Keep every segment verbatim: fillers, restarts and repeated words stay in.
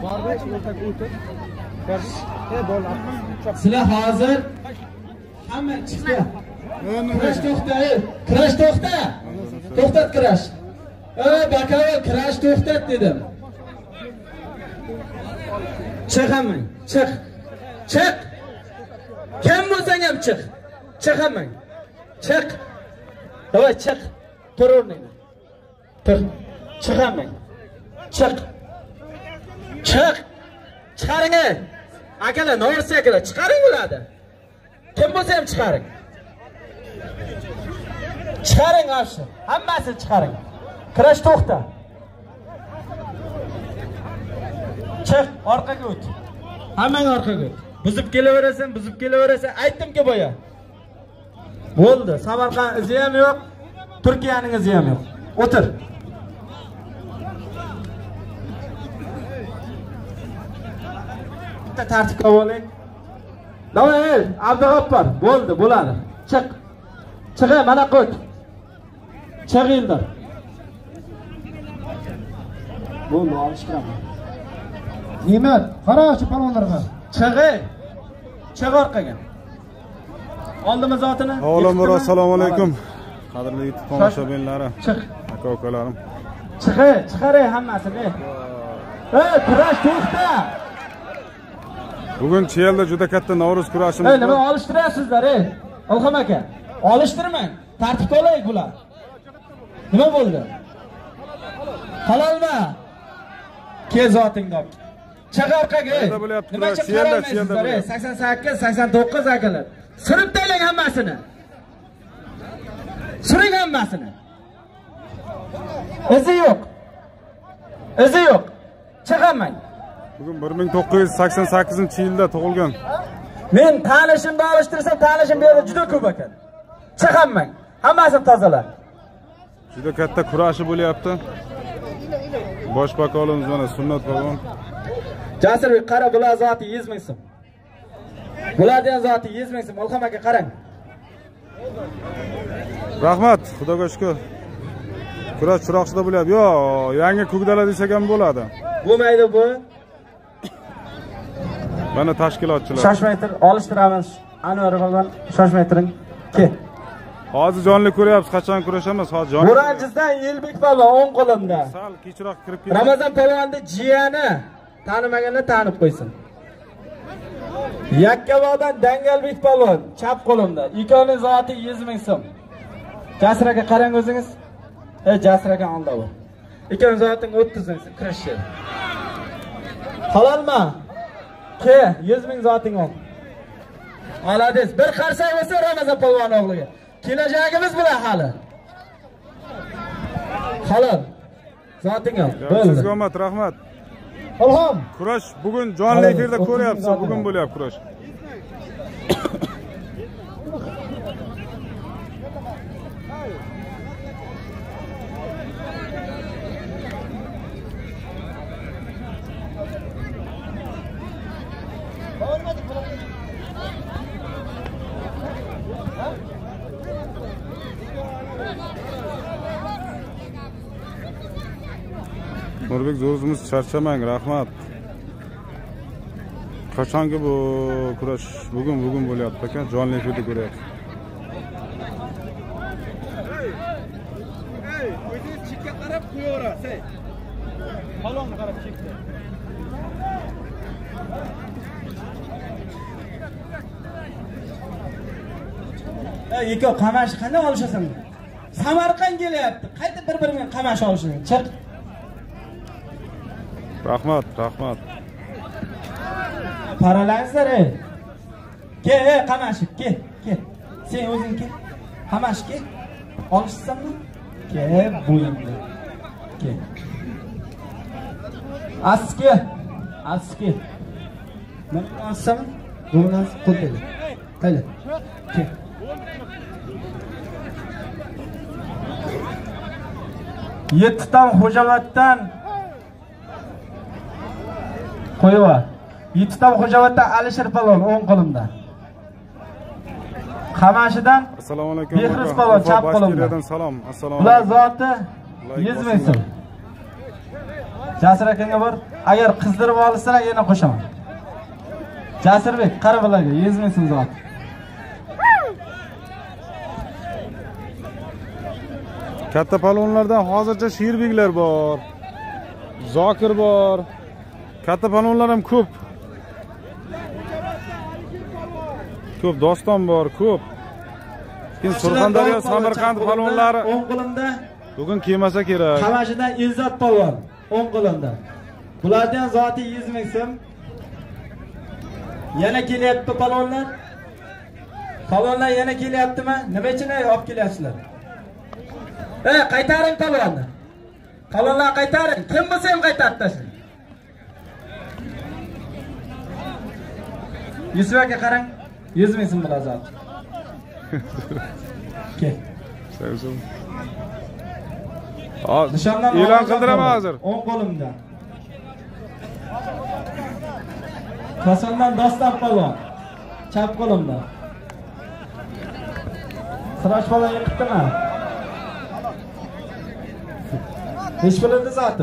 Sizlar hozir hamma chiqdi. Kurash to'xta, kurash to'xta. To'xtat kurash. Ey bakava, kurash to'xtat dedim. Chiq hammang, chiq. Chiq. Kim bo'lsang ham chiq. Chiq hammang. Chiq. Davay chiq. Tur o'rningdan. Tur. Chiq hammang. Chiq. Chiq. Chiqaring. Akalar, no'rsi akalar, chiqaring bo'ladi. Kim bo'lsa ham chiqaring. Chiqaring afshi. Hammasini chiqaring. Kirash to'xta. Chiq, orqaga o't. Hammang orqaga o't. Buzib kelaverasan, buzib kelaverasan. Aytdim-ku boya. Bo'ldi. Samarqand izi ham yo'q, Turkiyaning izi ham yo'q. O'tir. Bitta tartibga oling. Davay, Abdug'oppar, bo'ldi, bo'ladi. Chiq. Chiq, mana qo'y. Chiq Eldor. Bo'ldi, olishtiramiz. Ne'mat, qarachi palonlarga. Chiq. Chiq orqaga. Oldimi zotini? Avvalambor assalomu alaykum. Qadrli YouTube tomoshabinlari. Chiq. Aka-ukalarim. Chiq, chiqaray hammasini. Ey, kurash to'xta. Bugun Chiyelda juda katta Navro'z kurashimiz. Ey, nima olishtirasizlar, ey? Ilhom aka, olishtirmang. Tartibga olaylik bular. Nima bo'ldi? Halolmi? Ke zotingni olib. Chiq orqaga. Nima chiqarolmaysizlar, ey? sakson sakkiz, sakson to'qqiz akalar. Surib taylang hammasini. Suring hammasini. Izi yo'q. Izi yo'q. Chiqamang. Bugun bir ming to'qqiz yuz sakson sakkizinchi yilda tug'ilgan. Men tanishimni olishtirsam, tanishim bu yerda juda ko'p ekan. Chiqamang. Hammasini tozala. Juda katta kurashi bo'lyapti. Bosh bakolimiz mana Sunnat polvon. Jasurbek, qara, bular zoti yuz ming so'm. Bulardan zoti yuz ming so'm. Ilhom aka, qarang. Rahmat, Xudoga shukr. Kurash chiroqchida bo'lyapti. Yo, yangi kugdalar desak ham bo'ladi. Bo'lmaydi bu. Mana tashkilotchilar. Shoshmay tur, olishtiramiz. Anvar polvon, shoshmay turing. Ke. Hozir jonli ko'ryapsiz, qachon kurashamiz? Hozir jonli. Bo'ranjizdan Yelbek polvon o'ng qo'limda. Sal kechroq kirib keldi. Ramazon polvonning jiyani tanimaganlar tanib qo'ysin. Yakkabog'dan Dangalbek polvon chap qo'limda. Ikkovining zoti yuz ming so'm. Jasur aka, qarang o'zingiz. Ey, Jasur aka oldi bu. Ikkovining zoting o'ttiz ming so'm kirishdi. Halolmi? Ke, yuz ming zoting ol. Oladiz. Bir qarsang bo'lsa Ramazon polvon o'g'liga. Kelajagimiz bular hali. Halol. Zoting ol. Bo'ldi. Sizga omad, rahmat. Ilhom. Kurash bugun jonli efirda ko'ryapsiz, bugun bo'lyapti kurash. Nurbek zo'rimiz charchamang, rahmat. Qachonki bu kurash bugun bugun bo'lyapti ekan, jonli efirda ko'ryapsiz. Ey, o'zingiz chekka qarab qo'yaverasiz. Palonni qarab chekka. Ey, ikko qamash qanday olishasan? Samarqand kelyapti. Qayta bir-biriga qamash olishing. Chiq. Rahmat, rahmat. Paralangsizlar, ey. Ke, ey, qamashib, ke, ke. Sen o'zing ke. Qamash ke. Olishsanmi? Ke, bo'yingda. Ke. Aski, aski. Nima olsam? Bo'lmas, qo'ydi. Qayli. Ke. Yettita Xo'javatdan qo'yva. Yettita Xo'javatdan Alisher polvon o'ng qo'limda. Qamashidan assalomu alaykum. Behruz polvon chap qo'limda. Salom, assalomu alaykum. Ular zoti yuz ming so'm. Jasur akanga bor. Agar qizdirib olsalar yana qo'shaman. Jasurbek, qara bularga, yuz ming so'm zot. Katta palvonlardan hozircha Sherbeklar bor. Zokir bor. Katta palvonlar ham ko'p. Ko'p doston bor, ko'p. Keyin Surxondaryo, Samarqand palvonlari o'ng qo'limda. Bugun kelmasa kerak. Qamashidan Izzat palvon o'ng qo'limda. Bulardan zoti yuz ming so'm. Yana kelyapti palvonlar. Palvonlar yana kelyaptimi? Nima uchun olib kelyapsizlar? Eh, qaytaring palvonni. Palvonlar qaytaring. Kim bo'lsa ham qaytarib tashlang. Yusuf aka qarang. yuz ming so'm bilan zot. Kel. Sevsin. Hozir e'lon qildiraman hozir. O'ng qo'limda. Kosondan Doston palvon. Chap qo'limda. Sirash palvon yiqitdimi? Hech bo'ladi zoti.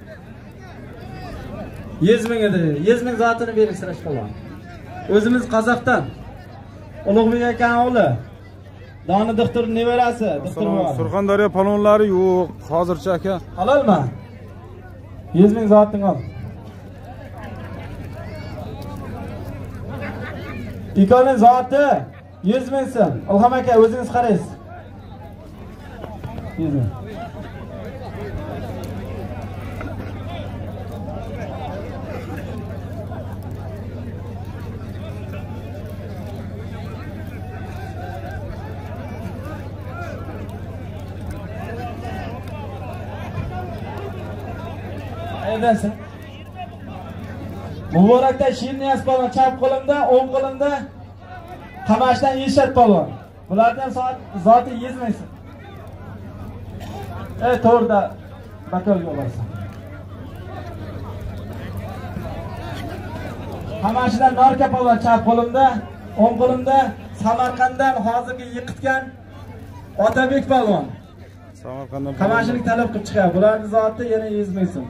yuz ming edi. yuz ming zotini bering Sirash palvon. O'zimiz Qozoqdan. Ulug'bek aka o'g'li. Doni doktor nevarasi, doktor bor. Surxondaryo palvonlari yo'q, hozircha aka. Halolmi? yuz ming zoting ol. Pikoning zoti yuz ming so'm. Ilhom aka o'zingiz qaraysiz. yuz ming. Aydansin. Muborakda Shiniyas palvon chap qo'limda, o'ng qo'limda Qamashdan Yeshat palvon. Bulardan soat zoti yuz ming so'm. Ey to'rda bakolga olarsan. Qamashdan Norka palvon chap qo'limda, o'ng qo'limda Samarqanddan hozirgi yiqitgan Otabek palvon. Samarqanddan Qamashilik talab qilib chiqadi. Bularning zoti yana yuz ming so'm.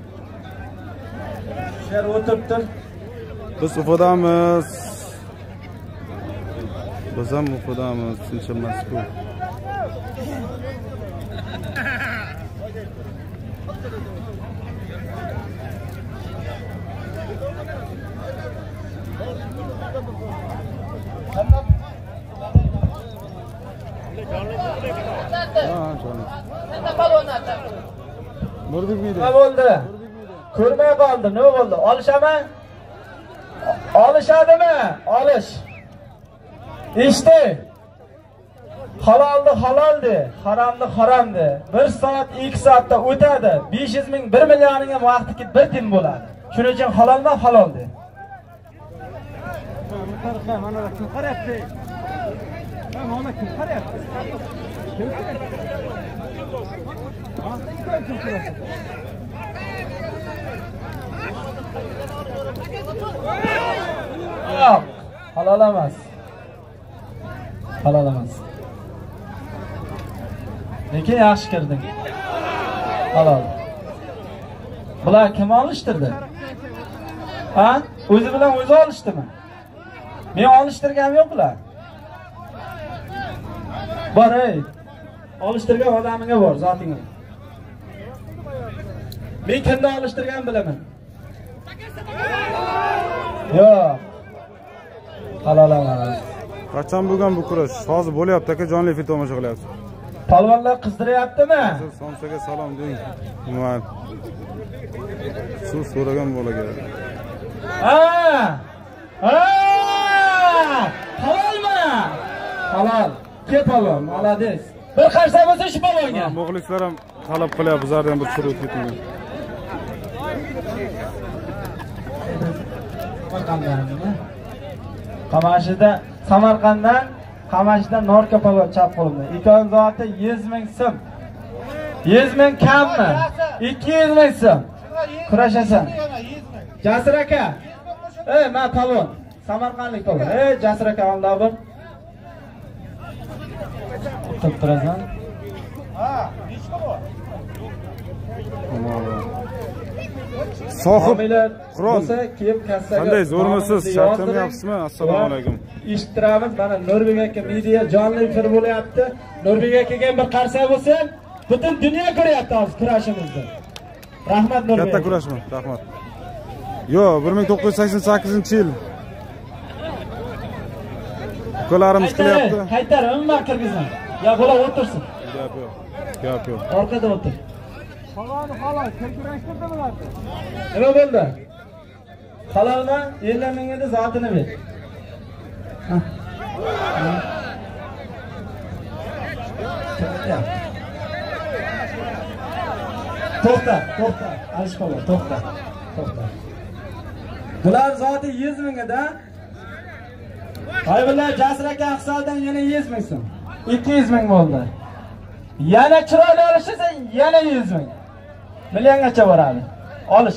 Sher o'tiribdir. Biz Ufodamiz. Biz ham Ufodamiz, tushunchamas-ku. Nima bo'ldi? Ko'rmay qoldi. Nima bo'ldi? Olishaman? Olishadimi? Olish. Eshitdi. Halolni halol de, haromni harom de. bir soat, ikki soatda o'tadi. besh yuz ming, bir millionning ham vaqti bir tin bo'ladi. Shuning uchun halolmi? Halol de. Mana kim qarayapti? Mana kim qarayapti? Yo'q, halol emas. Halol emas. Lekin yaxshi kirding. Halol. Bular kim olishtirdi? Ha? O'zi bilan o'zi olishdimi? Men olishtirganim yo'q bular. Bor ey. Olishtirgan odamingga bor, zotingga. Men kimni olishtirgan bilaman. Yo'q. Halol emas. Qachon bo'lgan bu kurash? Hozir bo'lyapti aka, jonli efir tomosha qilyapsiz. Palvonlar qizdiryaptimi? Somsaga salom deng. Nima? Shu so'ragan bolaga. Ha! Ha! Halolmi? Halol. Kel palvon, malades. Bir qarsa bo'lsa shu palvonga. Muxlislar ham talab qilyapti, bizlardan bir surib ketmaydi. Qamashida Samarqanddan, Qamashdan Norka palvon chap qo'limda. Ikon zoti yuz ming so'm. yuz ming kammi? ikki yuz ming so'm. Kurashasan. Jasur aka. Ey, men palvon. Samarqandlik palvon. Ey, Jasur aka, Alloh bir. O'tib turasan. Ha, nechta bor? Sohib Homiylar Qur'on. bo'lsa, kelib kassaga. Qanday zo'rmisiz? Charchamayapsizmi? Assalomu alaykum. Eshittiramiz. Mana Nurbek aka media jonli efir bo'lyapti. Nurbek akaga bir qarsak bo'lsin. Butun dunyo ko'ryapti hozir kurashimizni. Rahmat Nurbek. Katta kurashmi? Rahmat. Yo, bir ming to'qqiz yuz sakson sakkizinchi yil. Ukalarimiz qilyapti. Qaytar, umuman kirgizma. Ya bo'la o'tirsin. Gap yo'q. Gap yo'q. Orqada o'tir. Halol halol keltirishtirdi bular. Nima bo'ldi? Halolmi? ellik mingga zotini ber. Ha. To'xta, to'xta. Alish qo'l, to'xta. To'xta. Bular zoti yuz mingda. Hayvonlar Jasir aka hisobdan yana yuz ming so'm. ikki yuz ming bo'ldi. Yana chiroyli olishsa yana yuz ming. Milliongacha boradi. Olish.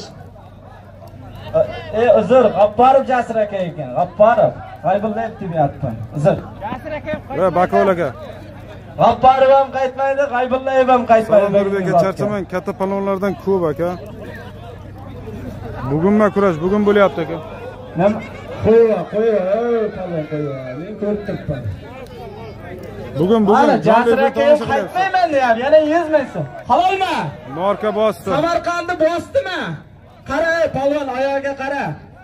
Ey uzr, G'apparov Jasir aka ekan. G'apparov. Hayvonlar tibyapti. Uzr. Jasir aka. Va Bakol aka. G'apparov ham qaytmaydi, G'aybullayev ham qaytmaydi. Nurbek aka charchamang, katta palvonlardan ko'p aka. Bugunma kurash, bugun bo'lyapti aka. Nima? Qo'yva, qo'yva, ey palvon qo'yva. Men ko'rib turibman. Bugun bugun Jasir aka qaytmayman deyapti. Yana yuz ming so'm. Halolmi? Marka bosdi. Samarqandni bosdimi? Qara, palvon oyog'iga qara.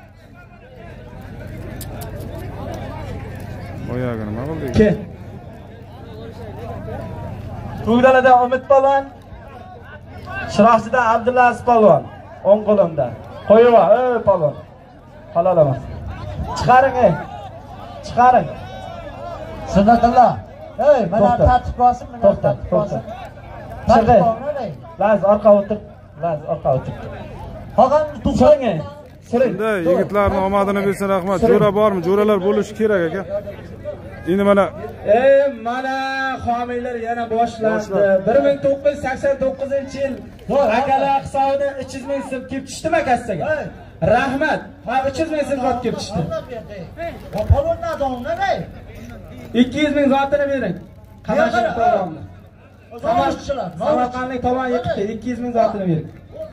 Oyog'i nima bo'ldi? Ke. To'g'daladan Umid palvon. Shiroqchidan Abdulaziz palvon. o'ng qo'limda. Qo'yva, ey palvon. Halol emas. Chiqaring, ey. Chiqaring. Sunnatulloh. Ey, mana tartib bo'lsin, mana To'xta, tartib bo'lsin. Chiqing. Laz orqa o'tir. Laz orqa o'tir. Qolganni to'xtating. Chiqing, ey. Siring. Shunday yigitlarning omadini bersin rahmat. Jo'ra bormi? Jo'ralar bo'lishi kerak aka. Endi mana Ey, mana homiylar yana boshlandi. bir ming to'qqiz yuz sakson to'qqizinchi yil akalar hisobida uch yuz ming so'm kelib tushdimi kassaga? Rahmat. Ha, uch yuz ming so'm kelib tushdi. Va palondan adamlar ey. ikki yuz ming zotini bering. Qamashin palonni. Samarqandchilar. Samarqandlik palon yiqitdi. ikki yuz ming zotini bering.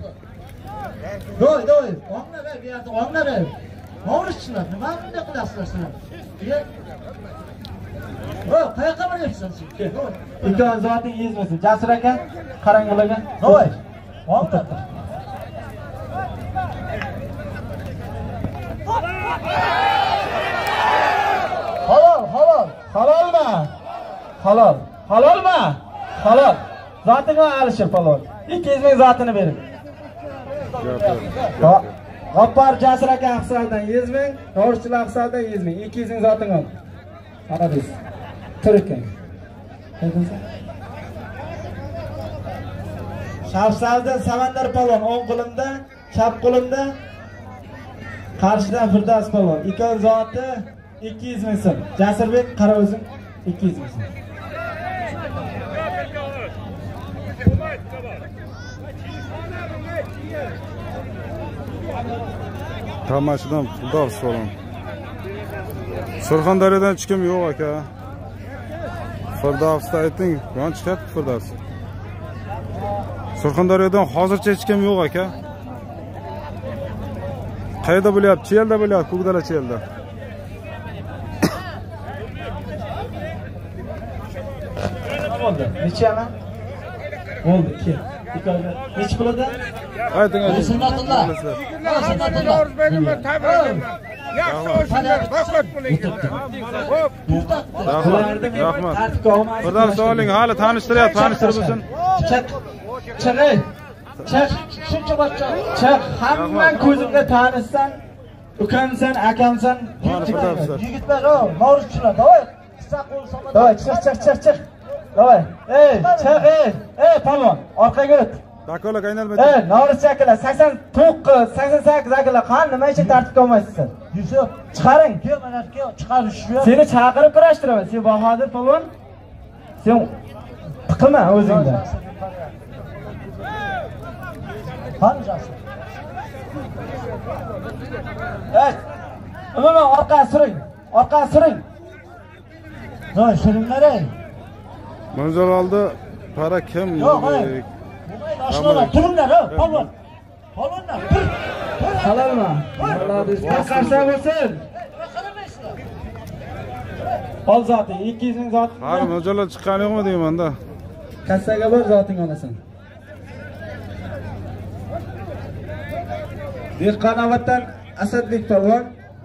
Doy, doy. Onglar ey, bu yerda onglar ey. Movrishchilar, nima bunday qilasizlar sizlar? O, qayoqqa boryapsan sen? Ikki zoting yuz ming so'm. Jasir aka, qarang ularga. Doy. Onglar. Halol, halol. Halolmi? Halol. Halolmi? Halol. Zotingni alishib palon. ikki yuz ming zotini bering. G'appar Jasir aka hisobdan yuz ming, To'g'richilar hisobdan yuz ming, ikki yuz ming zoting ol. Qarabsiz. Turkan. Shavsavdan Samandar palon o'ng qo'limda, chap qo'limda. Qarshidan Firdaus palon. Ikki zoti ikki yuz ming so'm. Jasirbek qara o'zim ikki yuz ming so'm. Tamashidan Firdaus palon. Surxondaryodan hech kim yo'q aka. Firdavsni ayting, qancha chiqyapti Firdaus? Surxondaryodan hozircha hech kim yo'q aka. Qayerda bo'lyapti? Chiyelda bo'lyapti, Ko'kdala Chiyelda. Bo'ldi. Nechami? Bo'ldi, kel. Ikkovga. Nech pulida? Ayting, ayting. Sunnatulloh. Sunnatulloh. Rahmat. Firdaus oling, hali tanishtiryapti, tanishtirib bo'lsin. Chiq. Chiq. Chiq. Shuncha bachcha. Chiq. Hamma ko'zimga tanishsan, ukamsan, akamsan. Yigitlar, o, movrishchilar, davay. Qissa qo'l samada. Davay, chiq, chiq, chiq, chiq. Davay. Ey, chiq, ey. Ey, palvon, orqaga o't. Dakola qaynalmay. Ey, Noris akalar sakson to'qqiz, sakson sakkiz akalar, qani nima uchun tartibga olmaysiz? Yusuf, Chiqaring. kel mana kel, chiqarish shu. Seni chaqirib kurashtiraman. Sen Bahodir palvon. Sen tiqima o'zingda. Qanchasi? Ey, umuman orqaga suring. Orqaga suring. Voy, suringlar ey. Manzal oldi para kim? Yo'q, ey. Ashnolar, turinglar, o, palvon. Polvonlar, tur. Halalmi? Молодец. Qarsa bo'lsin. Ol zoting, ikki yuz ming zoting. Ha, mo'ljallar chiqqani yo'qmi deyman-da. Kassaga bor, zoting olasan. Dehqonovatdan Asadbek polvon.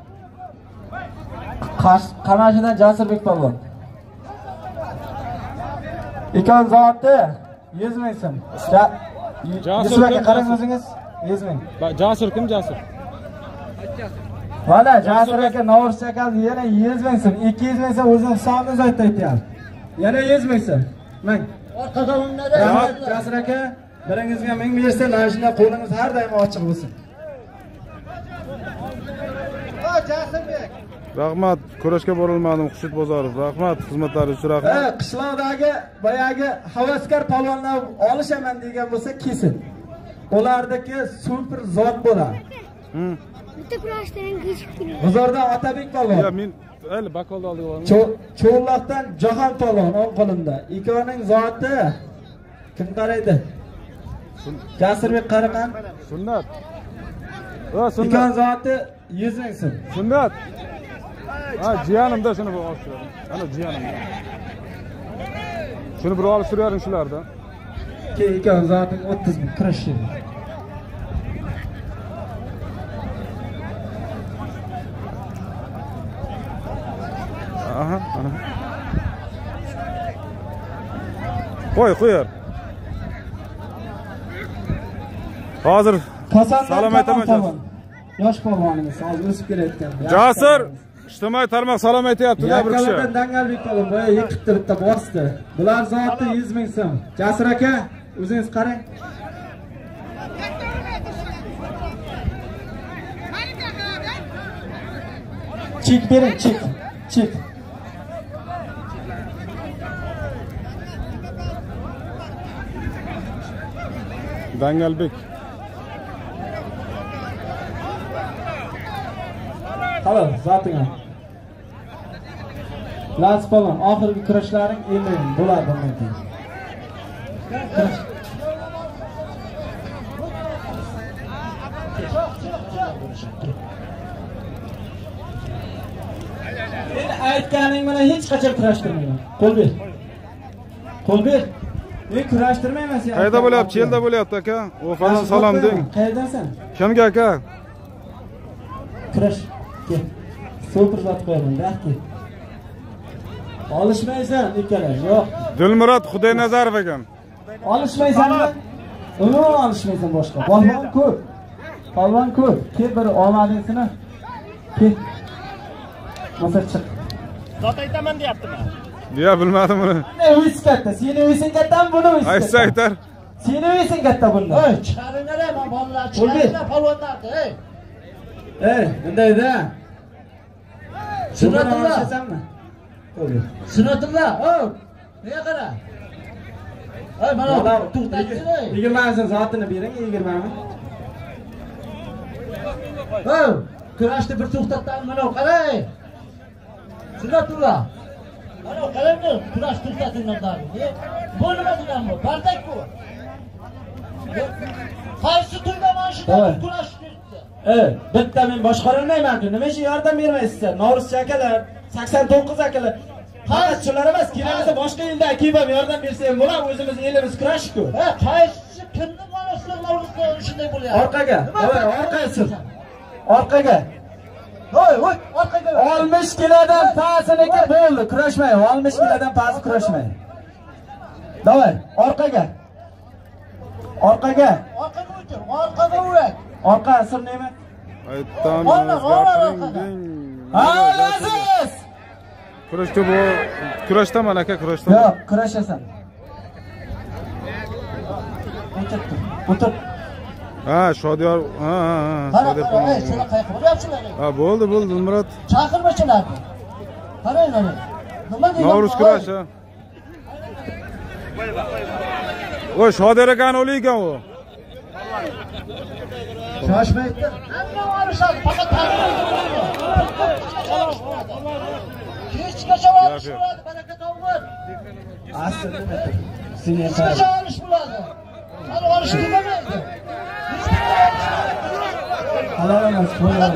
Qamashidan Jasurbek polvon. Ikon zoti yuz ming so'm. Jasurga qarang o'zingiz, yuz ming. Jasur kim Jasur? Valla Jasur aka Novruz aka yana yuz ming so'm, ikki yuz ming so'm o'zing hisobingiz aytyapti. Yana yuz ming so'm. Ming. Orqaga o'ynadi. Jasur aka, biringizga ming bersa, mana shunday qo'lingiz har doim ochiq bo'lsin. Ha, Jasurbek. Rahmat, kurashga borilmadim Xushid Bozorov. Rahmat, xizmatlaringiz uchun rahmat. Ha, qishloqdagi boyagi havaskor polvonlar olishaman degan bo'lsa, kesin. Ulardagi super zot bo'ladi. Hm. Bitta kurashdan kechikdim. G'uzordan Otabek polvon. Ya men el bakolda oldiga bordim. Cho'lloqdan Jahon polvon o'ng qo'limda. Ikoning zoti kim qaraydi? Jasurbek qaragan. Sunnat. Va sunnat. Ikon zoti yuz ming so'm. Sunnat. Ha, jiyanimda shuni bir olib suradim. Ana jiyanimda. Shuni bir olib suraring shulardan. Keyin ikon zoti o'ttiz ming kurashdi. Aha, aha. Qo'y, qo'yar. Hozir salom aytaman Jasur. Yosh polvonimiz hozir o'sib kelayotgan. Jasur ijtimoiy tarmoq salom aytayapti-da bir kishi. Yakkalardan Dangalbek polvon boya yiqitdi bitta bosdi. Bular zoti yuz ming so'm. Jasur aka, o'zingiz qarang. Chek bering, chek. Chek. Dangalbek. Halol, zotingga. Lans polvon, oxirgi kurashlaring endi bo'ladi bundan keyin. Men aytganing bilan hech qachon kurashtirmayman. Qo'l ber. Qo'l ber. Men kurashtirmayman sen. Qayerda bo'lyapti? Chelda bo'lyapti aka. O'fadan salom deng. Qayerdansan? Kimga aka? Kurash. Kel. Super zot qo'yaman, kel. Olishmaysan ikkalar, yo'q. Dilmurod Xudoynazarov ekan. Olishmaysanmi? Umuman olishmaysan boshqa. Polvon ko'p. Polvon ko'p. Kel bir omadingizni. Kel. Masa chiq. Zot aytaman deyaptimi? Deya bilmadim uni. Ne o'yis katta? Seni o'yising kattami, buni o'yis katta? Aytsa aytar. Seni o'yising katta bunda. Ey, chiqaringlar, men bolalar chiqaringlar polvonlarni, ey. Ey, bundayda. Sunnatullah. Qo'y. Sunnatullah, o. Nega qara? Ey, mana to'xtatsin, ey. yigirma ming zotini bering, yigirma ming. Ey, kurashni bir to'xtatdan mana qarang. Sunnatullah. Mana qarang, kurash to'xtatinglar. Bu nima degan bu? Bardak bu. Qaysi turda mana shu kurash ketdi? Ey, bitta men boshqarilmayman-ku. Nima uchun yordam bermaysizlar? Novruz akalar, sakson to'qqiz akalar. Faqat shular emas, kelamizda boshqa yilda akib ham yordam bersa ham bo'ladi, o'zimiz elimiz kurashku. Ha, qaysi kimni mana shu Novruzda shunday bo'lyapti? Orqaga. Voy, orqasi. Orqaga. Voy, voy, orqaga. oltmish kilodan pasiniki bo'ldi, kurashmay. oltmish kilodan pasi kurashmay. Davay, orqaga. Orqaga. Orqaga o'tir, orqaga o'rak. Orqa asr nima? Aytamiz, gapiring deng. Ha, Aziz. Kurashga bu kurashdaman aka, kurashdaman. Yo'q, kurashasan. O'tir. O'tir. Ha, Shodiyor, ha, ha, ha, Shodiyor. Ey, shuna qayerga bo'lyapsizlar? Ha, bo'ldi, bo'ldi, Dilmurod. Chaqirmachilarni. Qaranglar. Nima deyapsiz? Novruz kurashi. Voy, Shodiyor akani o'li ekan u. Shoshmaydi. Hamma olishadi, faqat ta'minlaydi. Kechgacha olish bo'ladi, baraka topib. Asli nima? Kechgacha olish bo'ladi. Hali olish kelmaydi. Halol emas, qo'yamiz.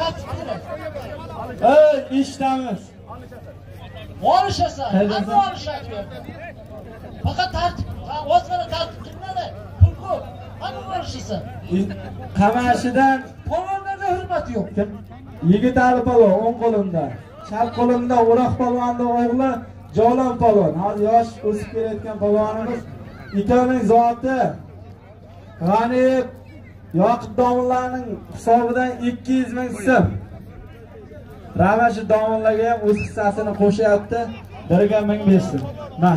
Ey, ishdamiz. Olishasan, hamma olishadi. Faqat tartib, o'zgara tartib qilmadi. Pul ko'p. Hamma olishasan. Qamashidan Polvonlarda hurmat yo'q. Yigitali polvon o'ng qo'limda, chap qo'limda O'roq polvonning o'g'li Jolon polvon. Hozir yosh o'sib kelayotgan polvonimiz. Ikkovining zoti G'anib Yoqub domlaning hisobidan ikki yuz ming so'm. Ravashi domlaga ham o'z hissasini qo'shyapti. Biriga ming bersin. Mana.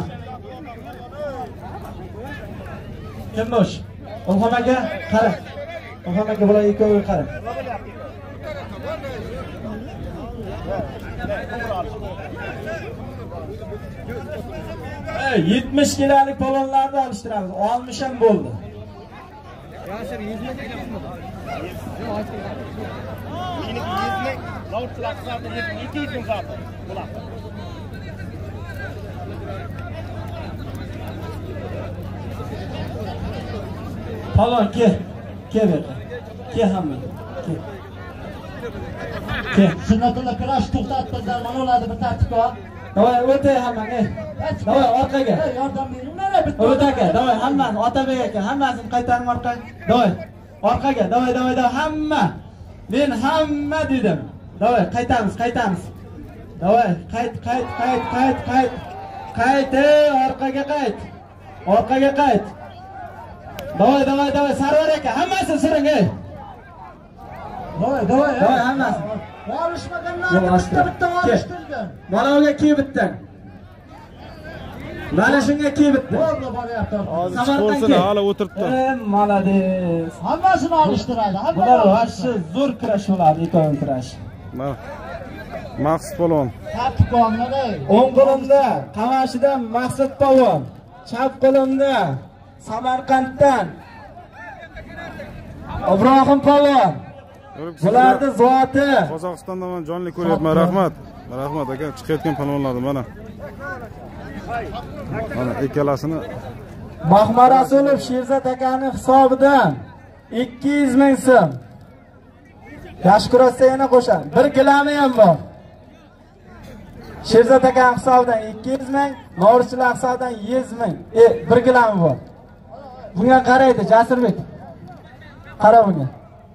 Kim bo'sh? Ilhom aka, qara. Ilhom aka bular ikkovi qara. Ey, yetmish kilolik polvonlarni alishtiramiz. oltmish ham bo'ldi. Yashir yuz ming kelganmi? Meniki yuz ming, lavutchilar hisobida ikki yuz ming zoti. Bular. Polvon ke, ke ber. Ke hamma. Ke. Ke. Sunnatulloh kurash to'xtatdi, mana ularni bir tartibga ol. Davay o'tay hamma, ey. Davay orqaga. Yordam beringlar, bitta. O't aka, davay hammani Otabek aka, hammasini qaytaring orqaga. Davay. Orqaga, davay, davay, davay hamma. Men hamma dedim. Davay, qaytamiz, qaytamiz. Davay, qayt, qayt, qayt, qayt, qayt. Qayt, ey, orqaga qayt. Orqaga qayt. Davay, davay, davay, Sarvar aka, hammasini suring, ey. Davay, davay, Davay, hammasini. Olishmaganlarni bitta bitta olishtirgan. Mana unga ki bitding. Mana shunga ki bitdi. Bo'ldi, boryapti. Hozir chiqolsin, hali o'tiribdi. Ey, malades. Hammasini olishtiradi. Bular vashsi zo'r kurash bo'ladi, ikkovi kurash. Mana Maqsud polvon. Tartibga olmadi. O'ng qo'limda Qamashidan Maqsud polvon, chap qo'limda Samarqanddan Ibrohim polvon. Bularni zoti. Qozog'istondan men jonli ko'ryapman. Rahmat. Rahmat aka, chiqayotgan polvonlarni mana. Mana ikkalasini Mahmud Rasulov Sherzod akaning hisobidan ikki yuz ming so'm. Yosh kurashda yana qo'shadi. bir kilami ham bor. Sherzod akaning hisobidan ikki yuz ming, Norischilar hisobidan yuz ming. E, bir kilami bor. Bunga qaraydi Jasurbek. Qara bunga.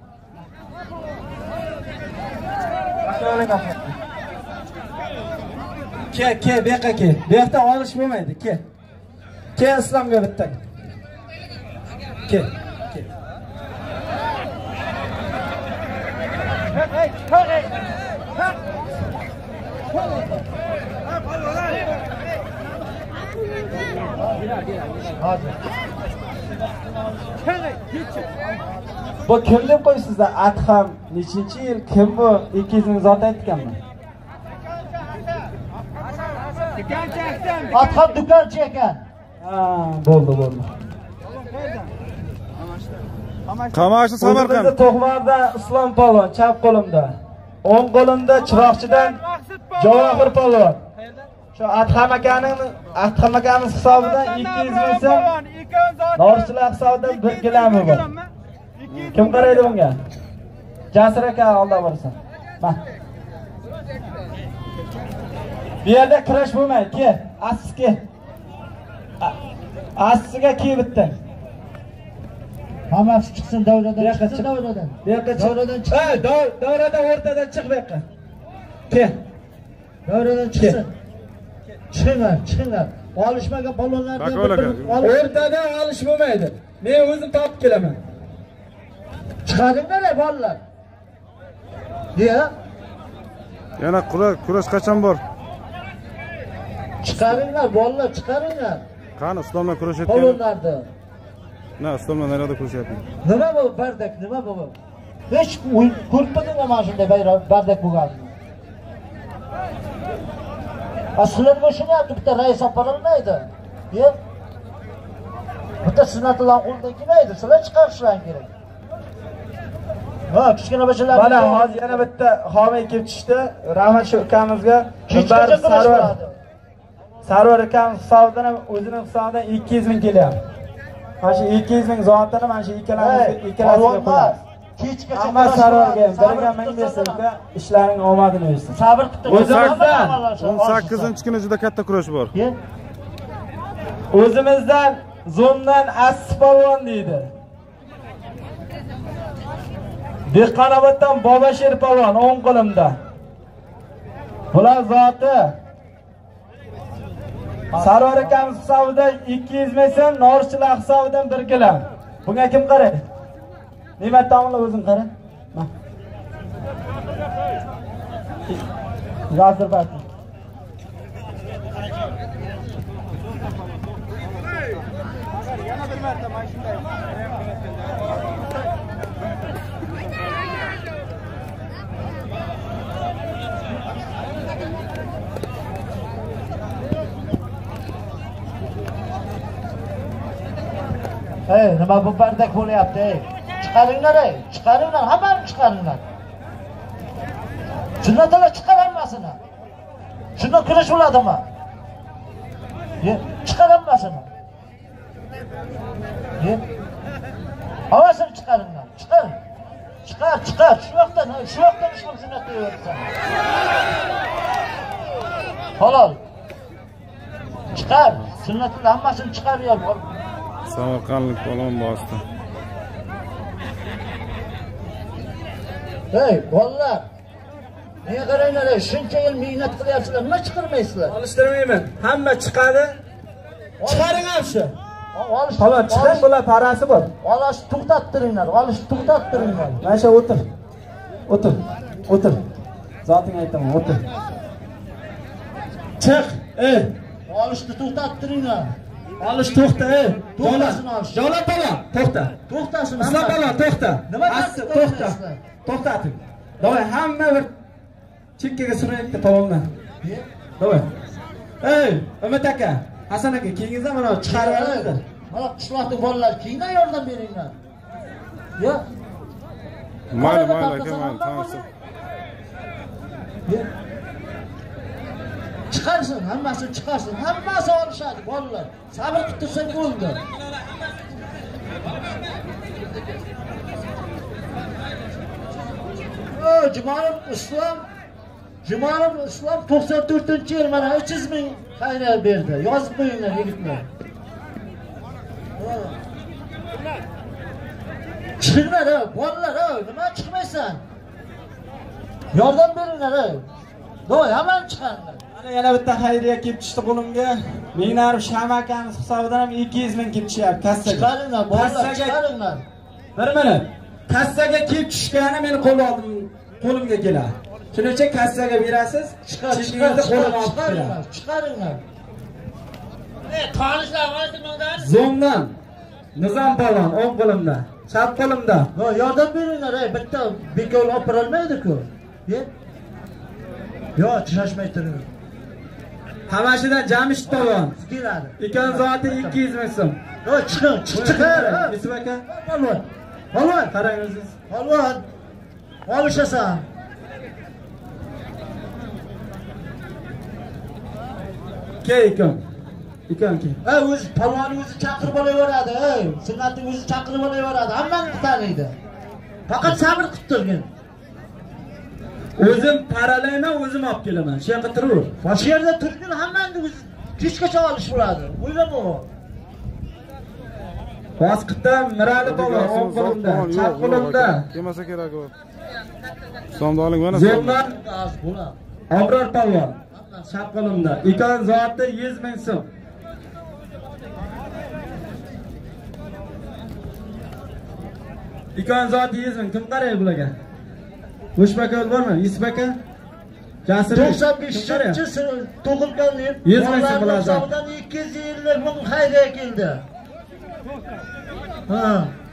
Ke, ke, bu yoqqa ke. Bu yoqda olish bo'lmaydi, ke. Ke islomga bitta. Ke, ke. Bu kim deb qo'ysizlar? Adham nechinchi yil kim bu? ikki yuz ming zot aytganman. Adham do'konchi ekan. Ha, bo'ldi, bo'ldi. Qamashi Samarqand. O'zimizda To'qmarda Islom polvon, chap qo'limda. O'ng qo'limda Chiroqchidan Javohir polvon. Shu Adham akaning, Adham akamiz hisobidan ikki yuz ming so'm. Norischilar hisobidan bir kilami bor. Kim qaraydi bunga? Jasur aka oldi borsan. Mana. Bu yerda kurash bo'lmaydi. Ke, asizga. Asizga ki bitta. Hammasi chiqsin davradan, chiqsin davradan. Bu yoqqa chiq. Davradan chiq. Ha, davradan o'rtadan chiq bu yoqqa. Ke. Davradan chiqsin. Chiqinglar, chiqinglar. Olishmagan polvonlarni o'rtadan olish bo'lmaydi. Men o'zim topib kelaman. Chiqadinglar, bolalar. Deya. Yana kurash qachon bor? Chiqaringlar, bolalar, chiqaringlar. Qani islomdan kurashayotgan? Polvonlarni. Na, islomdan nerede kurashyapti? Nima bu bardak, nima bu? Hech ko'rmadingmi mana shunday bayroq bardak bo'lganini? Aslan bo'shinyapti, bitta rais aparilmaydi. Ye? Bitta Sunnatulloh qo'lidan kelmaydi, sizlar chiqarishlaring kerak. Ha, kichkina bachchalar. Mana hozir yana bitta homiy kelib tushdi. Rahmat shu ukamizga. Kichkina Sarvar. Sarvar ukamiz hisobidan ham o'zining hisobidan ikki yuz ming kelyapti. Mana shu ikki yuz ming zotini mana shu ikkalamizga ikkalasiga qo'yamiz. kechgacha Hamma Sarvarga birga mingdasizda ishlaring omadini bersin. Sabr tutib. O'zimizdan o'n sakkizinchi kuni juda katta kurash bor. O'zimizdan zo'ndan Assi polvon deydi. Dehqonoboddan Bobashir polvon o'ng qo'limda. Bular zoti Sarvar akamiz hisobidan ikki yuz ming so'm, Norchilar hisobidan bir kilo. Bunga kim qaraydi? Ne'mat tomonlar o'zing qara. Yozdir bas. Yana bir marta mana shunday. Hey, nima bu bardak bo'lyapti? Ey, chiqaringlar, ey, chiqaringlar, hammani chiqaringlar. Shundan chiqarammasini. Shundan kurash bo'ladimi? Ye, chiqarammasini. Ye. Havasini chiqaringlar, chiqar. Chiqar, chiqar, shu yoqdan, shu yoqdan ishim sunnat deyapsan. Halol. Chiqar, sunnatning hammasini chiqarib yor. Samarqandlik polvon bosdi. Hey, bolalar. Nega qaranglar, shuncha yil mehnat qilyapsizlar, nima chiqarmaysizlar? Olishtirmayman. Hamma chiqadi. Chiqaring ham shu. Olish. Xo'p, chiqing, bular parasi bor. Olish to'xtattiringlar, olish to'xtattiringlar. Mana shu o'tir. O'tir. O'tir. Zoting aytaman, o'tir. Chiq, ey. Olishni to'xtattiringlar. Olish to'xta, ey. To'xtasin olish. Jo'la polvon, to'xta. To'xtasin. Islom polvon, to'xta. Nima Asli to'xta. To'xtating. Davay, hamma bir chekkaga surayapti polvonlar. Davay. Ey, Umid aka, Hasan aka, keyingizdan mana chiqarib yuboringlar. Mana qishloqning bolalar keyindan yordam beringlar. Yo. Mayli, mayli aka, mayli, tanishib. Chiqarsin, hammasini chiqarsin. Hammasi olishadi bolalar. Sabr qilib tursak bo'ldi. O, Jumanov Islom, Jumanov Islom to'qson to'rtinchi yil mana uch yuz ming xayriya berdi. Yozib qo'yinglar yigitlar. Chiqinglar, bolalar, nima chiqmaysan? Yordam beringlar, ey. Do'y, hamma chiqaringlar. Mana yana bitta xayriya kelib tushdi qo'limga. Minglar Sham akamiz hisobidan ham ikki yuz ming kelib tushyapti kassaga. Chiqaringlar, bolalar, chiqaringlar. Bir minut. Kassaga kelib tushgani meni qo'l oldim, qo'limga keladi. Shuning uchun kassaga berasiz, chiqaringlar, chiqaringlar, chiqaringlar. Ey, tanishlar qaysiminglar? Zo'mdan Nizom polvon o'ng qo'limda, chap qo'limda. Yo, yordam beringlar, ey, bitta bekor olib bora olmaydi-ku. Ye? Yo, chashmay turing. Hamashidan Jamshid polvon. Keladi. Ikon zoti ikki yuz ming so'm. Yo, chiqing, chiqing. Yusuf aka, Polvon. Polvon, qarang o'zingiz. polvon. Olishasan. Kel ikon. Ikon kel. Ey, o'zi polvonni o'zi chaqirib olaveradi, ey. Sunnatni o'zi chaqirib olaveradi. Hammani taniydi. Faqat sabr qilib turgin. O'zim paralayman, o'zim olib kelaman. Shu yoqqa tur. Bosh yerda turgin, hammani o'zi kechgacha olish bo'ladi. O'ylama. Bosqitdan Mirali polvon o'ng qo'limda, chap qo'limda. Kelmasa kerak u. Islomni oling mana. Zo'mdan Az bo'ladi. Abror polvon, chap qo'limda. Ikon zoti yuz ming so'm. Ikon zoti yuz ming. Kim qaraydi bularga? Mushbaka bormi? Yusuf aka? Jasur. to'qson beshinchi tug'ilgan yil. yuz ming so'm bo'ladi. ikki yuz ellik ming xayriya keldi. Ha.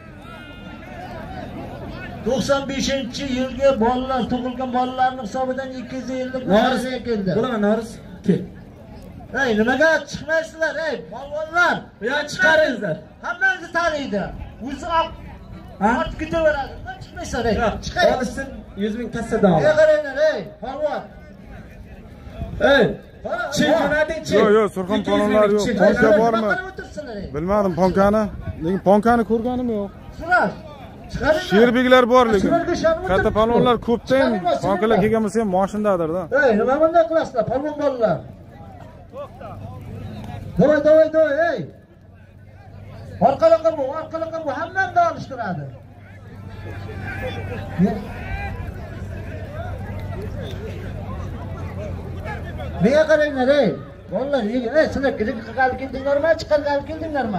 to'qson beshinchi yilga bolalar tug'ilgan bolalarning hisobidan ikki yuz ellik ming xayriya keldi. Bo'laman, Noriz. Kel. Ey, nimaga chiqmaysizlar, ey, polvonlar? Bu yoqqa chiqaringizlar. Hammangizni taniydi. O'zi olib Ha? ortib ketaveradi. Nima chiqmaysizlar, ey? Chiqay. Olishsin yuz ming kassadan ol. Nega qaranglar, ey, polvon? Ey, chek jo'nating, chek. Yo'q, yo'q, Surxon polvonlar yo'q. Ponka bormi? Bilmadim ponkani. Lekin ponkani ko'rganim yo'q. Surash. Sherbeklar bor lekin. Shularga ishonib Katta palvonlar ko'pdan, bankalar kelgan bo'lsa ham moshinadadir-da. Ey, nima bunday qilasizlar, palvon bolalar? Davay, davay, davay, ey. Orqaloqqa bu, orqaloqqa bu hammani olishtiradi. Menga qaranglar, ey. Bolalar, ey, sizlar kirib qilib keldinglarmi, chiqarib keldinglarmi?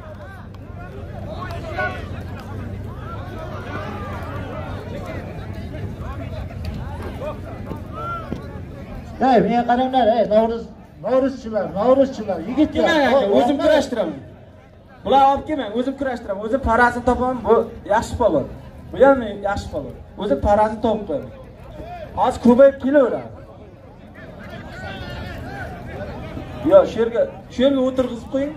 Ey, menga qaranglar, ey, Novruz, Novruzchilar, Novruzchilar, yigitlar. O'zim kurashtiraman. Bular olib kelmang, o'zim kurashtiraman. O'zim parasini topaman, bu yaxshi polvon. Bu ham yaxshi polvon. O'zim parasini topib qo'yaman. Hozir ko'payib kelaveradi. Yo, shu yerga, shu yerga o'tirg'izib qo'ying.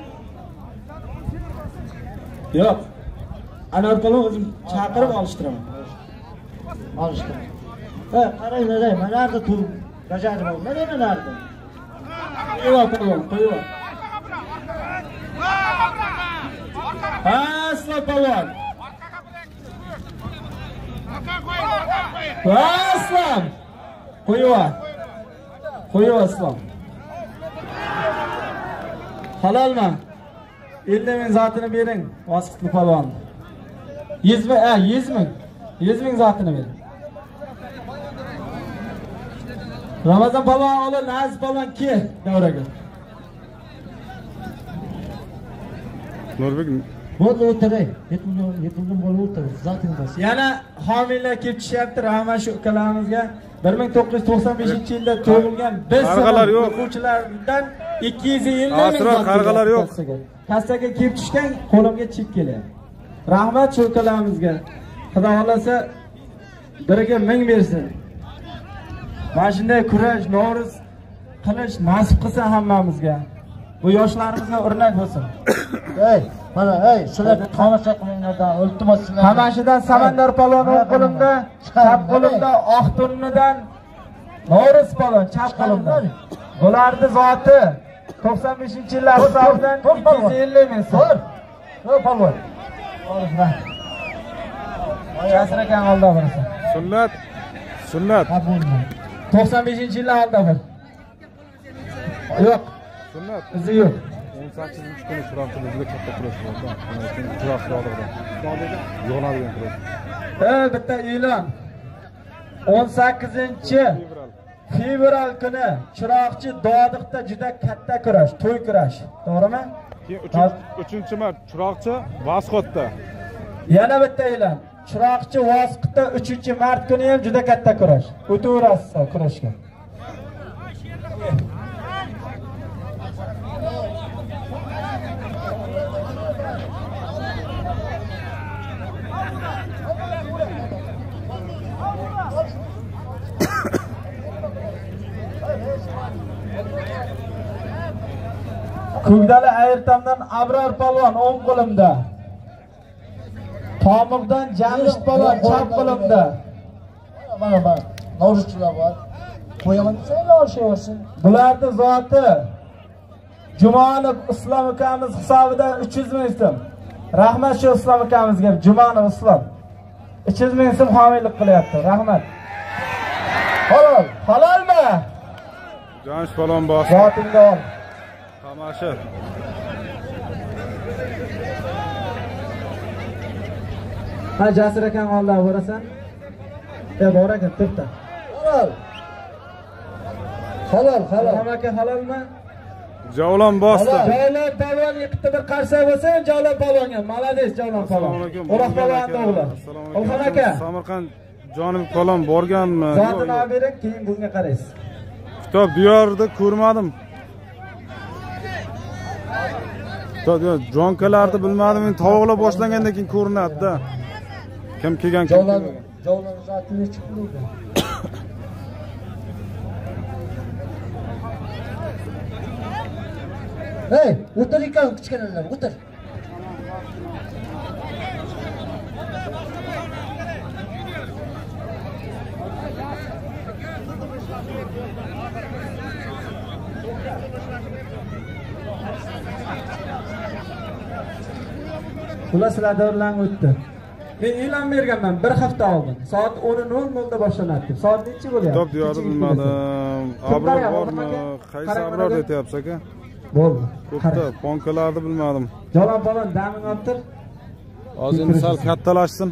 Yo'q. Anor polvon o'zim chaqirib olishtiraman. Olishtiraman. Ey, qaranglar, ey, mana yerda tur. Bajarib ol, mana nerda? Qo'yib, polvon, qo'yib. Ha, aslan polvon. Ha, aslan. Qo'yib. Qo'yib, aslan. Halalmi? elli ming zotini bering, Vosqitli polvon. yuz ming, ha, yuz ming. yuz ming zotini bering. Ramazon polvon o'g'li Naziz polvon ke davraga. Nurbek Bo'ldi, o'tiray. Yetildim bo'lib o'tir, zoting bas. Yana homiylar kelib tushyapti, rahmat shu ukalarimizga. bir ming to'qqiz yuz to'qson beshinchi yilda tug'ilgan biz o'quvchilardan ikki yuz ellik ming asror qarg'alar yo'q. Kassaga kelib tushgan, qo'limga chek kelyapti. Rahmat shu ukalarimizga. Xudo xolasa biriga ming bersin. Mana shunday kurash, Novruz qilish nasib qilsa hammamizga. Bu yoshlarimizga o'rnak bo'lsin. Ey, mana ey, sizlar tomosha qilinglardan, iltimos sizlar. Tamashidan Samandar polvon o'ng qo'limda, chap qo'limda Oqturnidan Novruz polvon chap qo'limda. Bularni zoti to'qson beshinchi yillar hisobidan ikki yuz ellik ming so'm. Yo, polvon. Jasir akam oldi birisi. Sunnat. Sunnat. to'qson beshinchi yillar oldi bir. Yo'q. Sunnat. Izi yo'q. o'n sakkizinchi kuni chiroqchi bizga katta kurash bo'ldi. Mana shu chiroqchi oldi. Yo'qoladigan kurash. Ey, bitta e'lon. o'n sakkizinchi fevral kuni Chiroqchi Dodiqda juda katta kurash, to'y kurash. To'g'rimi? uchinchi mart Chiroqchi Vosqotda. Yana bitta e'lon. Chiroqchi Vosqotda uchinchi mart kuni ham juda katta kurash. O'taverasiz kurashga. Ko'kdali Ayrtamdan Abror polvon o'ng qo'limda. Tomiqdan Jamshid polvon chap qo'limda. Mana mana Novruzchilar bor. Qo'yaman desanglar olishaversin. Bularni zoti Jumonov Islom ukamiz hisobidan uch yuz ming so'm. Rahmat shu Islom ukamizga, Jumonov Islom. uch yuz ming so'm homiylik qilyapti. Rahmat. Halol, halolmi? Jamshid polvon bor. Zotingga ol. Tamasha. Ha, Jasir akam oldi, borasan? E, bor ekan, to'xta. Halol. Halol, halol. Rahmat aka, halolmi? Javlon bosdi. Javlon polvon yiqitdi bir qarsak bo'lsa, Javlon polvonga. Malades Javlon polvon. O'roq polvonning o'g'li. Olxon aka. Samarqand Jonib polvon borganmi? Zotini olib bering, keyin bunga qaraysiz. Kitob diyorida ko'rmadim. Jonkalarni bilmadim, men tovuqlar boshlangandan keyin ko'rinadi-da. Kim kelgan kim? Javlon, javlon zotini chiqmaydi. Hey, o'tir ekan kichkinalar, o'tir. Ular sizlar davrlarga o'tdi. Men e'lon berganman bir hafta oldin. Soat o'n nol nol da boshlanadi. Soat necha bo'lyapti? Top diyordi bilmadim. Abror bormi? Qaysi Abror aytyapsiz aka? Bo'ldi. Ko'pda ponkalarni bilmadim. Jalon balon daming oltir. Hozir endi sal kattalashsin.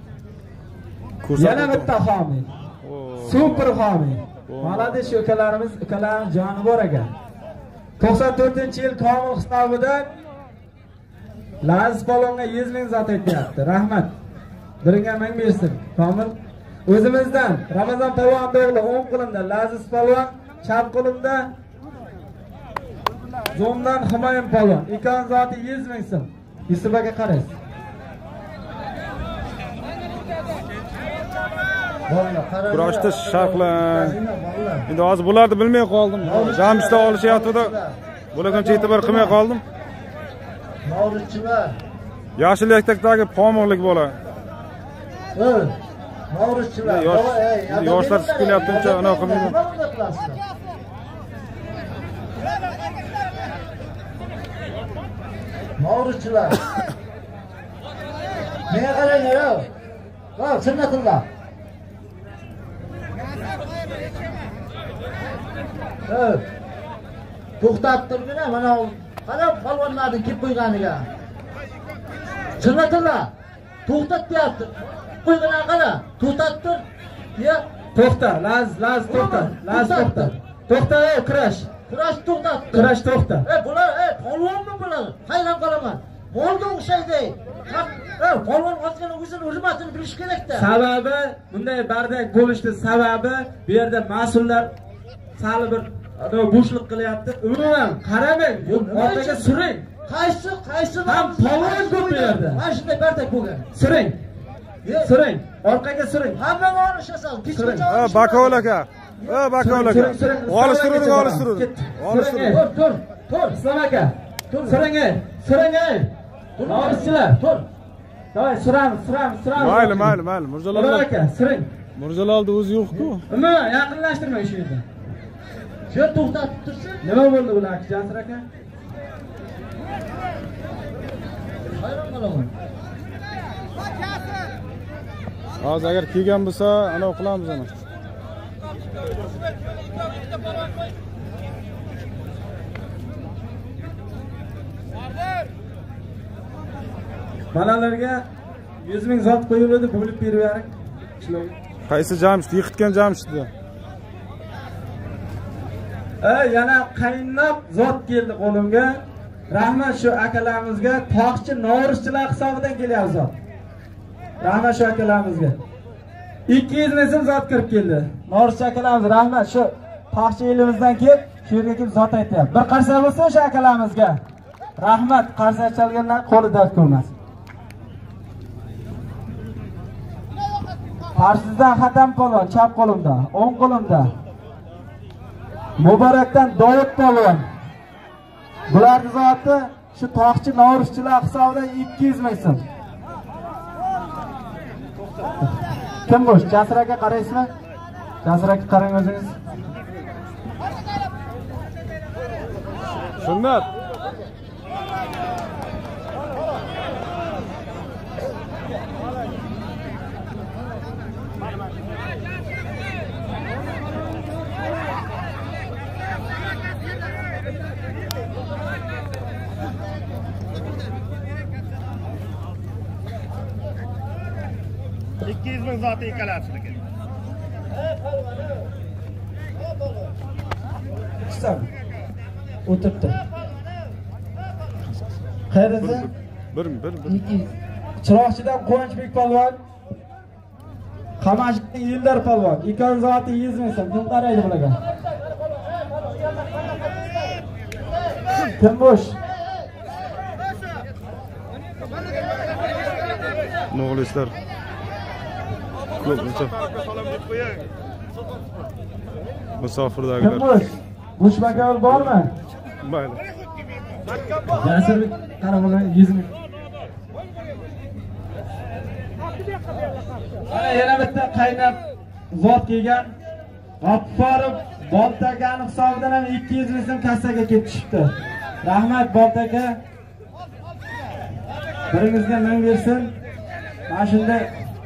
Yana bitta xomiy. Super xomiy. Malades ukalarimiz, ukalarimiz joni bor ekan. to'qson to'rtinchi yil komil hisobidan Laziz polvonga yuz ming zot aytyapti. Rahmat. Biringa ming bersin. Komil o'zimizdan Ramazon polvon o'g'li o'ng qo'limda, Laziz polvon chap qo'limda, Zo'mdan Humoyun polvon. Ikon zoti yuz ming so'm. Yusuf aka qaraysiz. Kurashda sharhlar. Endi hozir bularni bilmay qoldim. Jamishda olishyapti-da. Bularga e'tibor qilmay qoldim. Mavludchilar. Yashil yaktakdagi pomiqlik bola. Ey, Mavludchilar. Yoshlar chiqyapti-cha, ana qilmaydi. Mavludchilar. Nega qaranglar? Ha, sunnatulloh. Evet. To'xtab turgina mana qarab polvonlarni kelib qo'yganiga. Sunnatulloh. To'xtat deyapti. Qo'ygana qara. To'xtat tur. Ya, To'xta, Laz, Laz to'xta. Laz to'xta. To'xta, ey kurash. kurash to'xtat. Kurash to'xta. Ey bular, ey polvonmi bular? Hayron qolaman. Molda o'xshaydi. Ey polvon o'zini o'zini hurmatini bilish kerak-da. Sababi bunday bardak bo'lishdi sababi bu yerda mas'ullar sal bir bo'shliq qilyapti. Umuman qaramang, orqaga suring. Qaysi, qaysi ham polvon ko'p bu yerda. Mana shunday bardak bo'lgan. Suring. Suring, orqaga suring. Hamma olishasal. Ha, Bakovul aka. Ha, Bakovul aka. Olishtirib, olishtirib. Olishtirib. Tur, tur, tur, Islom aka. Tur, suring ey, suring ey. Olishchilar, tur. Davay, suramiz, suramiz, suramiz. Mayli, mayli, mayli. Mirjalol aka, suring. Mirjalolni o'zi yo'q-ku. Umuman yaqinlashtirmang shu yerda. Shu to'xtatib tursin. Nima bo'ldi bular, Jasur aka? Hayron qolaman. Hozir agar kelgan bo'lsa, ana qilamiz ana. Balalarga yuz ming zot qo'yiladi, bo'lib berib bering. Qaysi Jamshid, yiqitgan Jamshidni? Ey, yana qaynoq zot keldi qo'limga. Rahmat shu akalarimizga, toqchi Norischilar hisobidan kelyapti zot. Rahmat shu akalarimizga. ikki yuz ming so'm zot kirib keldi. Norischi akalarimiz rahmat shu toqchi elimizdan kelib, shu yerga kelib zot aytayapti. Bir qarsa bo'lsin shu akalarimizga. Rahmat, qarsa chalganlar qo'li dard ko'rmasin. Farsizdan Xatam polvon chap qo'limda, o'ng qo'limda. Muborakdan Dovud polvon. Bularning zoti shu toqchi Norischilar hisobidan ikki yuz ming so'm. Kim bo'sh? Jasur aka qaraysizmi? Jasur aka qarang o'zingiz. Sunnat. ikki yuz ming zoti ekalasizlar. Qisam. O'tiribdi. Qayrada? Bir, bir, bir. Chiroqchidan Quvonchbek polvon. Qamashdan Yildar polvon. Ikon zoti yuz ming so'm. Kim qaraydi bularga? Kim bo'sh? Muxlislar. Ko'pincha musofirdagilar. Kim bo'sh? Bo'sh makol bormi? Mayli. Jasur qara buni yuz ming. Mana yana bitta qaynab zot kelgan. G'afforov Boltagani hisobidan ham ikki yuz ming so'm kassaga kelib tushibdi. Rahmat Boltaga. Biringizga ming bersin. Mana shunday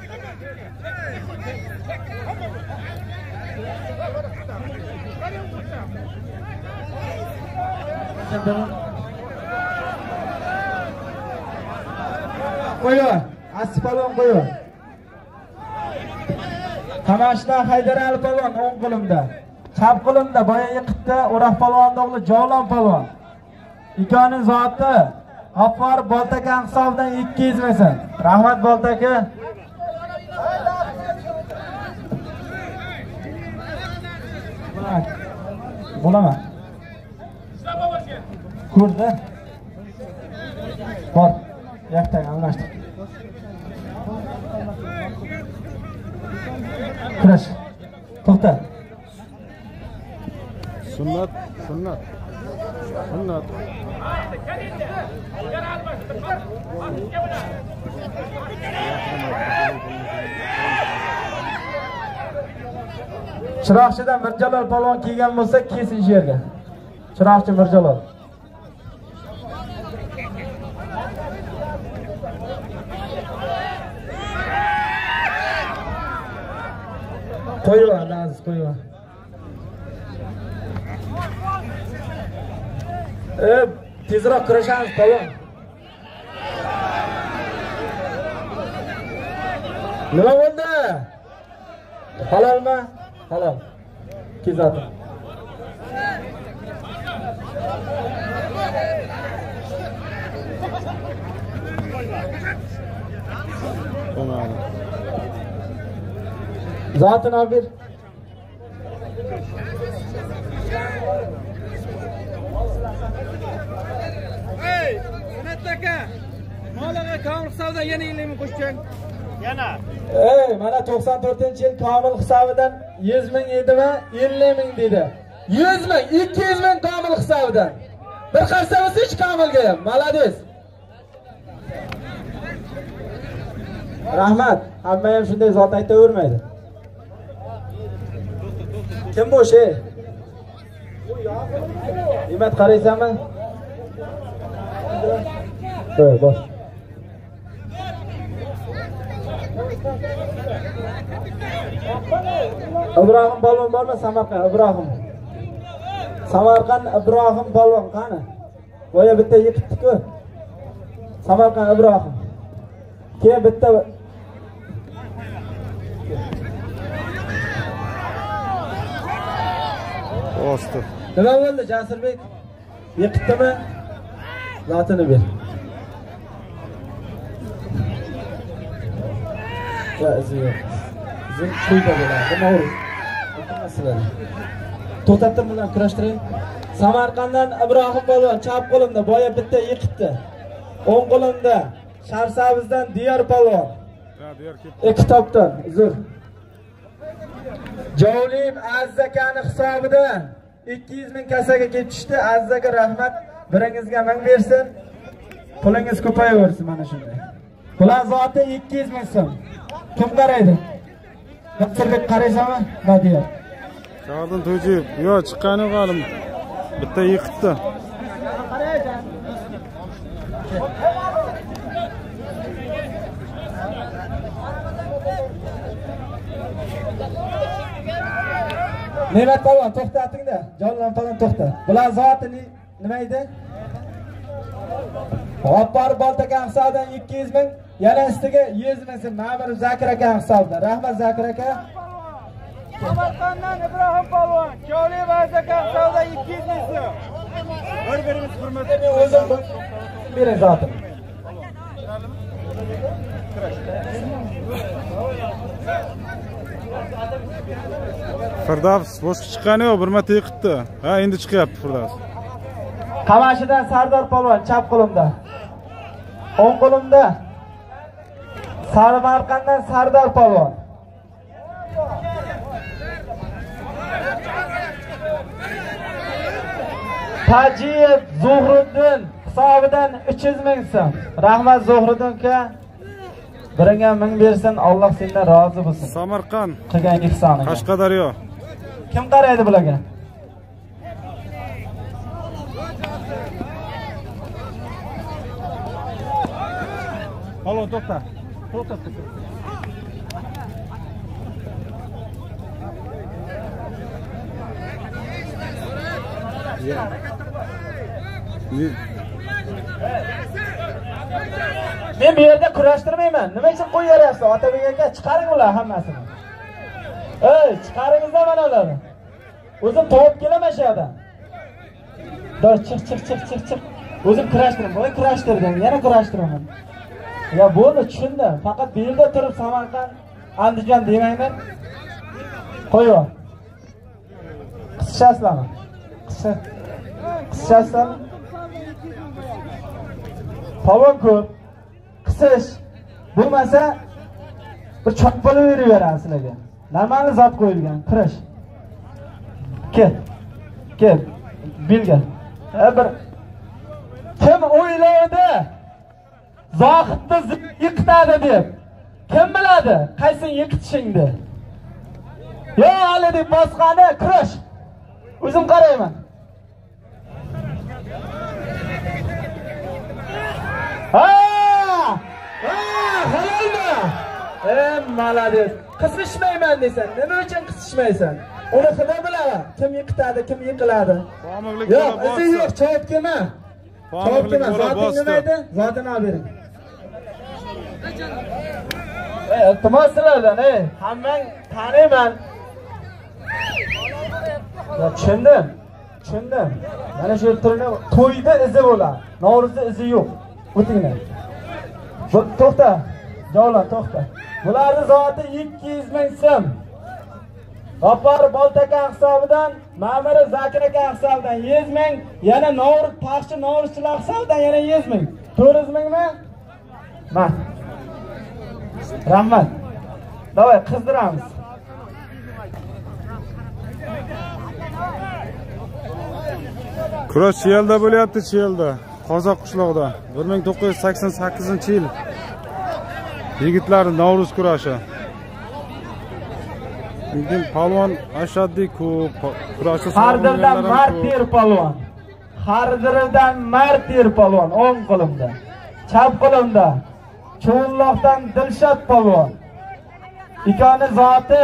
qo'yib, asli palvon qo'yib. Qamashdan Haydarali palvon o'ng qo'limda. Chap qo'limda boya yiqitdi O'roq palvonning o'g'li Javlon palvon. Ikoning zoti G'affar Boltaka hisobidan ikki yuz ming so'm. Rahmat Boltaka. Bo'laman. Ko'rdi. Bor. Yoqdan almashdik. Kurash. To'xta. Sunnat, sunnat. Sunnat. Chiroqchidan Mirjalol palvon kelgan bo'lsa, kesin shu yerga. Chiroqchi Mirjalol. Qo'yva, Aziz, qo'yva. E, tezroq kurashamiz palvon. Nima bo'ldi? Halolmi? Halol. Kezadi. Bo'lmadi. Zaten abi. Hey, Sanat aka. Molaga komil hisobidan yana ellik qo'shchang. Yana. Ey, mana to'qson to'rtinchi yil komil hisobidan yuz ming edi va ellik ming dedi. yuz ming, ikki yuz ming komil hisobidan. Bir qarsa bo'lsa hech komilga ham. Malades. Rahmat. Hamma ham shunday zot aytavermaydi. Kim bu şey? Nimet qaraysanmi? Qo'y, bosh. Ibrohim polvon bormi Samarqand? Ibrohim. Samarqand Ibrohim polvon qani? Boya bitta yiqitdi-ku. Samarqand Ibrohim. Keyin bitta Osti. nima bo'ldi Jasurbek? Yiqitdimi? Zotini ber. Va izi. Zin quyda bo'ladi. Nima o'ri? To'xtatib bilan kurashtiring. Samarqanddan Ibrohim polvon chap qo'limda boya bitta yiqitdi. O'ng qo'limda Sharsabizdan Diyor polvon. Ha, Diyor ketdi. Ikki topdan uzr. Javlim Aziz akani hisobidan ikki yuz ming kasaga ketishdi. Aziz aka rahmat, biringizga ming bersin. Pulingiz ko'payaversin mana shunday. Bular zoti ikki yuz ming so'm. Kim qaraydi? Doktorbek qaraysanmi? Badiyor. Chog'dan To'jiyev. Yo, chiqqani qolim. Bitta yiqitdi. Ne'mat polvon to'xtatingda. Jonlon polvon to'xta. Bular zoti nima edi? G'affar Boltaka hisobidan ikki yuz ming, yana ustiga yuz ming so'm Ma'mur Zakir aka hisobidan. Rahmat Zakir aka. Samarqanddan Ibrohim polvon, Joli Vazaka hisobidan ikki yuz ming so'm. Bir-birimiz hurmatli O'zim bering zotim. Firdavs boshqa chiqqani yo'q, bir marta yiqitdi. Ha, endi chiqyapti Firdavs. Qamashidan Sardor polvon chap qo'limda. O'ng qo'limda Samarqanddan Sardor polvon. Tajiyev Zuhriddin hisobidan uch yuz ming so'm. Rahmat Zuhriddin aka. Biringa ming bersin, Alloh sendan rozi bo'lsin. Samarqand, Qilgan ihsoniga. Qashqadaryo. Kim qaraydi bularga? Palvon to'xta. Men bu yerda kurashtirmayman. Nima uchun qo'yaryapsiz? Otabek aka, chiqaring ular hammasini. Ey, chiqaringizlar mana ularni. O'zim topib kelaman shu yerdan. Do'st, chiq, chiq, chiq, chiq, chiq. O'zim kurashtiraman. Voy kurashtirdim, yana kurashtiraman. Ya bo'ldi, tushundim. Faqat bu yerda turib Samarqand, Andijon demayman. Qo'yib. Qisishasizlarmi? Qisha. Qisishasizlarmi? Pavon ko'p. Qisish bo'lmasa bir chopqalib yuraveradi sizlarga. Normalni zot qo'yilgan, kirish. Kel. Kel. Bilgan. Ha bir kim o'ylaydi? Zohidni yiqitadi deb. Kim biladi qaysin yiqitishingni? Yo, hali deb bosqani kirish. O'zim qarayman. Ha! Halalmi? Ey, malades. Qisishmayman desan, nima uchun qisishmaysan? Uni xudo biladi. Kim yiqitadi, kim yiqiladi. Yo'q, izi yo'q, chop kelma. Chop kelma, zoting nima edi? Zotini olib bering. Ey, iltimos sizlardan, ey, hammang taniyman. Ya tushundim. Tushundim. Mana shu turni to'yda izi bo'ladi. Navro'zda izi yo'q. O'tinglar. To'xta. Javlon, to'xta. Bularni zoti ikki yuz ming so'm. G'afar Boltakan hisobidan, Ma'mur Zakir aka hisobidan yuz ming, yana Novruz Paxshi Novruzchilar hisobidan yana yuz ming. to'rt yuz mingmi? Ma. Rahmat. Davay, qizdiramiz. Kurash Chiyelda bo'lyapti, Chiyelda. Qozoq qishlog'ida bir ming to'qqiz yuz sakson sakkizinchi yil yigitlar Novruz kurashi. Bugun palvon ashaddiy ko'p kurashchi Hardirdan martir palvon. Hardirdan martir palvon o'ng qo'limda. Chap qo'limda Cho'lloqdan Dilshod palvon. Ikoni zoti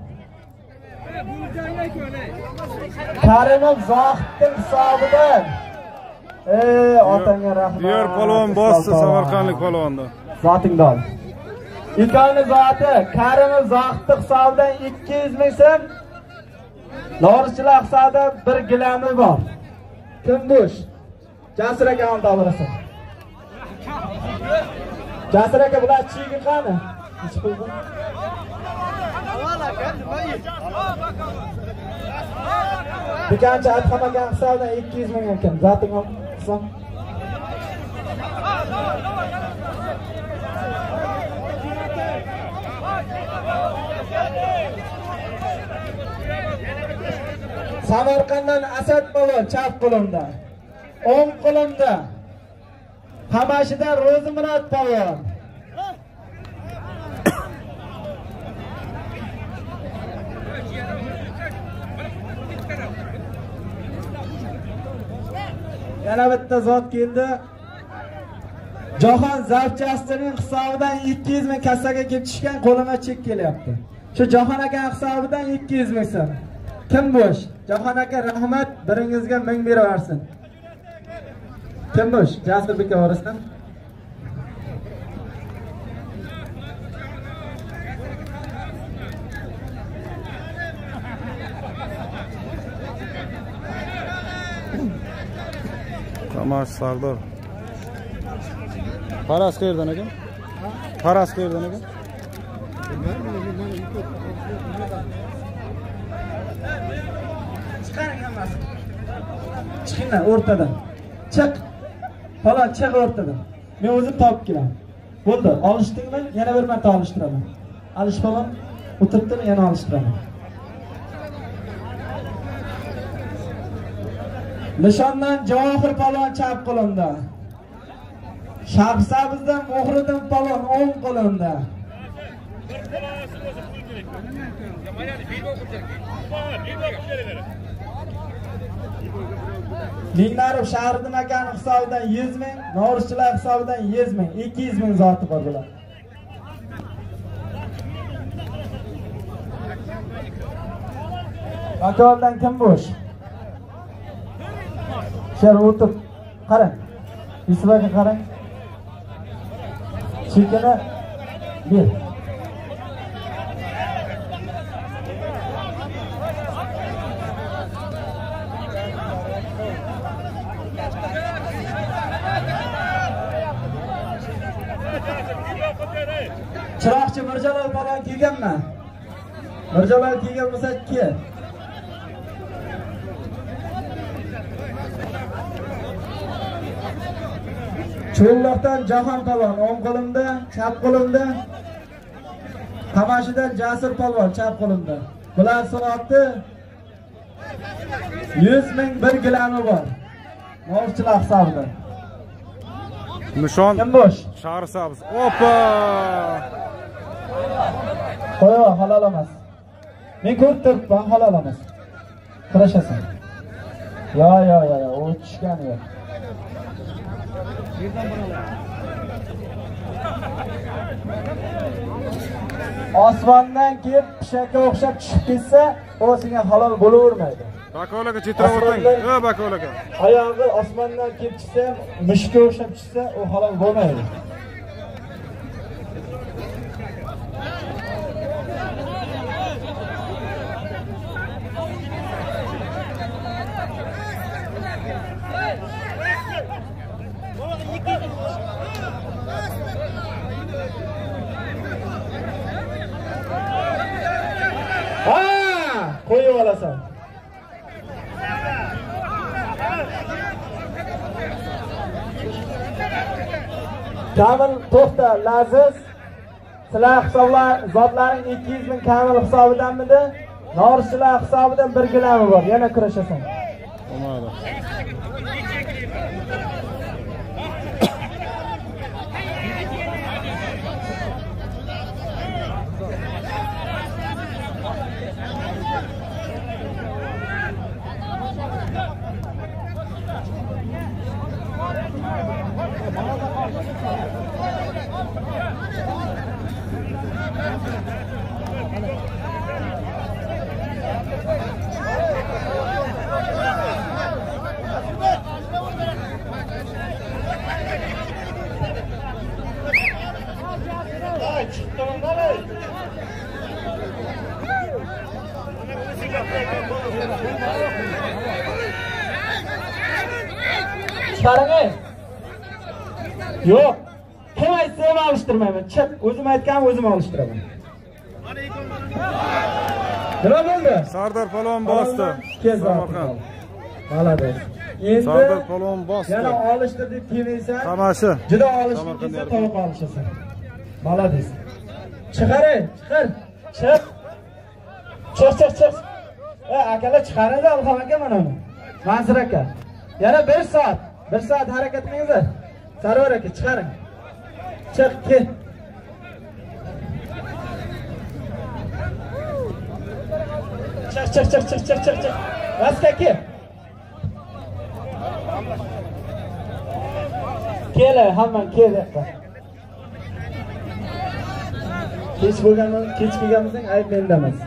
Karimov Zohidning hisobidan. Ey, otangga rahmat. Diyor palvon bosti, Samarqandlik palvonda. Zotingni ol. Ikoni zoti Karimov Zohidning hisobidan ikki yuz ming so'm. Novruzchilar hisobidan bir gilami bor. Kim bo'sh? Jasur aka oldi olasan. Jasur aka bular chiygi qani? Ichib qo'ydim. Bikancha Adham aka hisobidan ikki yuz ming ekan. Zoting ol. Hisob. Samarqanddan Asad palvon chap qo'limda. O'ng qo'limda Qamashidan Ro'zimurod palvon. Yana bitta zot keldi. Jahon Zavchasining hisobidan ikki yuz ming kassaga kelib tushgan, qo'lima chek kelyapti. Shu Jahon aka hisobidan ikki yuz ming so'm. Kim bo'sh? Jahon aka rahmat, biringizga ming beraversin. Kim bo'sh? Jasur aka orasan. Qamash Sardor. Paras qayerdan ekan? Paras qayerdan ekan? Chiqaring hammasi. Chiqinglar o'rtadan. Chiq. Falon chiq o'rtadan. Men o'zim topib kelaman. Bo'ldi, olishdingmi? Yana bir marta olishtiraman. Alish falon o'tiribdimi? Yana olishtiraman. Nishondan Javohir palvon chap qo'limda. Shahsabizdan Muhriddin palvon o'ng qo'limda. Lingarov Shahriddin akaning hisobidan yuz ming, Novruzchilar hisobidan yuz ming, ikki yuz ming zoti bor bular. Akoldan kim bo'sh? Sher o'tib qarang. Yusuf aka qarang. Chekini ber. Chiroqchi Mirjalol palon kelganmi? Mirjalol kelgan bo'lsa kel. Cho'lloqdan Jahon palon o'ng qo'limda, chap qo'limda. Qamashidan Jasur palon chap qo'limda. Bular so'rabdi. yuz ming bir gilami bor. Norchilar hisobida. Nishon Kim bo'sh? Shahribos. Opa! Qo'yo, halol emas. Men ko'rib turibman, halol emas. Kurashasan. Yo, yo, yo, o tushgan yo'q. Osmondan kelib pishakka o'xshab tushib ketsa, o senga halol bo'lavermaydi. Bakolaga chetroq o'tang. Ha, bakolaga. Oyog'i osmondan kelib chiqsa, mushukka o'xshab chiqsa, u halol bo'lmaydi. Ha! Qo'yib olasan. Kamil to'xta, Laziz. Sizlar hisoblar, zotlaring ikki yuz ming kamil hisobidanmidi? Norchilar hisobidan bir gilami bor. Yana kurashasan. Bo'lmaydi. Chiqaring. Yo'q. Kim aytsa ham alishtirmayman. Chiq, o'zim aytganim o'zim alishtiraman. Nima bo'ldi? Sardor palon bosdi. Samarqand. Malades. Endi Sardor palon bosdi. yana olishtir deb kelmaysan. Qamashi. Juda olishib kelsa to'liq olishasan. Malades. Chiqaring, chiqar. Chiq. Chiq, chiq, chiq. Ey, akalar chiqaring, Alham aka mana uni. Mansur aka. Yana bir soat. bir soat harakat qilingizlar. Sarvar aka chiqaring. Chiq, kel. Chiq, chiq, chiq, chiq, chiq, chiq, chiq. Vasqa kel. Kel, hamma kel yoqqa. Kech bo'lganmi, kech kelganmizning ayb menda emas.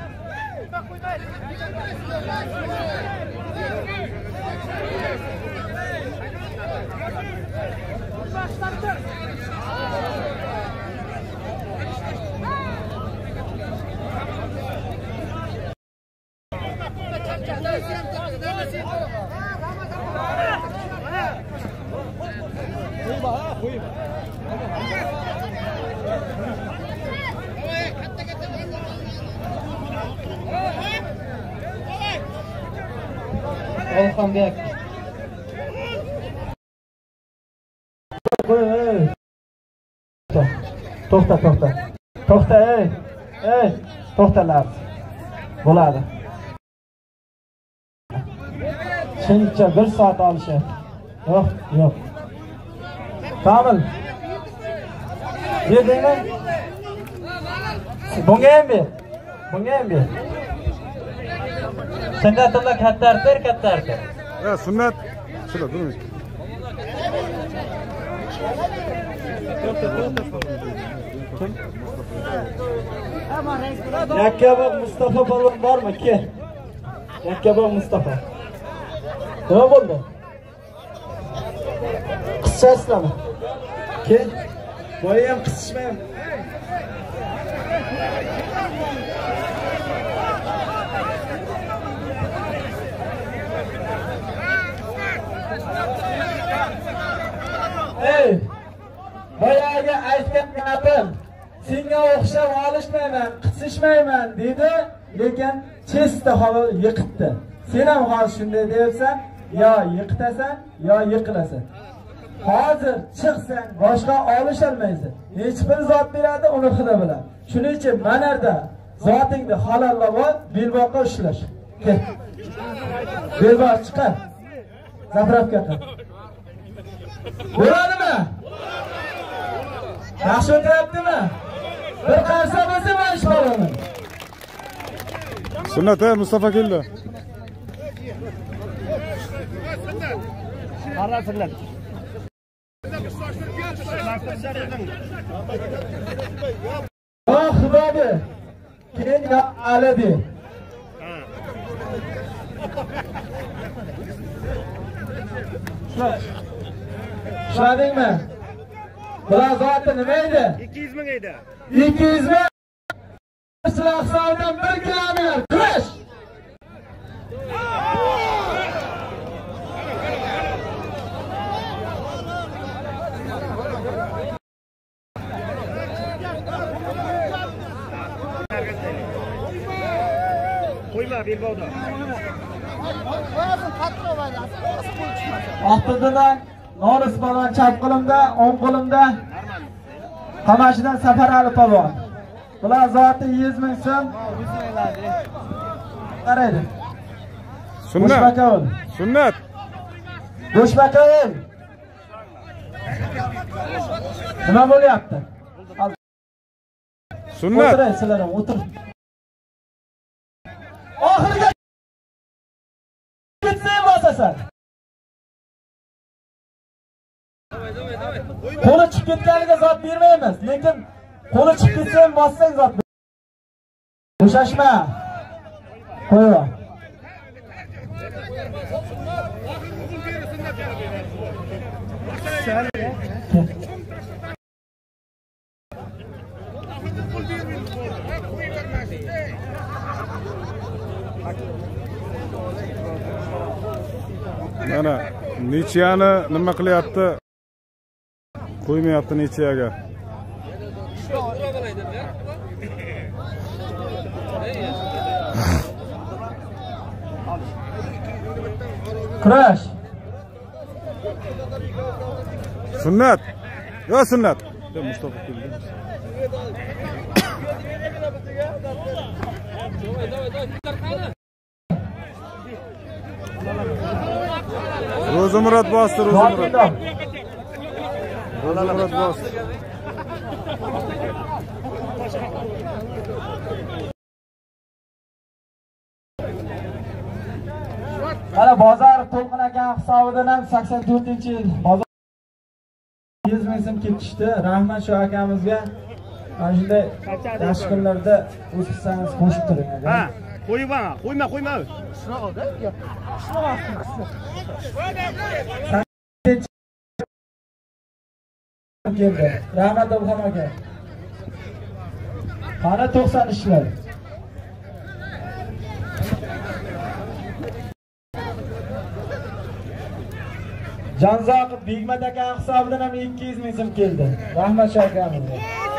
Alhamdulillah. To'xta, to'xta. To'xta, ey. Ey, to'xtalar. Bo'ladi. Shuncha bir soat olishadi. Yo'q, yo'q. Kamil. Berdingmi? Bunga ham ber. Bunga ham ber. Sunnatulloh katta arter, katta arter. Ha, sunnat. Shula, durang. Yakka bak Mustafa balon bormi? Kel. Yakkabog' Mustafa. Nima bo'ldi? Qissasizlarmi? Kel. Boya ham qissishmayman. Ey! Boyaga aytgan gapim, senga o'xshab olishmayman, qitsishmayman dedi, lekin chesta havo yiqitdi. Sen ham hozir shunday deyapsan, yo yiqitasan, yo yiqilasan. Hozir chiqsang, boshqa olisholmaysan. Hech bir zot beradi, uni Xudo biladi. Shuning uchun manarda zotingni halollab ol, belboqqa ushlash. Kel. Belboq chiqar. Zapravka qil. Bo'ladimi? Yaxshi o'tyaptimi? Bir qarsa bo'lsa men ish qilaman. Sunnat ey Mustafa keldi. Qara sunnat. Oh Xudobi. Keyin ya aladi. Tushundingmi? Bular zoti nima edi? ikki yuz ming edi. ikki yuz ming. Sizlar hisobidan bir kilometr kurash. Qo'yma belbog'da. Oqtidan Noris polvon chap qo'limda, o'ng qo'limda. Qamashidan Safarali polvon. Bular zoti yuz ming so'm. Qaraydi. Sunnat. Sunnat. Bo'shbaqaol. Nima bo'lyapti? Sunnat. O'tiring sizlar ham, o'tir. Oxiriga ketsang bosasan. Qo'li chiqib ketganiga zot bermaymiz, lekin qo'li chiqib ketsa ham bossang zot. Bo'shashma. Qo'yva. Mana nechiyani nima qilyapti? Qo'ymayapti nechiyaga. Kurash. Sunnat. Yo sunnat. Deb Mustafa keldi. Ro'zimurod bosdi, Ro'zimurod. Ro'zimurod bosdi. Mana bozor To'lqin aka hisobidan ham sakson to'rtinchi yil bozor yuz ming so'm ketishdi. Rahmat shu akamizga. Mana shunday yaxshi kunlarda o'z hissangizni qo'shib turing. Ha, qo'yma, qo'yma, qo'yma. Shunaqa-da. Keldi. Rahmat Obxon aka. Qani to'qson ishlar. Janzoqov Begmat aka hisobidan ham ikki yuz ming so'm keldi. Rahmat shakamizga.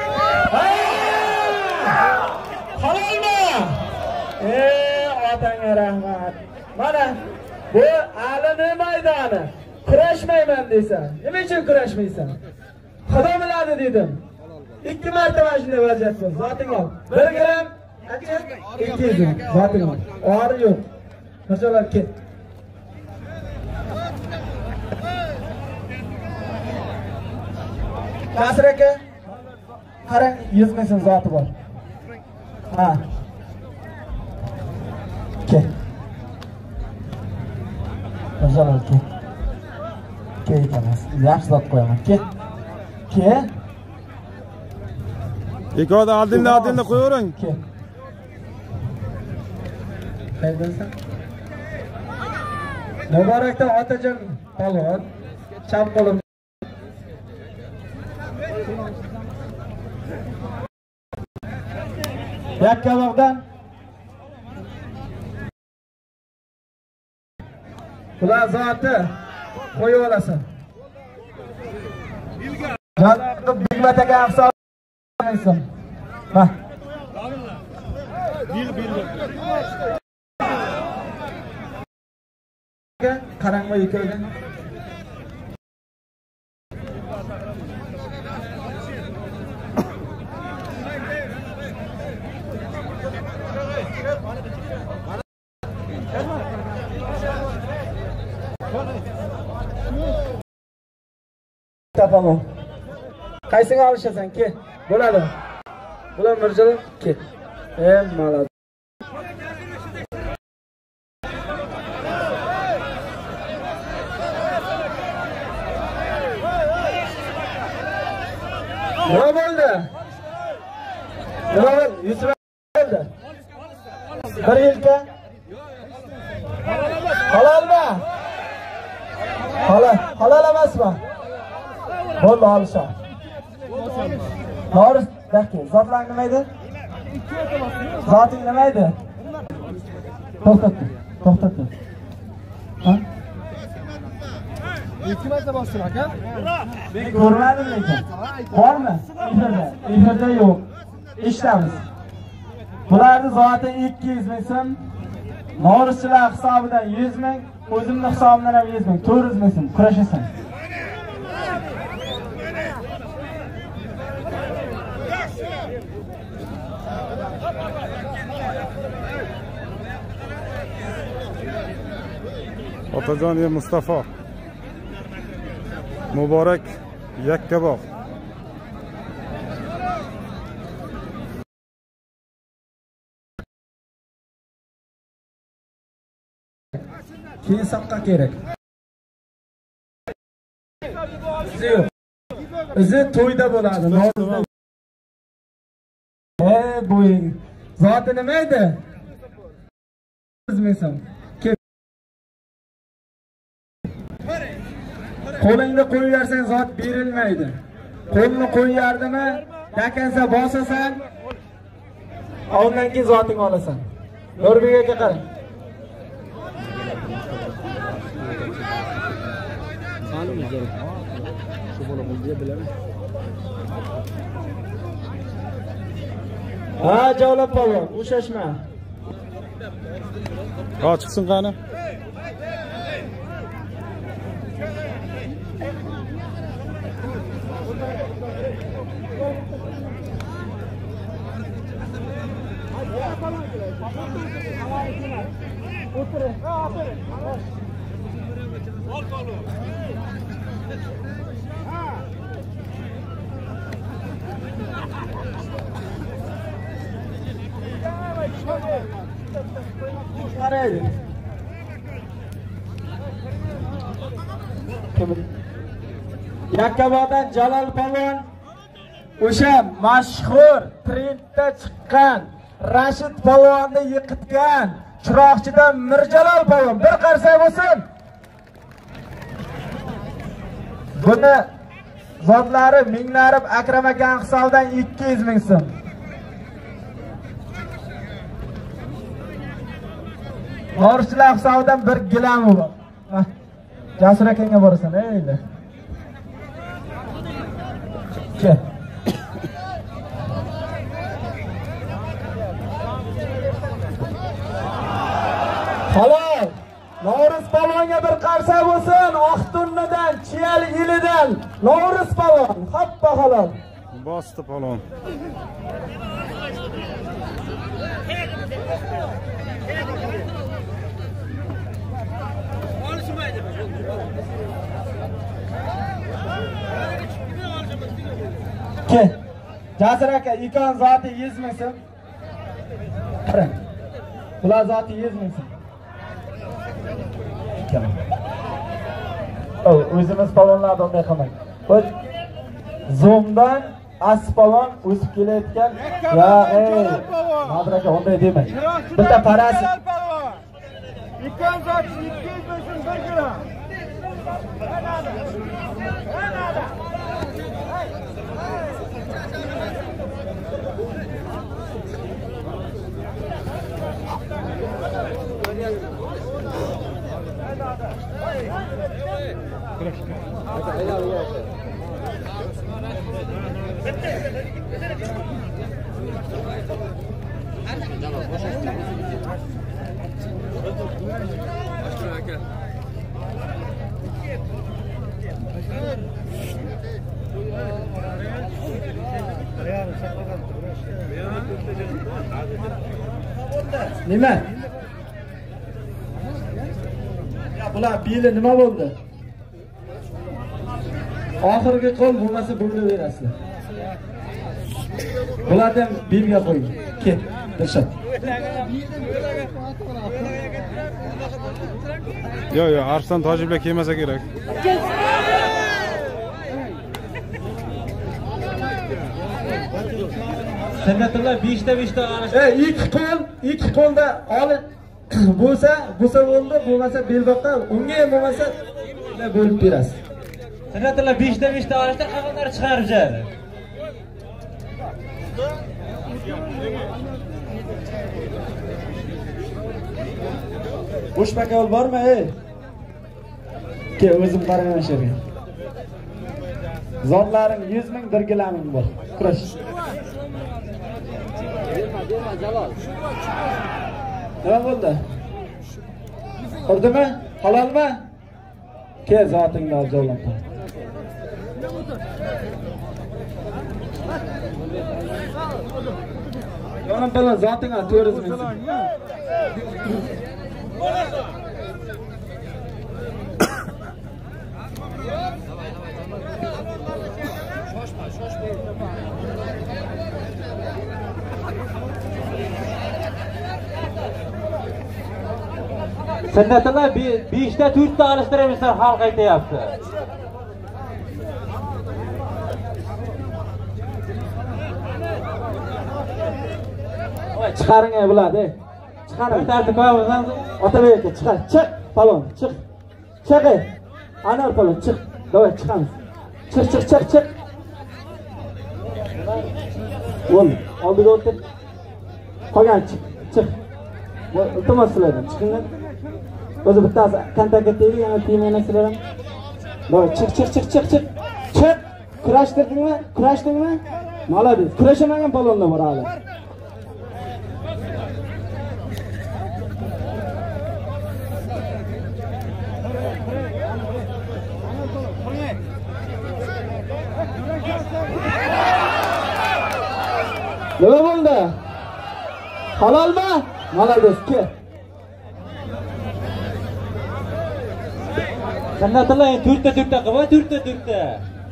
Halolmi? Ey, otangga rahmat. Mana bu alini maydoni. Kurashmayman deysan. Nima uchun kurashmaysan? Xudo biladi dedim. ikki marta mana shunday vaziyat bo'ldi. Zoting ol. bir gram achchiq ikki yuz ming. Zoting ol. Ori yo'q. Mirzolar ket. Kasir aka, qarang yuz ming so'm zoti bor. Ha. Ket. Mirzolar ket. Ket emas. Yaxshi zot qo'yaman. Ket. Ke? Ikkoda aldinda aldinda qo'yavering. Ke. Qayerdasan? Muborakdan Otajon polvon chap qo'lim. Yakkabog'dan ular zoti qo'yib olasan. Janob Bigmat aka hisoblaysan. Ha. Bil bil. Qarangma ekan. Tapaman. Qaysini olishasan ki? Bo'ladi. Bular mirjalab ket. Em malad. Nima bo'ldi? Nima bo'ldi? Yusuf bo'ldi. Bir yilga. Halalmi? Halal, halal emasmi? Bo'ldi, olishar. Noris, dakki, zotlar nima edi? Zoting nima edi? To'xtatdi, to'xtatdi. Ha? Ikki marta bosdim aka. Men ko'rmadim lekin. Bormi? Efirda, efirda yo'q. Eshitamiz. Bularning zoti ikki yuz ming so'm, Norischilar hisobidan yuz ming, o'zimning hisobimdan ham yuz ming, to'rt yuz ming so'm kurashasan. Otajon Mustafa Muborak Yakkabog' keyin saqqa kerak. Yo'q. Izi to'yda bo'ladi. Eh, bo'ying. Zoti nima edi? Bizmisan. Qo'lingni qo'yib bersang zot berilmaydi. Qo'lni qo'yardimi, dakansa bosasan, undan keyin zoting olasan. Nurbek aka qarang. Ha, javlab polvon, ushashma. Ha, chiqsin qani. Yakkabog'dan Jalol polvon o'sha mashhur trendda chiqqan Rashid polvonni yiqitgan Chiroqchidan Mirjalol polvon bir qarsak bo'lsin. Buni zotlari minglab Akram aka hisobidan ikki yuz ming so'm. Norischilar hisobidan bir gilam bor. Jasur akanga borasan, eyli. Ke. Halol. Noris polvonga bir qarsa bo'lsin, Oqtunnidan, Chiyal ilidan. Noris polvon, hoppa halol. Bosdi polvon. Ke. Jasur aka, ikon zoti yuz ming so'm. Qarang. Bular zoti yuz ming so'm. O, o'zimiz polvonlardan unday qilmang. O'z Zoomdan Aspolon o'sib kelayotgan. Ya, ey, Nadir aka unday demang. Bitta parasi Turkan sochi ikki yuz besh ming bir kilo. Nima? Ya bular beli nima bo'ldi? Oxirgi qo'l bo'lmasa bo'ldi berasizlar. Bulardan belga qo'ying. Ket, Dilshod. Yo'q, yo'q, Arslan Tojibek kelmasa kerak. Sunnatulloh besh ta besh ta olish. Ey, ikki qo'l, ikki qo'lda olib bo'lsa, bo'lsa bo'ldi, bo'lmasa belboqqa, unga ham bo'lmasa bo'lib berasiz. Sunnatulloh besh ta besh ta olishda qavonlari chiqarib jari. Bo'sh pakavul bormi, ey? Ke, o'zim qaraman shu yerga. Zotlaring yuz ming, dirgilaming bor. Kurash. Nima bo'ldi? Urdimi? Halolmi? Ke, zotingni olib joylan. Yo'lim bilan zotingga to'rt yuz ming. Sunnatulloh besh ta to'rt ta olishtiramisan, xalq aytayapti. Voy, chiqaring ey bularni. Chiqaring. Tartib qo'yamiz. Otabek aka, chiqar. Chiq, palon, chiq. Chiq ey. Anor palon, chiq. Davay, chiqamiz. Chiq, chiq, chiq, chiq. Bo'l, oldiga o'tir. Qolgan chiq, chiq. Iltimos sizlardan chiqinglar. O'zi bittasi kontaktga tegdi, yana tegmayman sizlar ham. Davay, chiq, chiq, chiq, chiq, chiq. Chiq. Kurashtirdingmi? Kurashdingmi? Malades. Kurashamagan palonlar bor hali. Nima bo'ldi? Halolmi? Malades, ke. Sunnatulloh to'rt ta to'rt ta qilib, to'rt ta to'rt ta.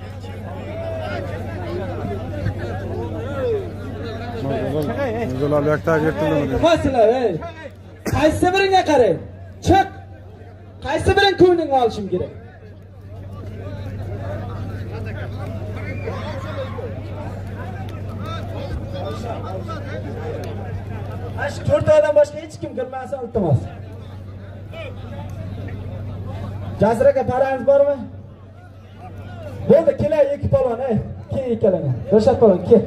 O'zlar yaktaga yirtildimi? Nima sizlar, ey? Qaysi biringga qarang? Chiq. Qaysi biring ko'nglingga olishim kerak? Ash to'rt odam boshqa hech kim kirmasa, iltimos. Jazir aka, parangiz bormi? Bo'ldi, kelay ikki palon, ey. Kel ikkalana. Dilshod palon, kel.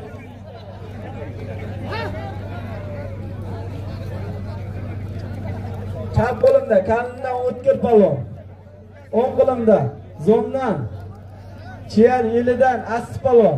Chap qo'limda Kalindan O'tkir palon. O'ng qo'limda Zomdan, Chiyar yilidan Asli palon.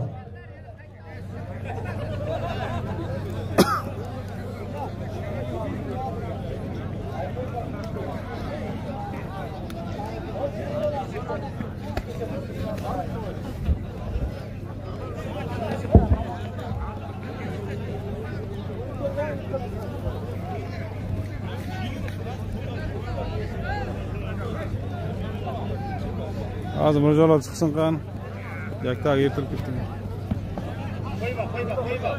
Hozir mirjolar chiqsin qani. Yaktaga yirtilib ketdi. Qo'yma, qo'yma, qo'yma.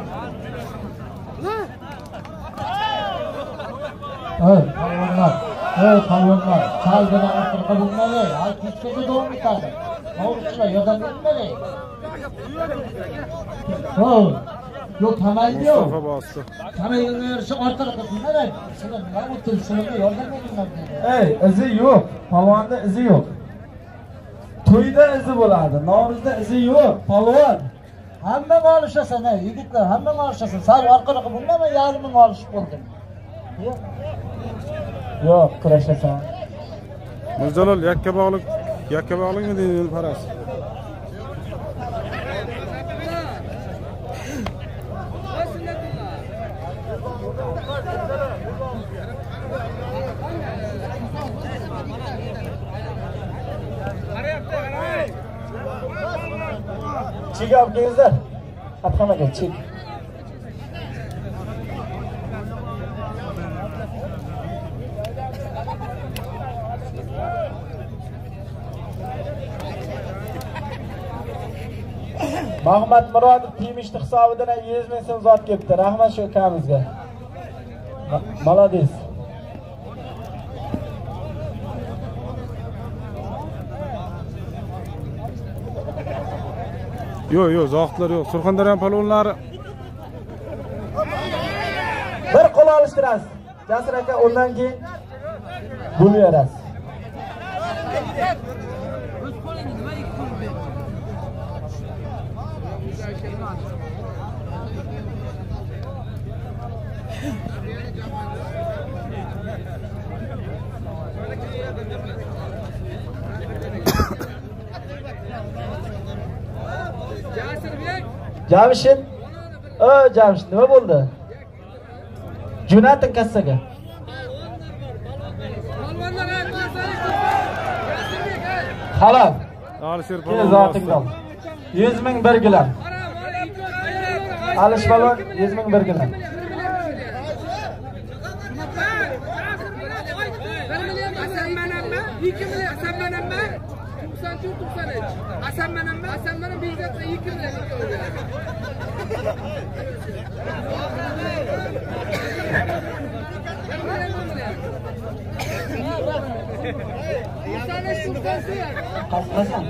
Ha, Evet, hayvanlar. Çalgıda artırka bulmalı. Ay, küçükçe doğum biterdi. Mavuşçular, yardım edilmeli. Oh, yok temel yok. Mustafa bastı. Temelin yarışı arkada kısımlar. Şunun ne mutlu, şunun yardım edilmeli. Ey, izi yok. Palvonda izi yok. To'yda izi bo'ladi, Navro'zda izi yo'q, palvon. Hamma olishasın ha, yigitlar, hamma olishasın. Sal orqada bundan yarımın olishib bo'ldim. Yo'q. Yo'q, kurashasan. Mirjalol yakka bog'liq, yakka bog'liqmi deydi Faras? Chek olib kelingizlar. Atxonaga chek. Mahmad Murodov Timishni hisobidan yuz ming so'm zot ketdi. Rahmat shu akamizga. Malades. Yo'q, yo'q, zohidlar yo'q. Surxondaryo palvonlari Bir qo'l olishtirasiz. Jasur aka undan keyin bo'laverasiz. Jamshid, o Jamshid, nima bo'ldi? Jo'nating kassaga. Halol. Alisher Kelin palvon zotingdan. bastı. yuz ming bir gilam. Alish palvon yuz ming bir gilam. Hasan benim mi? Hasan benim bir dakika iyi ki bile. Hasan.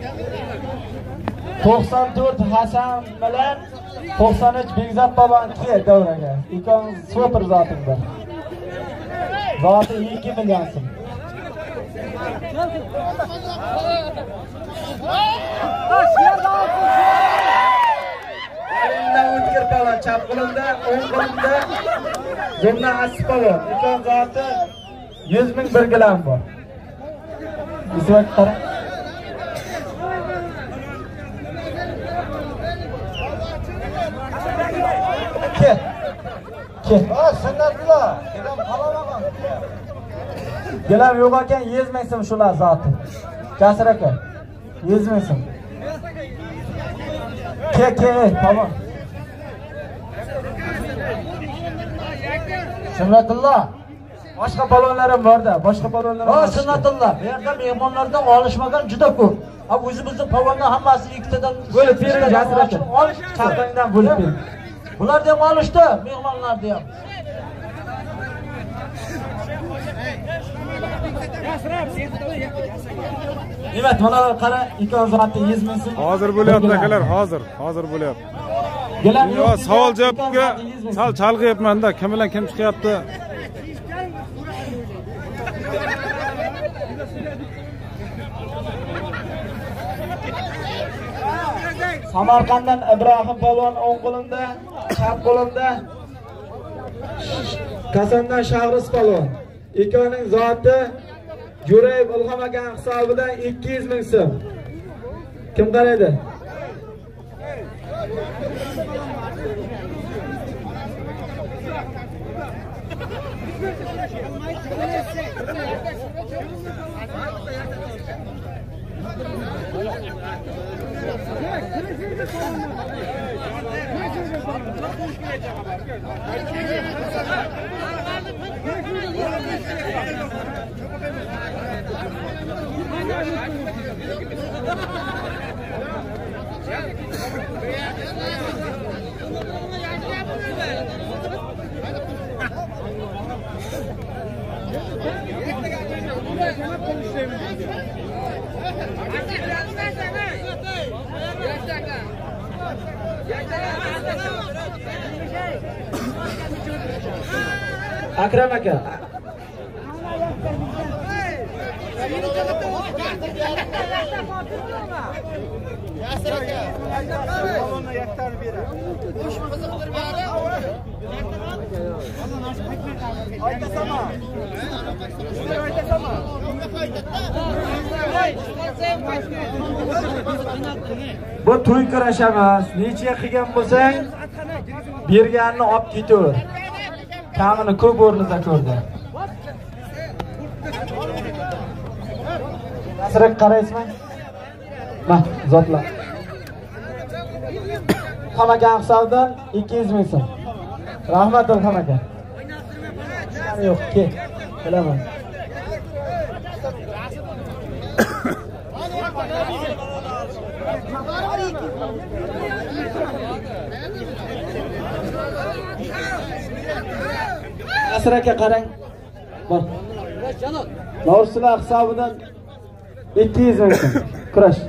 to'qson to'rt Hasan bilan to'qson uch Begzod polvon ki davraga. Ikon super zotingda. Zoti ikki million so'm. Elimdan o'tkir palvon, chap qo'limda, o'ng qo'limda Zumna Asipov. Ikon zoti yuz ming bir gilam bor. Isvat qara. Ke. Ke. Ha, sunnatlar. Gilam palvon. Gilam yo'q ekan, yuz ming so'm shular zoti. Jasur aka. yuz ming so'm. Ke ke, tamam. Sunnatullah. Boshqa palvonlarim bor-da, boshqa palvonlarim. Ha, sunnatullah. Bu yerda mehmonlardan olishmagan juda ko'p. Ha, o'zimizning palvonlar hammasi ikkitadan bo'lib bering, Jasur aka. Olish Chaqangdan bo'lib bering. Bular ham olishdi, mehmonlarni ham. Evet, mana qara, ikon zoti yuz ming so'm. Hozir bo'lyapti akalar, hozir, hozir bo'lyapti. Gilam Yo, savol javobga sal chalg'iyapman-da, kim bilan kim chiqyapti? Samarqanddan Ibrohim polvon o'ng qo'limda, chap qo'limda. Kasandan Shahris polvon. Ikoning zoti Jo'rayev Ilhom aka hisobidan ikki yuz ming so'm. Kim qaraydi? Akram aka. Yasir aka. Balonni yaktar beradi. Boshmi qiziqdir bari? Aytasama. Aytasama. Bu to'y kurash emas. Necha qilgan bo'lsang, berganini olib ketaver. Kamini ko'p o'rnida ko'rdi. Nasrak qaraysizmi? Mana, zotlar. Xamagan hisobdan ikki yuz ming so'm. Rahmat Ilhom aka. Yo'q, kel. Bilaman. Nasr aka qarang. Bor. Norslar hisobidan ikki yuz ming so'm. Kurash.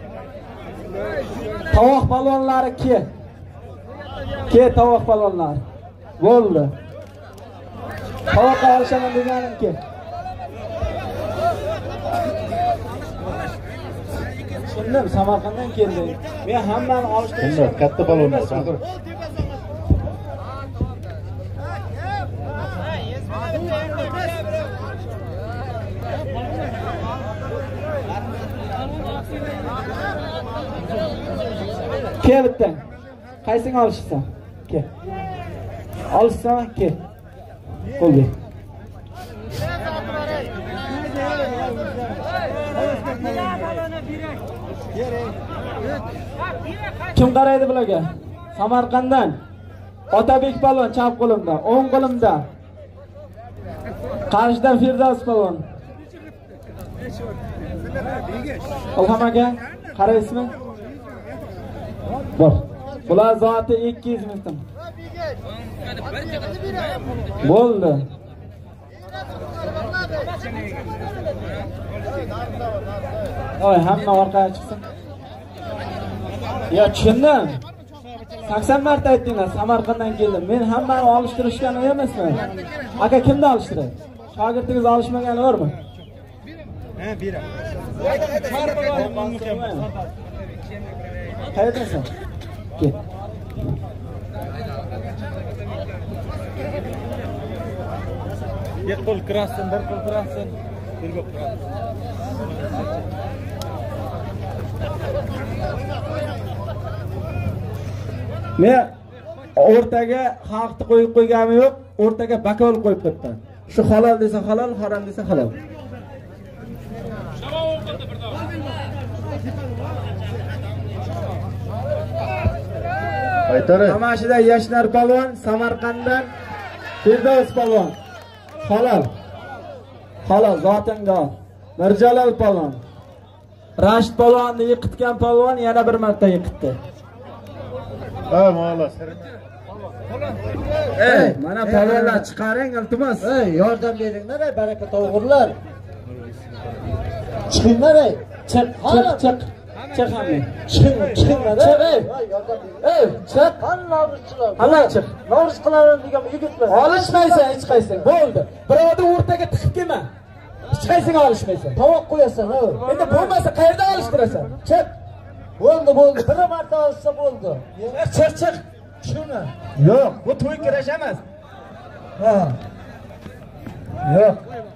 Tovoq balonlari ke. Ke tovoq balonlari. Bo'ldi. Tovoq olishaman deganim ke. Shundan Samarqanddan keldi. Men hammani olishtirishim. Katta balonlar. Ke bitta. Qaysini olishsan? Ke. Olishsan, ke. Qo'l ber. Kim qaraydi bularga? Samarqanddan Otabek palvon chap qo'limda, o'ng qo'limda. Qarshida Firdavs palvon. Ilhom aka, qaraysizmi? Bor. Bular zoti ikki yuz ming so'm. Bo'ldi. Oy, hamma orqaga chiqsin. Ya tushundim. sakson marta aytdinglar, Samarqanddan keldim. Men hammani olishtirishgan emasman. Aka kimni olishtiradi? Shogirdingiz olishmagani bormi? Ha, bera. Qayerdasan? Kel. Bir qo'l kirasın, bir qo'l kirasın. Bir qo'l kirasın. Men o'rtaga xalqni qo'yib qo'yganim yo'q, o'rtaga bakol qo'yib qo'yibman. Shu halol desa halol, harom desa halol. Aytare. Tamashida Yashnar palvon, Samarqanddan Firdavs palvon. Halol. Halol zotinga. Mirjalol palvon. Rashid palvonni yiqitgan palvon yana bir marta yiqitdi. Ha, ma'lum. Ey, mana palvonlar chiqaring iltimos. Ey, yordam beringlar, ey, baraka to'g'rilar. Chiqinglar, ey. Chiq, chiq, chiq. Chiq hamma. Chiqing, chiqinglar, ey. Ey, chiq. Qanlavchilar. Hamma chiq. Noris qilaman degan yigitlar. Olishmaysan hech qaysing. Bo'ldi. Birovni o'rtaga tiqib kelma. Hech qaysing olishmaysan. Tovoq qo'yasan, ey. Endi bo'lmasa qayerda olishtirasan? Chiq. Bo'ldi, bo'ldi. Bir marta olsa bo'ldi. Chiq, chiq. Shuni. Yo'q, bu to'y kirash emas. Ha. Yo'q.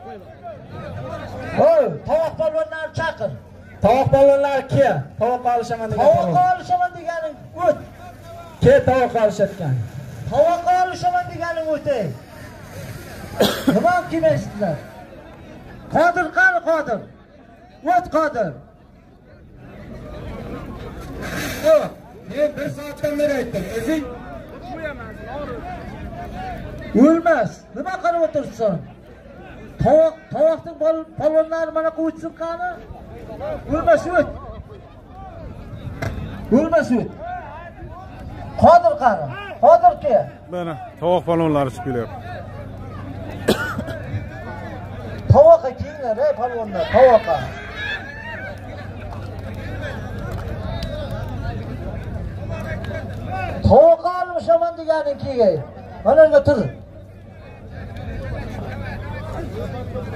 Oy, tovoq polvonlarni chaqir. Tovoq balonlar ke. Tovoq olishaman degan. Tovoq olishaman deganing o't. Ke tovoq olishayotgan. Tovoq olishaman deganing o'tay. Nima kemaysizlar? Qodir qani Qodir? O't Qodir. Yo'q, men bir soatdan beri aytdim. O'zing O'lmas. Nima qilib o'tirsan? Tovoq, tovoqning polvonlari mana qo'ysin qani? O'lmas o't. O'lmas o't. Qodir qani? Qodir ke. Mana tovoq balonlari chiqib kelyapti. Tovoqqa kiyinglar, ey polvonlar, tovoqqa. Tovoqqa olmishaman deganing kiygay. Mana unga tur.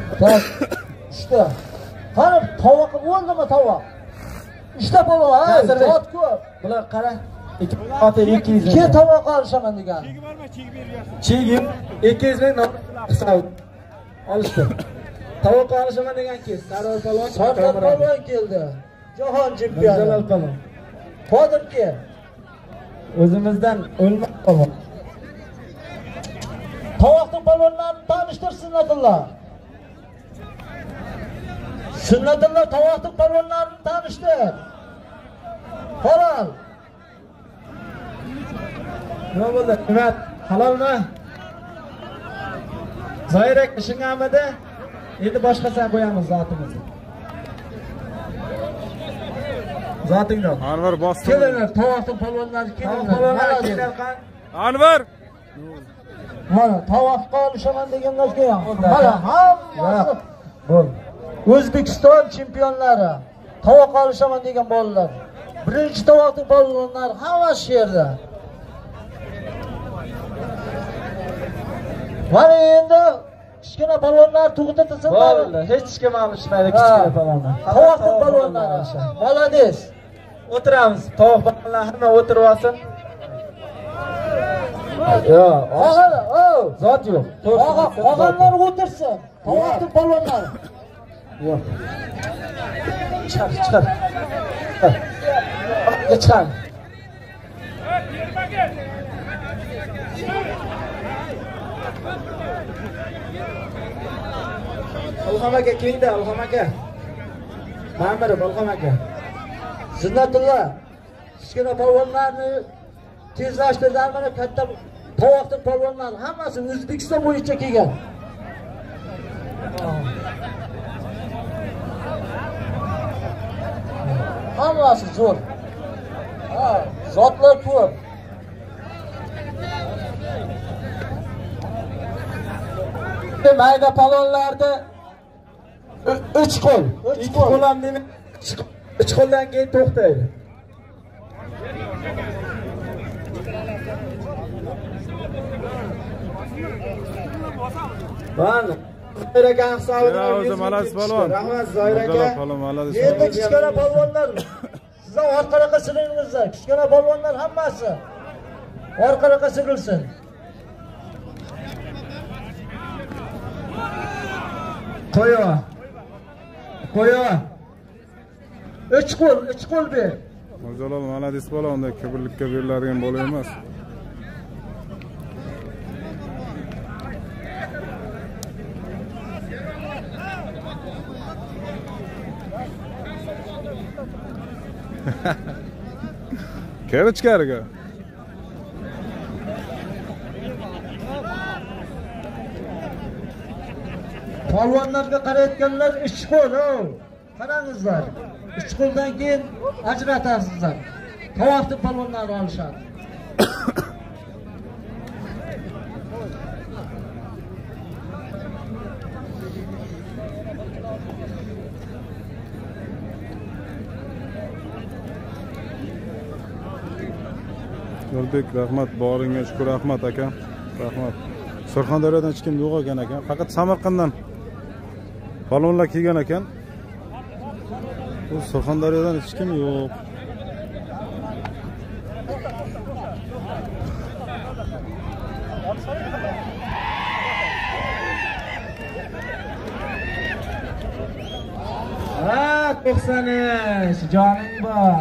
Bak işte. Qani tovoq bo'ldimi tovoq? İşte polvon, ha, zot ko'p. Bular qara. Ota ikki yuz. Ke tovoq olishaman degan. Chegim ikki yuz ming hisob olishdi. Tovoq olishaman degan kes. Sarvar polvon, Sarvar polvon keldi. Jahon chempioni. Jalol polvon. Qodir ke. O'zimizdan o'lmas polvon. Tovoqning polvonlarini tanishtir Sunnatulloh. Sunnatulloh tovoqning polvonlarini tanishtir. Halol. Nima bo'ldi? Hikmat, halolmi? Zoirak ishingmidi? Endi boshqasini qo'yamiz zotimizni. Zotingdan. Anvar bosdi. Kelinglar, tovoqning polvonlari kelinglar. Anvar. Mana tovoqqa olishaman deganlar kelgan. Mana hammasi bo'l. O'zbekiston chempionlari tovoq olishaman degan bolalar. Birinchi tovoqning polvonlari hammasi shu yerda. Mana endi kichkina polvonlar to'xtatilsin. Bo'ldi, hech kim olishmaydi kichkina polvonlar. Tovoqning polvonlari. Молодец. O'tiramiz. Tovoq polvonlar hamma o'tirib olsin. Yo, Og'al, o, zot yo'q. Og'allar o'tirsin. Tovoqning polvonlari. Yo'q. Chiqar, chiqar. Chiqar. Alham aka kelingda, Alham aka. Ma'mur Alham aka. Sunnatulloh kichkina polvonlarni tezlashtirgan mana katta tovoqning polvonlari hammasi O'zbekiston bo'yicha kelgan. Hammasi zo'r. Ha, zotlar ko'p. Mayda polvonlarda uch qo'l. uch qo'l. Qo'l ham demak, uch qo'ldan keyin to'xtaydi. Mana Zoir aka hisobida o'zi malaz polvon. Rahmat Zoir aka. Polvon malaz. Endi kichkina polvonlar sizlar orqaroqqa siringizlar. Kichkina polvonlar hammasi orqaroqqa sirilsin. Qo'yo. Qo'yo. uch qo'l, uch qo'l ber. Mirjalol malaz polvon, unda kibrlikka beriladigan bola emas. Kir ichkariga. Polvonlarga qarayotganlar uch qo'l, o. Qarangizlar. uch qo'ldan keyin ajratasizlar. Tovoqning polvonlari olishadi. Nurbek, rahmat, boringga shukur, rahmat aka. Rahmat. Surxondaryodan hech kim yo'q ekan ekan. Faqat Samarqanddan polvonlar kelgan ekan. Bu Surxondaryodan hech kim yo'q. Ha, to'qson uch joning bor.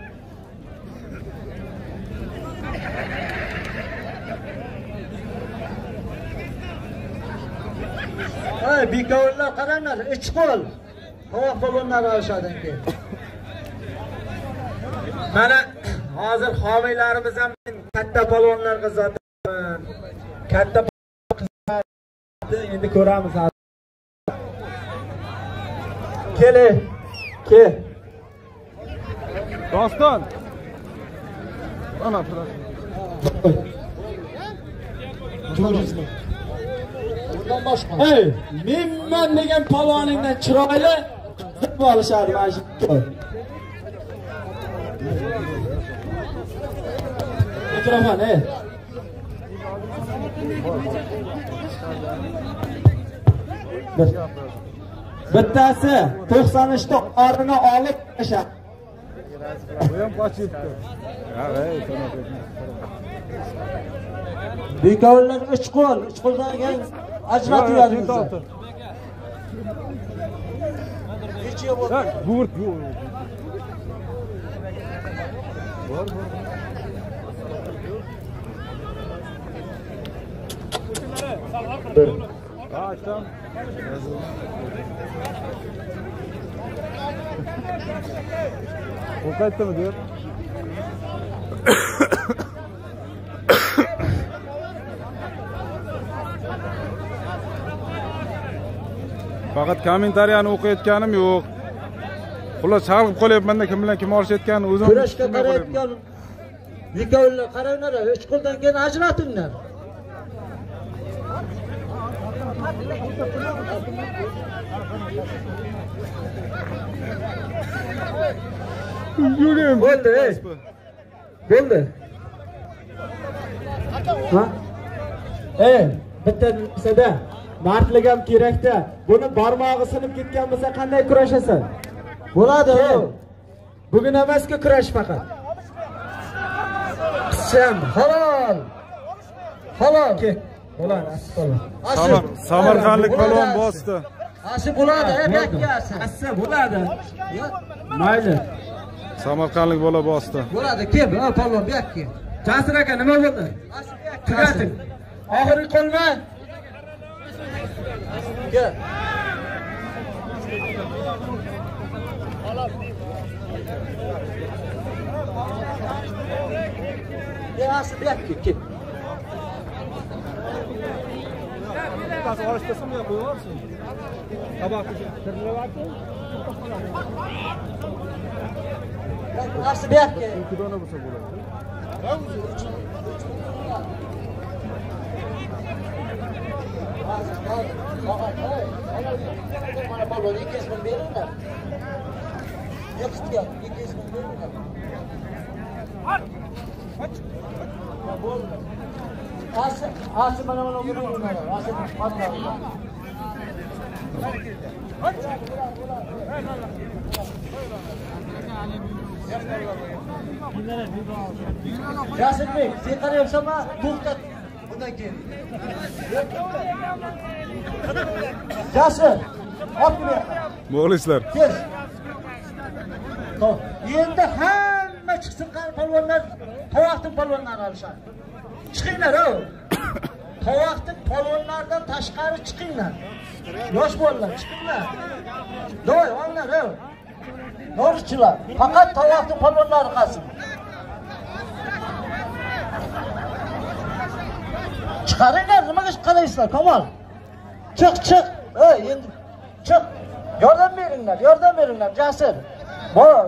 Ay, bekovlar qaranglar, uch qo'l. Tovoq polvonlari olishadi keyin. Mana hozir homiylarimiz ham katta polvonlarga zotaman. Katta qizlarni endi ko'ramiz. Kele. Ke. Doston. Ana turadi. Turizm. Bundan boshqa. Ey, menman degan polvoningdan chiroyli zib olishadi mana shu. Mikrofon, ey. Bir. Bittasi to'qson uch ta qorini olib tashlab. Bu ham qochibdi. Ha, ey, sana Bekovlar uch qo'l, uch qo'ldan keyin ajratiladi. Necha bo'ldi? Ha, gurt, gurt. Bor, bor. Bir. Ha, açtam. O kaçta mı diyor? Fakat kommentariyani o'qiyotganim yo'q. Xullas chalg'ib qolyapman-da, kim bilan kim olishayotganini o'zim kurashga qarayotgan bekovlar qaranglar, uch qo'ldan keyin ajratinglar. Yürüyün. Bo'ldi, ey. Bo'ldi. Ha? Ey, bitta narsada mardlik ham kerakda. Buni barmog'i sinib ketgan bo'lsa qanday kurashasan? Bo'ladi. Bugun emasku kurash faqat. Sen Halol. Halol. Bo'ladi, asli. Samar, Samarqandlik balon bosdi. Asi bo'ladi, ey bekkasi. Asli bo'ladi. Mayli. Samarqandlik bola bosdi. Bo'ladi, kel, ha palvon bekki. Jasur aka, nima bo'ldi? Asi bekki. Tugating. Oxirgi qo'lma. Kel. Ya asi bekki, kel. Pas olishtasam yo'q, qo'yaversin. Tabaqni tirlayapti. Asi bekki. ikki dona bo'lsa bo'ladi. Mana palvon ikki yuz ming beringlar. Yo'qsiz, ikki yuz ming beringlar. Asi, asi mana mana uringlar. Asi patlar. Yasirбек, sen qarayapsanmi? To'xtat. Bundan keyin. Jasur, olib kel. Muxlislar. Kes. Xo'p, endi hamma chiqsin palvonlar, tovoqning palvonlarini olishadi. Chiqinglar, o. Tovoqning palvonlaridan tashqari chiqinglar. Yosh bolalar, chiqinglar. Do'y, olinglar, o. Yo'qchilar, faqat tovoqning palvonlari qolsin. Chiqaringlar, nimaga qaraysizlar? Kamol. Chiq, chiq. Ey, endi chiq. Yordam beringlar, yordam beringlar, Jasur. Bor.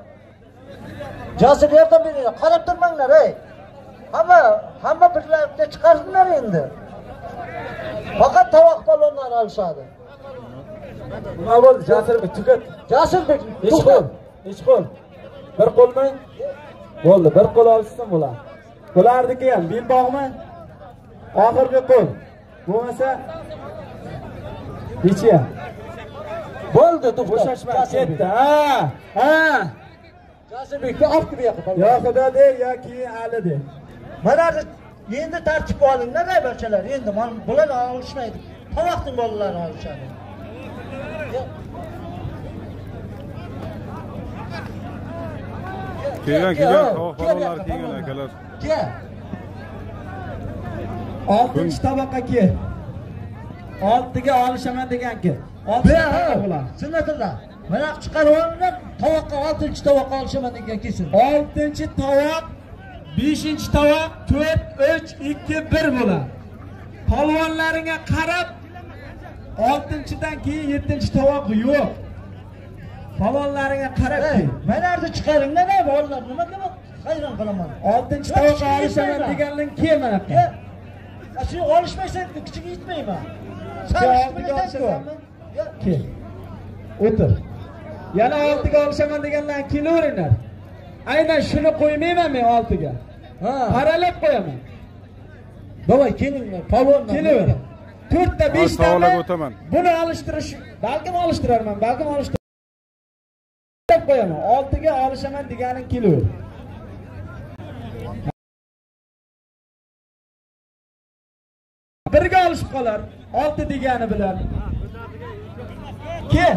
Jasur yordam beringlar. Qarab turmanglar, ey. Hamma, hamma birlikda chiqaringlar endi. Faqat tovoq palvonlari olishadi. Nima bo'ldi? Jasurbek, tugat. Jasurbek, Hech qo'l. Hech qo'l. Bir qo'lmi? Bo'ldi, bir qo'l olishsin bo'ladi. Bularniki ham belbog'mi? Oxirgi qo'l. Bo'lmasa necha? Bo'ldi, to'xta. Bo'shashma, ketdi. Ha, ha. Jasurbekni olib kelib yoqib. Yo xudo de yoki Ali de. Mana endi tartibga olinglar, barchalar. Endi bular olishmaydi. Tovoqning bolalari olishadi. Kelgan, kelgan, tovoq balonlar kelgan akalar. Kel. oltinchi tovoqqa kel. oltiga olishaman degan-ki. oltinchi tovoq bo'lar. Sunnatulloh. Mana chiqarib olinglar, tovoqqa oltinchi tovoqqa olishaman degan kelsin. oltinchi tovoq, beshinchi tovoq to'rt, uch, ikki, bir bo'lar. Polvonlaringga qarab oltinchidan keyin yettinchi tovoq yo'q. Polvonlaringga qarab, mana yerda chiqaringlar, ey bolalar, nima qilib? Hayron qolaman. oltinchi tovoqqa olishaman deganning kel mana bu. Shu olishmaysan, kichik yetmayman. Sen oltiga olishasanmi? Kel. O'tir. Yana oltiga olishaman deganlarni kelaveringlar. Aynan shuni qo'ymayman men oltiga. Ha, paralab qo'yaman. Baba kelinglar, polvonlar. Kelaver. to'rtta beshta Savolaga o'taman. buni olishtirish, balkim olishtirarman, balkim olishtirib qo'yaman. oltiga olishaman deganing kelaver. birga olishib qolar, olti degani bilan. Ke.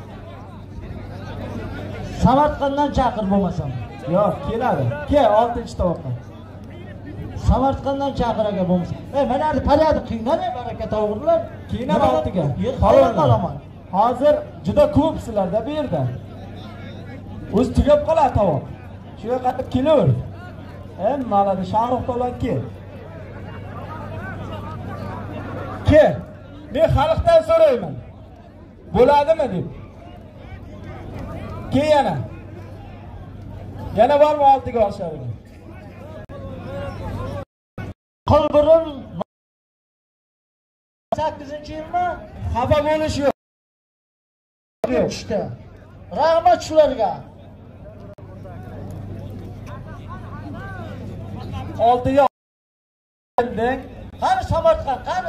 Samarqanddan chaqir bo'lmasam. Yo'q, keladi. Ke, oltinchi tovoqqa. Samarqanddan chaqir aka bo'lmasa. Ey, mana endi palyadi qiynalay baraka to'g'rilar. Keyin oltiga. Qolon qolaman. Hozir juda ko'p sizlarda bu yerda. O'z tugab qoladi tovoq. Shuga qatib kelaver. Em, malada Shahrux to'lan ke. Ke. Men xalqdan so'rayman. Bo'ladimi deb. Ke yana. Yana bormi oltiga olishadi? Qolbirim sakkizinchi yilmi? Xafa bo'lish yo'q. Işte. Rahmat shularga. oltiga olding. Qani Samarqand, qani?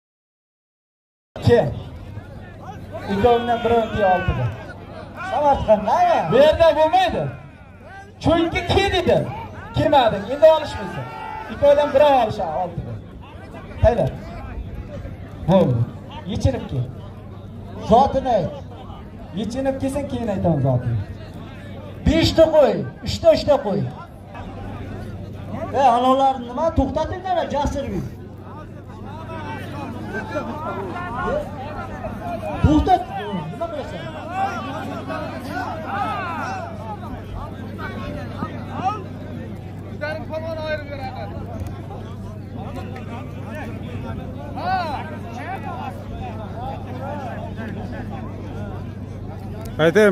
Ke. Ikkovdan birinchi oltiga. Samarqand nima? Bu yerda bo'lmaydi. Chunki ke dedi. Kelmading, endi olishmaysan. Ikkovdan biri olisha oltiga. Hayda. Bo'ldi. Yechinib kel. Zotini ayt. Yechinib kelsin, keyin aytaman zotini. beshta qo'y, uchta uchta qo'y. Ey, alolarni nima to'xtatinglar, jasirlik. To'xtat. Nima qilasan? Bizlarning tomon ayirib beradi. Ha! Aytayım.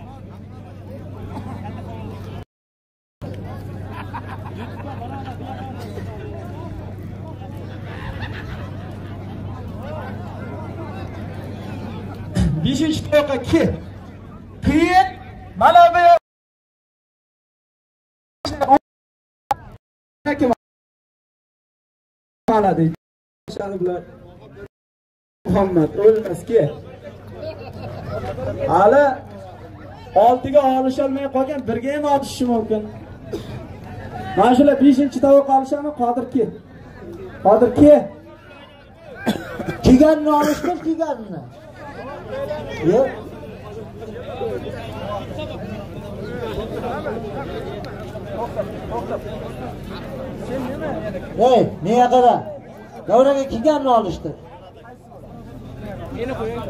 beshinchi to'qqa ke. Keyin mana bu mana deydi. Shani bilan Muhammad o'lmas ke. Hali oltiga olisholmay qolgan, birga ham olishishi mumkin. Mana shular beshinchi tovoq olishami? Qodir ke. Qodir ke. Kelganni olishdir, kelganni. Yo'q. Ey, nega qara? Davraga kelganni olishdir. Meni qo'ying.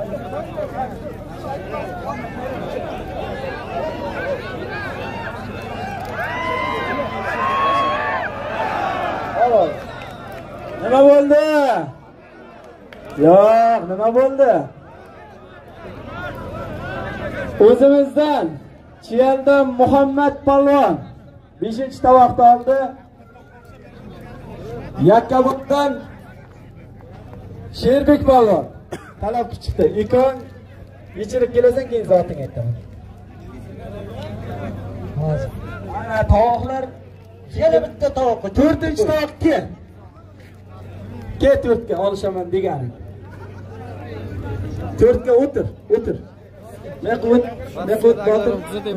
Alo. Nima bo'ldi? Yo'q, nima bo'ldi? O'zimizdan Chiyaldan Muhammad Palvon beshinchi tovoqni oldi. Yakkaboddan Sherbek Palvon talab chiqdi. Ikon yechirib kelasan, keyin zoting aytaman. Hozir. Ana tovoqlar Yana bitta tovoq. to'rtinchi tovoq ke. Ke to'rtga olishaman deganing. to'rtga o'tir, o'tir. Men quvvat, men quvvat botir.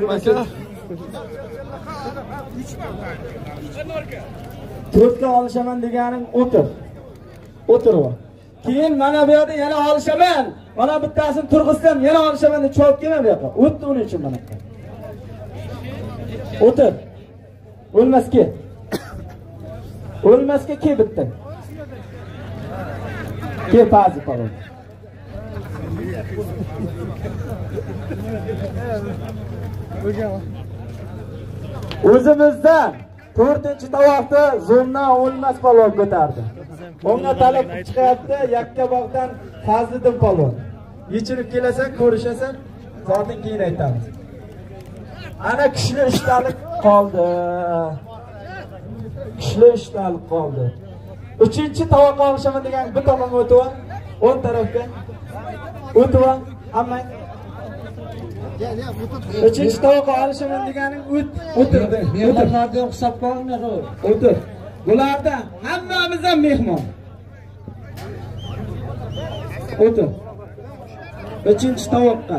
to'rtga olishaman deganing o'tir. O'tir va. Keyin mana bu yerda yana olishaman. Mana bittasini turg'izsam yana olishaman deb chop kelma bu yoqqa. O'tdi uning uchun mana. O'tir. O'lmasga. O'lmasga ke bitta. Ke pazi palon. O'zimizdan to'rtinchi tovoqda zo'mdan o'lmas palon ko'tardi. Unga talab chiqyapti Yakkabog'dan Fazliddin palon. Yechirib kelasan, ko'rishasan, zoting keyin aytamiz. Ana kuchli ishtalik qoldi. Kuchli ishtalik qoldi. uchinchi tovoq olishaman degan bir tomonga o'tib, o'ng tarafga o'tib, hammang uchinchi tovoq olishaman deganing o't, o'tirdi. Mehmonlarga hisob qilinglar. O'tir. Bularda hammamizdan mehmon. O'tir. Uchinchi tovoqqa.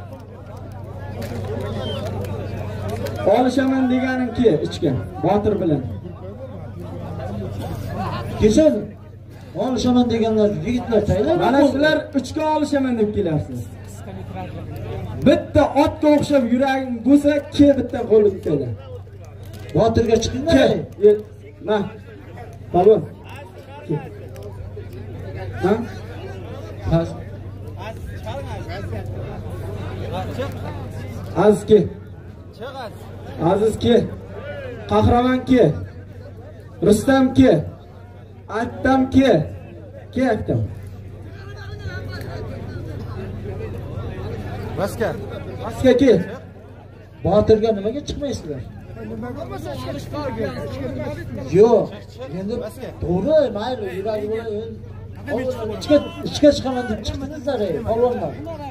Olishaman deganing ki ichga, Botir bilan. Kesin. Olishaman deganlar yigitlar tayyor. Mana sizlar uchga olishaman deb kelasizlar. Bitta otga o'xshab yuraging bo'lsa, ke bitta qo'lni tutadi. Botirga chiqinglar. Ma. Palvon. Ha? Pas. Azizki. Azizki. Qahramonki. Rustamki. Attamki. Ke Attam. Baska. Baska ki. Botirga nimaga chiqmaysizlar? Yo'q. Endi to'g'ri, mayli, yuragi bilan ichga ichga chiqaman deb chiqdingizlar, polvonlar.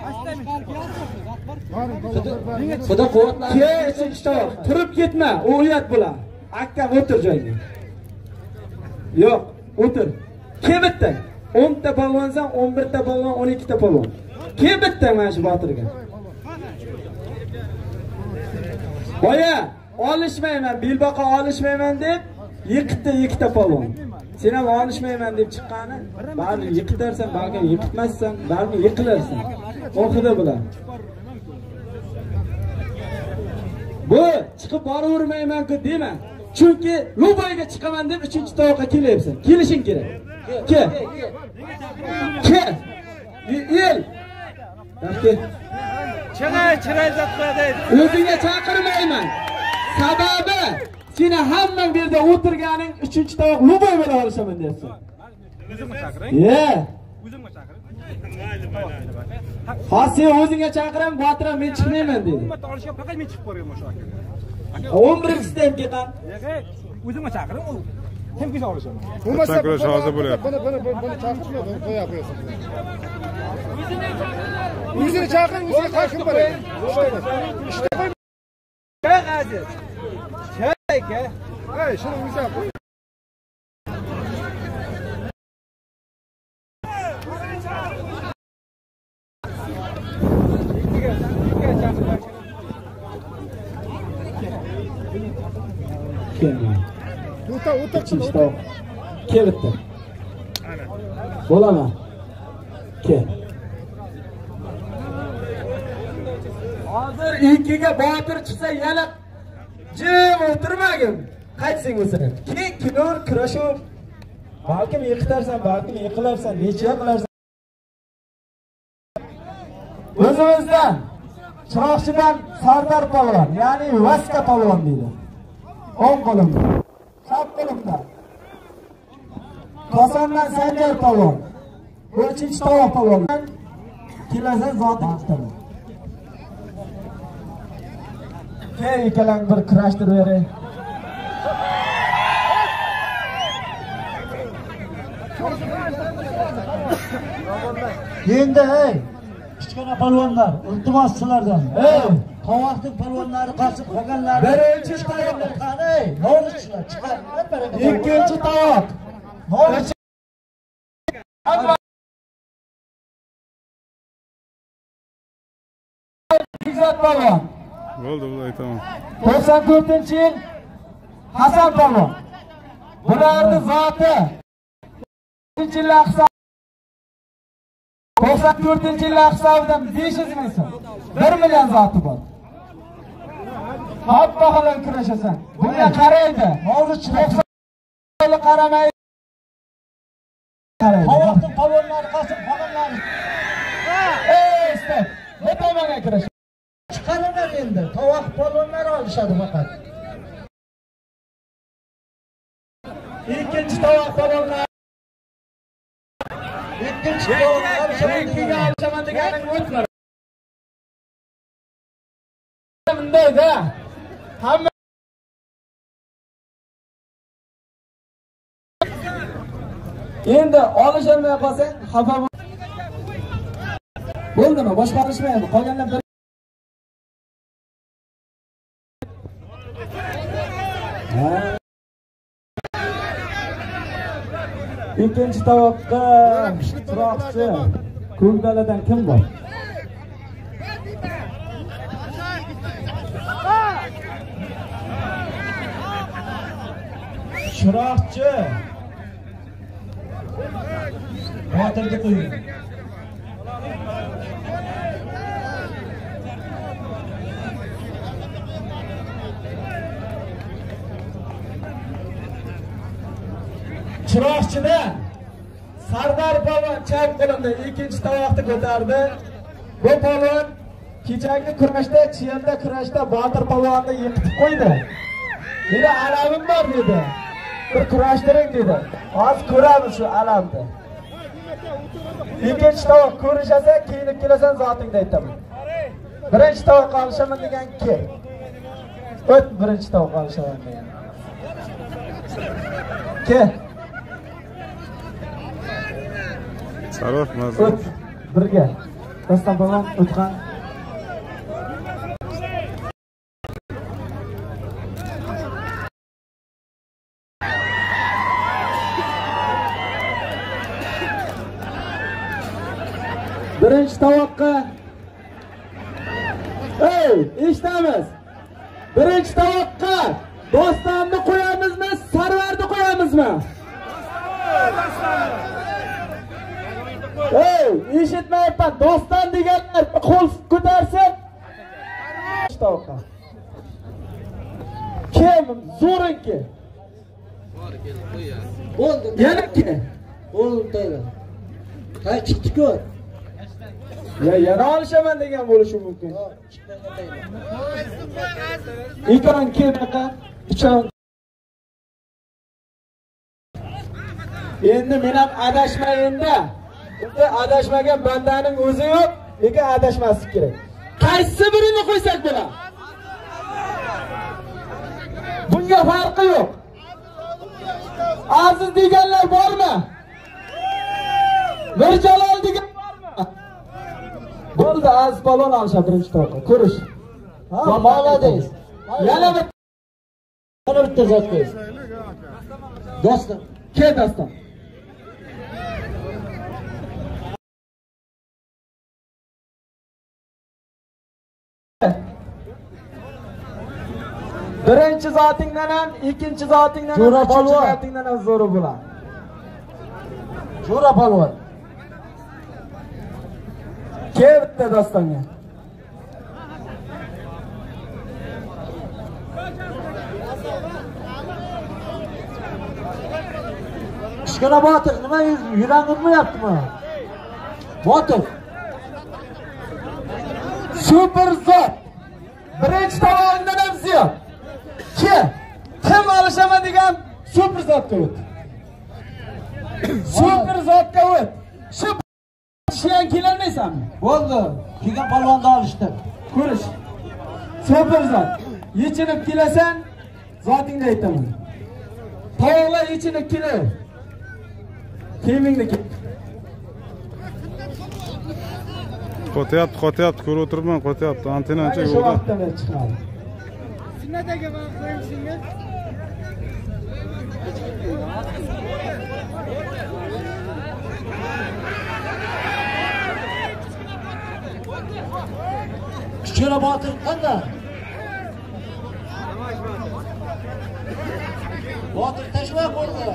Xudo quvvatlar. Ke uchinchi tovoq. Turib ketma, u uyat bo'ladi. Akam o'tir joyga. Yo'q, o'tir. Ke bitta. o'n ta polvonsan, o'n bir ta polvon, o'n ikki ta polvon. Ke bitta mana shu Botirga. Boya, olishmayman, bilbaqa olishmayman deb, yiqitdi ikkita polvon. Sen ham olishmayman deb chiqqani, bari yiqitarsan, balki yiqitmassan, balki yiqilarsan. O'xida bilan. Bu chiqib boravermayman-ku dema. Chunki Lubayga chiqaman deb uchinchi tovoqqa kelyapsan. Kelishing kerak. Ke. Ke. El. Yaxshi. Chiray, chiray zatqadi. O'zingga chaqirmayman. Sababi seni hammang bu yerda o'tirganing uchinchi tovoq Lubay bilan olishaman deyapsan. O'zimga chaqiring. Ye. O'zimga chaqiring. Ha, sen o'zingga chaqiram, Botiram men chiqmayman dedi. Ummatni olishga faqat men chiqib boraman shu aka. o'n birinchi ham ketan. Yo'q, o'zimga chaqiring, u kim kesa olishaman. Bo'lmasa kurash hozir bo'lyapti. Buni buni buni chaqirishma, buni qo'ya qo'yasan. O'zini chaqiring, o'ziga qarshi boradi. Ishga qo'y. Ka aziz. Ka. Ey, shuni o'ziga qo'y. O'ta, o'ta, Uchinchi tovoq. Ke bitta. Bo'laman. Ke. Hozir ikkiga Botir chiqsa yana jim o'tirmagin. Qaytsing o'sini. Keyin kinor kurashuv. Balkim yiqitarsan, balkim yiqilarsan, necha qilarsan. O'zimizdan Chiroqchidan Sardor polvon, ya'ni Vaska polvon deydi. o'ng qo'limda. Chap qo'limda. Kosondan Sanjar polvon. uchinchi tovoq polvon. Kelasa zoti ikkitaman. Keyin ikkalang bir kurashtirib beray. Endi ey, kichkina polvonlar, iltimos sizlardan. Ey, tovoqning polvonlari qasib qolganlar. Birinchi tovoq qani, no'rishlar chiqar. Ikkinchi tovoq. No'rish. Izzat polvon. Bo'ldi, bo'ldi, aytaman. to'qson to'rtinchi yil Hasan polvon. Bularning zoti ikkinchi yil hisob to'qson to'rtinchi yil hisobidan besh yuz ming so'm. bir million zoti bor. Hatto bilan kurashasan. Bunga qaraydi. Hozir chiqib qaramay. Tovoqning polvonlari qasib qolganlar. Ey, stop. Netaman kurash. Chiqaringlar endi. Tovoq polvonlari olishadi faqat. Ikkinchi tovoq polvonlar. Ikkinchi tovoq ikkiga olishaman deganing o'tma. Bundayda hamma endi olishamay qolsang xafa bo'l. Bo'ldimi? Boshqa olishmaydi. Qolganlar bir ikkinchi tovoqqa Chiroqchi Ko'kdaladan kim bor? Chiroqchi. Botirga qo'ying. Chiroqchida Sardar polvon chap qo'lida ikkinchi tovoqni ko'tardi. Bu polvon kechagi kurashda, chiyanda kurashda Botir polvonni yiqitib qo'ydi. Meni alamim bor dedi. Bir kurashtiring dedi. Hozir ko'ramiz shu alamni. Ikkinchi tovoq ko'rishasa, kiyinib kelasan zotingda aytaman. Birinchi tovoq olishaman degan kel. O't birinchi tovoq olishaman degan. Kel. Sarf mazza. O't birga. Dastan polvon o'tgan. Birinchi tovoqqa ey, eshitamiz. Birinchi tovoqqa Dostonni qo'yamizmi, Sarvarni qo'yamizmi? Ey, eshitmayapman. Doston deganlar qo'l ko'tarsin. Birinchi tovoqqa. Kim zo'rinki? Bo'ldi. Yana kim? Bo'ldi. Qay chiqdi-ku? Ya yana olishaman degan bo'lishi mumkin. Ikon kebaqa, uchon. Endi men ham adashmay endi. Endi adashmagan bandaning o'zi yo'q, lekin adashmaslik kerak. Qaysi birini qo'ysak bo'lar? Bunga farqi yo'q. Aziz deganlar bormi? Mirjalol degan bormi? Bo'ldi, aziz polvon olishadi birinchi to'g'ri. Ko'rish. Ha, молодец. Yana bir Yana bitta zot qo'y. Doston. kel doston. Birinchi zotingdan ham, ikkinchi zotingdan ham, Jo'ra uchinchi polvon. zotingdan ham zo'ri bo'ladi. Jo'ra polvon. Kel bitta dostonga. Kichkina Botir, nima yuragingizmi yaptimi? Botir. Super zot. Birinchi tomonidan ham ziyod. Kim? Kim olishaman degan super zotga o't. Super zotga o't. Shu shiyan kelolmaysanmi? Bo'ldi. Kelgan polvonni olishdi. Ko'rish. Super zot. Yechinib kelasan, zotingda aytaman. Tovoqlar yechinib kelar. Kiyimingni kel. Qo'tyapti, qo'tyapti, ko'rib o'tiribman, qo'tyapti. Antenancha Shu yo'qda. vaqtda men chiqadi. Sunnatga man qo'yishingiz. Kichkina Botir qanday? Botir tashma qo'ydi.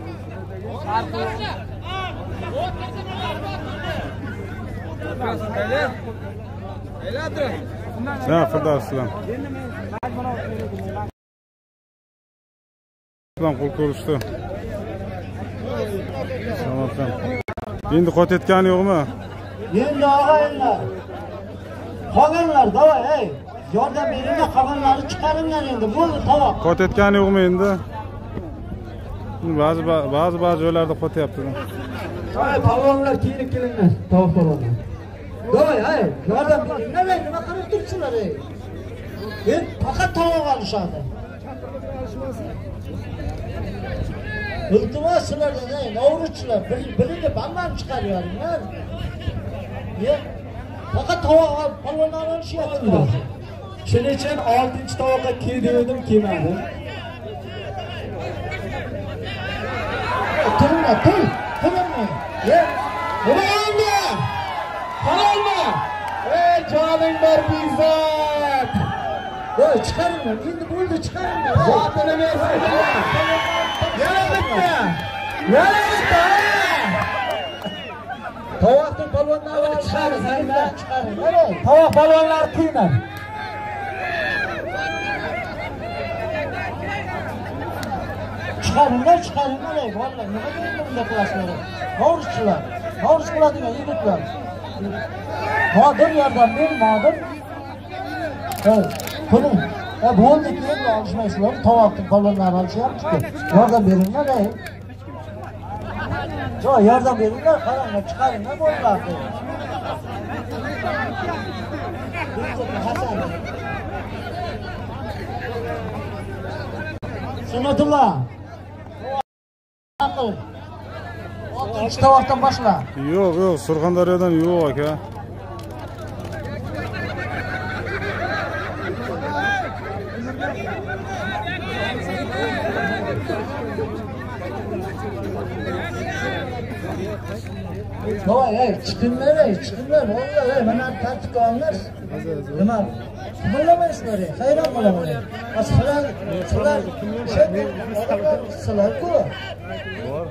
Ha, Firdavslar. Bilan qo'l ko'rishdi. Samarqand. Endi qotayotgani yo'qmi? Endi og'aylar. Qolganlar, davay, ey. Yordam beringlar, qolganlari chiqaringlar endi. Bo'ldi, tovoq. Qotayotgani yo'qmi endi? Ba'zi ba'zi ba'zi joylarda qotyapti. Ay, polvonlar kiyinib kelinglar, tovoq polvonlar. Davay, ey. Yordam beringlar, ey. Nima qilib turibsizlar, ey? Men faqat tovoq olishadi. Iltimos sizlardan, ey, novruzchilar, birini bamban chiqaryapsizlar. Ye. Faqat tovoq olib, polvonlar olishyapti. Shuning uchun oltinchi tovoqqa kiy dedim, kiymadi. Turma, tur, turma. Ye. Nima endi? Halolmi? Ey joning bor Bekzod. Voy chiqaring, endi bo'ldi chiqaring. Zotini bersin. Yana bitta. Yana bitta. Tovoqning polvonlarini chiqaring, chiqaring. Tovoq polvonlar qiynab. Chiqaringlar, chiqaringlar, vallahi nima deyapman bunday qilasizlar? Norischilar, norish qiladigan yigitlar. Modir yordam ber, modir. Hey, qo'ling. Ha, bo'ldi keyin olishmaysizlar. Tovoqning polvonlarini olishyapti. Yordam beringlar, ey. Jo, yordam beringlar, qaranglar, chiqaringlar bo'ladi. Sunnatullah. oltinchi tovoqdan boshla. Yo'q, yo'q, Surxondaryodan yo'q aka. Voy, ey, chiqinglar, ey, chiqinglar. Vallahi mana tartibga olinglar. Nima? Qimirlamaysizlar, ey. Hayron bo'laman. Sizlar, sizlar, sizlar-ku. Bor.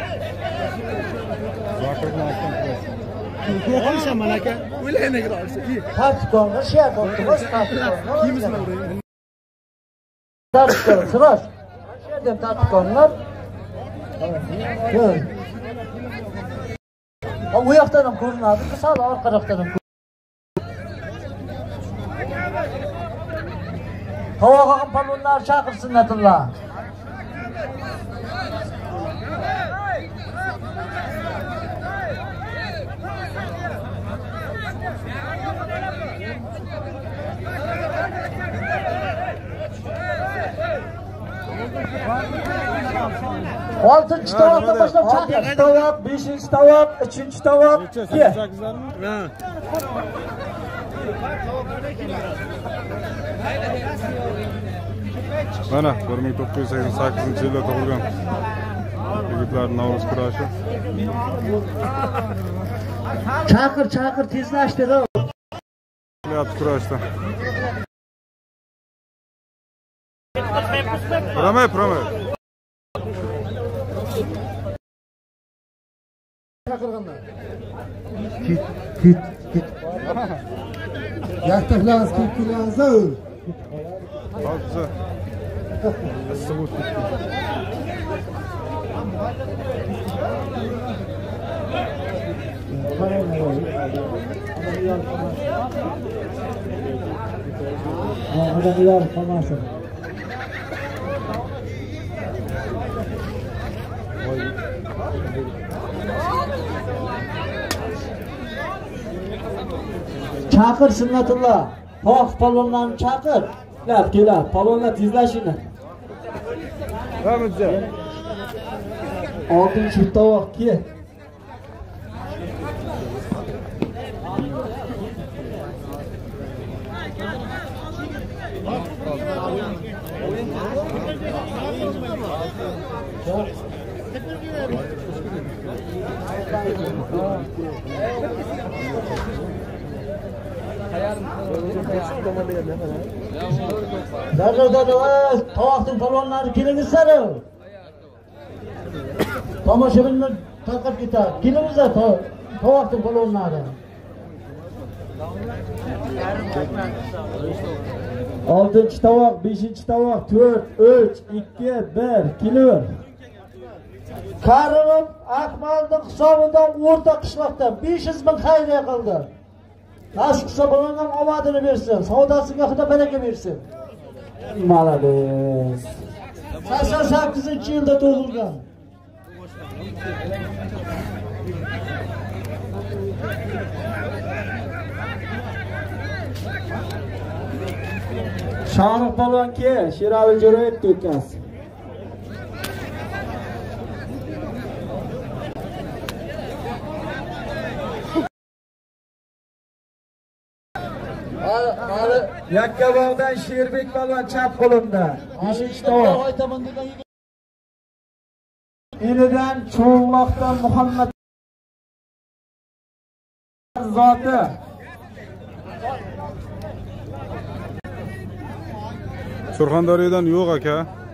Zokirni olsin. Yo'qolsam mana aka. O'ylayni kira olsa. Tartibga olinglar, sher bo'libdi, tartibga olinglar. Tartibga, Sirosh. Sherdan tartibga olinglar. Yo'q. O yoqdan ham ko'rinadi, sal orqaroqdan ham. Tovog'im polvonlar chaqirsin Natullah. oltinchi tovoqdan boshlab chaqir. oltinchi tovoq, beshinchi tovoq, uchinchi tovoq. Ha. Mana bir ming to'qqiz yuz sakson sakkizinchi yilda tug'ilgan yigitlar Navro'z kurashi. Chaqir, chaqir, tezlashtir. Qilyapti kurashda. Pramay, pramay. Kit, kit, kit. Yaktaklaz, kitkilaz. Hozir. Issiq o'tib ketdi. Odamlar qolmasin. Chaqir Sunnatullah. Tovoq polvonlarni chaqir. Kelab, kelab. Polvonlar tezlashinglar. Ramizja. oltinchi tovoq ke. Darrov darrov tovoqning polvonlari kelingizlar. Tomoshabinlar tarqab ketadi. Kelingizlar tovoqning polvonlari. oltinchi tovoq, beshinchi tovoq, to'rt, uch, ikki, bir, kelaver. Karimov Akmalning hisobidan o'rta qishloqdan besh yuz ming xayriya qildi. Nasib qilsa bo'lgan omadini bersin, savdosiga Xudo baraka bersin. Malades. sakson sakkizinchi yilda tug'ilgan. Shohruh polvon ke, Sherali Jo'rayevga o'tkazdi. Yakkabog'dan Sherbek polvon chap qo'limda. beshinchi tovoq. Enidan Cho'lloqdan Muhammad zoti. Surxondaryodan yo'q aka.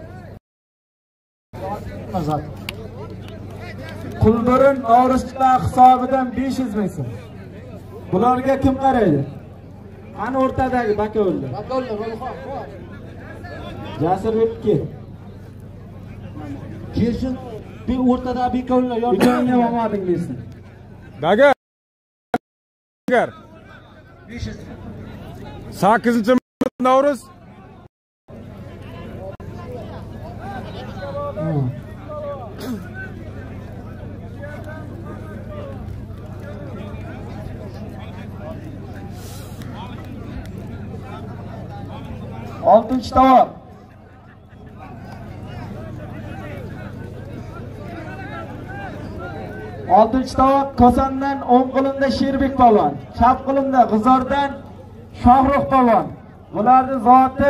Qulbirin Norischilar hisobidan besh yuz ming so'm. Bularga kim qaraydi? Ana o'rtadagi Bakovullar. Bakovullar, Jasurbekki. kelsin. Bir o'rtada Bakovullar yordam. Ikkovga omading bersin. Dagar. Dagar. besh yuz. sakkizinchi Navruz. oltinchi tovoq. oltinchi tovoq Kosondan o'ng qo'limda Sherbek polvon, chap qo'limda G'uzordan Shohruh polvon. Bularning zoti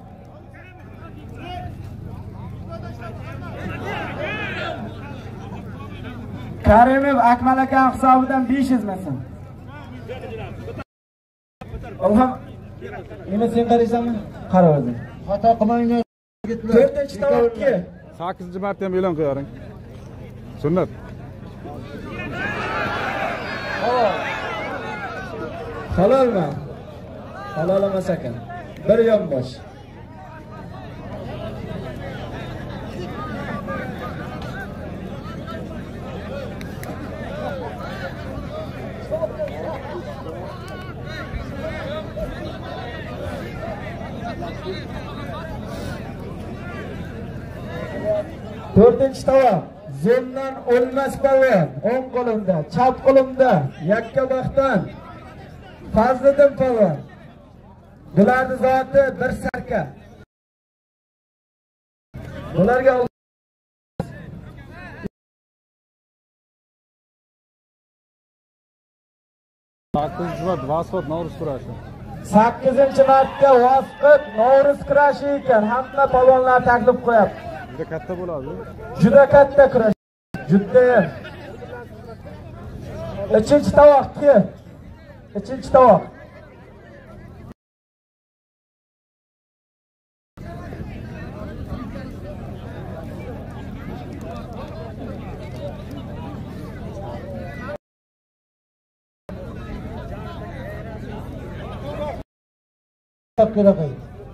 Karimov Akmal aka hisobidan besh yuz ming so'm. Ilhom, nima sen qaraysanmi? Qara o'zing. Xato qilmanglar. to'rtinchi tovoqki. sakkizinchi marta ham e'lon qilaring. Sunnat. Halolmi? Halol emas ekan. Bir yonbosh. to'rtinchi tovoq Zondan o'lmas polvon, o'ng qo'limda, chap qo'limda Yakkabog'dan Fazliddin polvon. Bularning zoti bir sarka. Bularga sakkizinchi mart Vasfot Navruz kurashi. sakkizinchi martga Vasfot Navruz kurashi ekan. Hamma polvonlar taklif qo'yapti. Juda katta bo'ladi. Juda katta kurash. Judayam. Uchinchi tovoqki. Uchinchi tovoq. Kerak.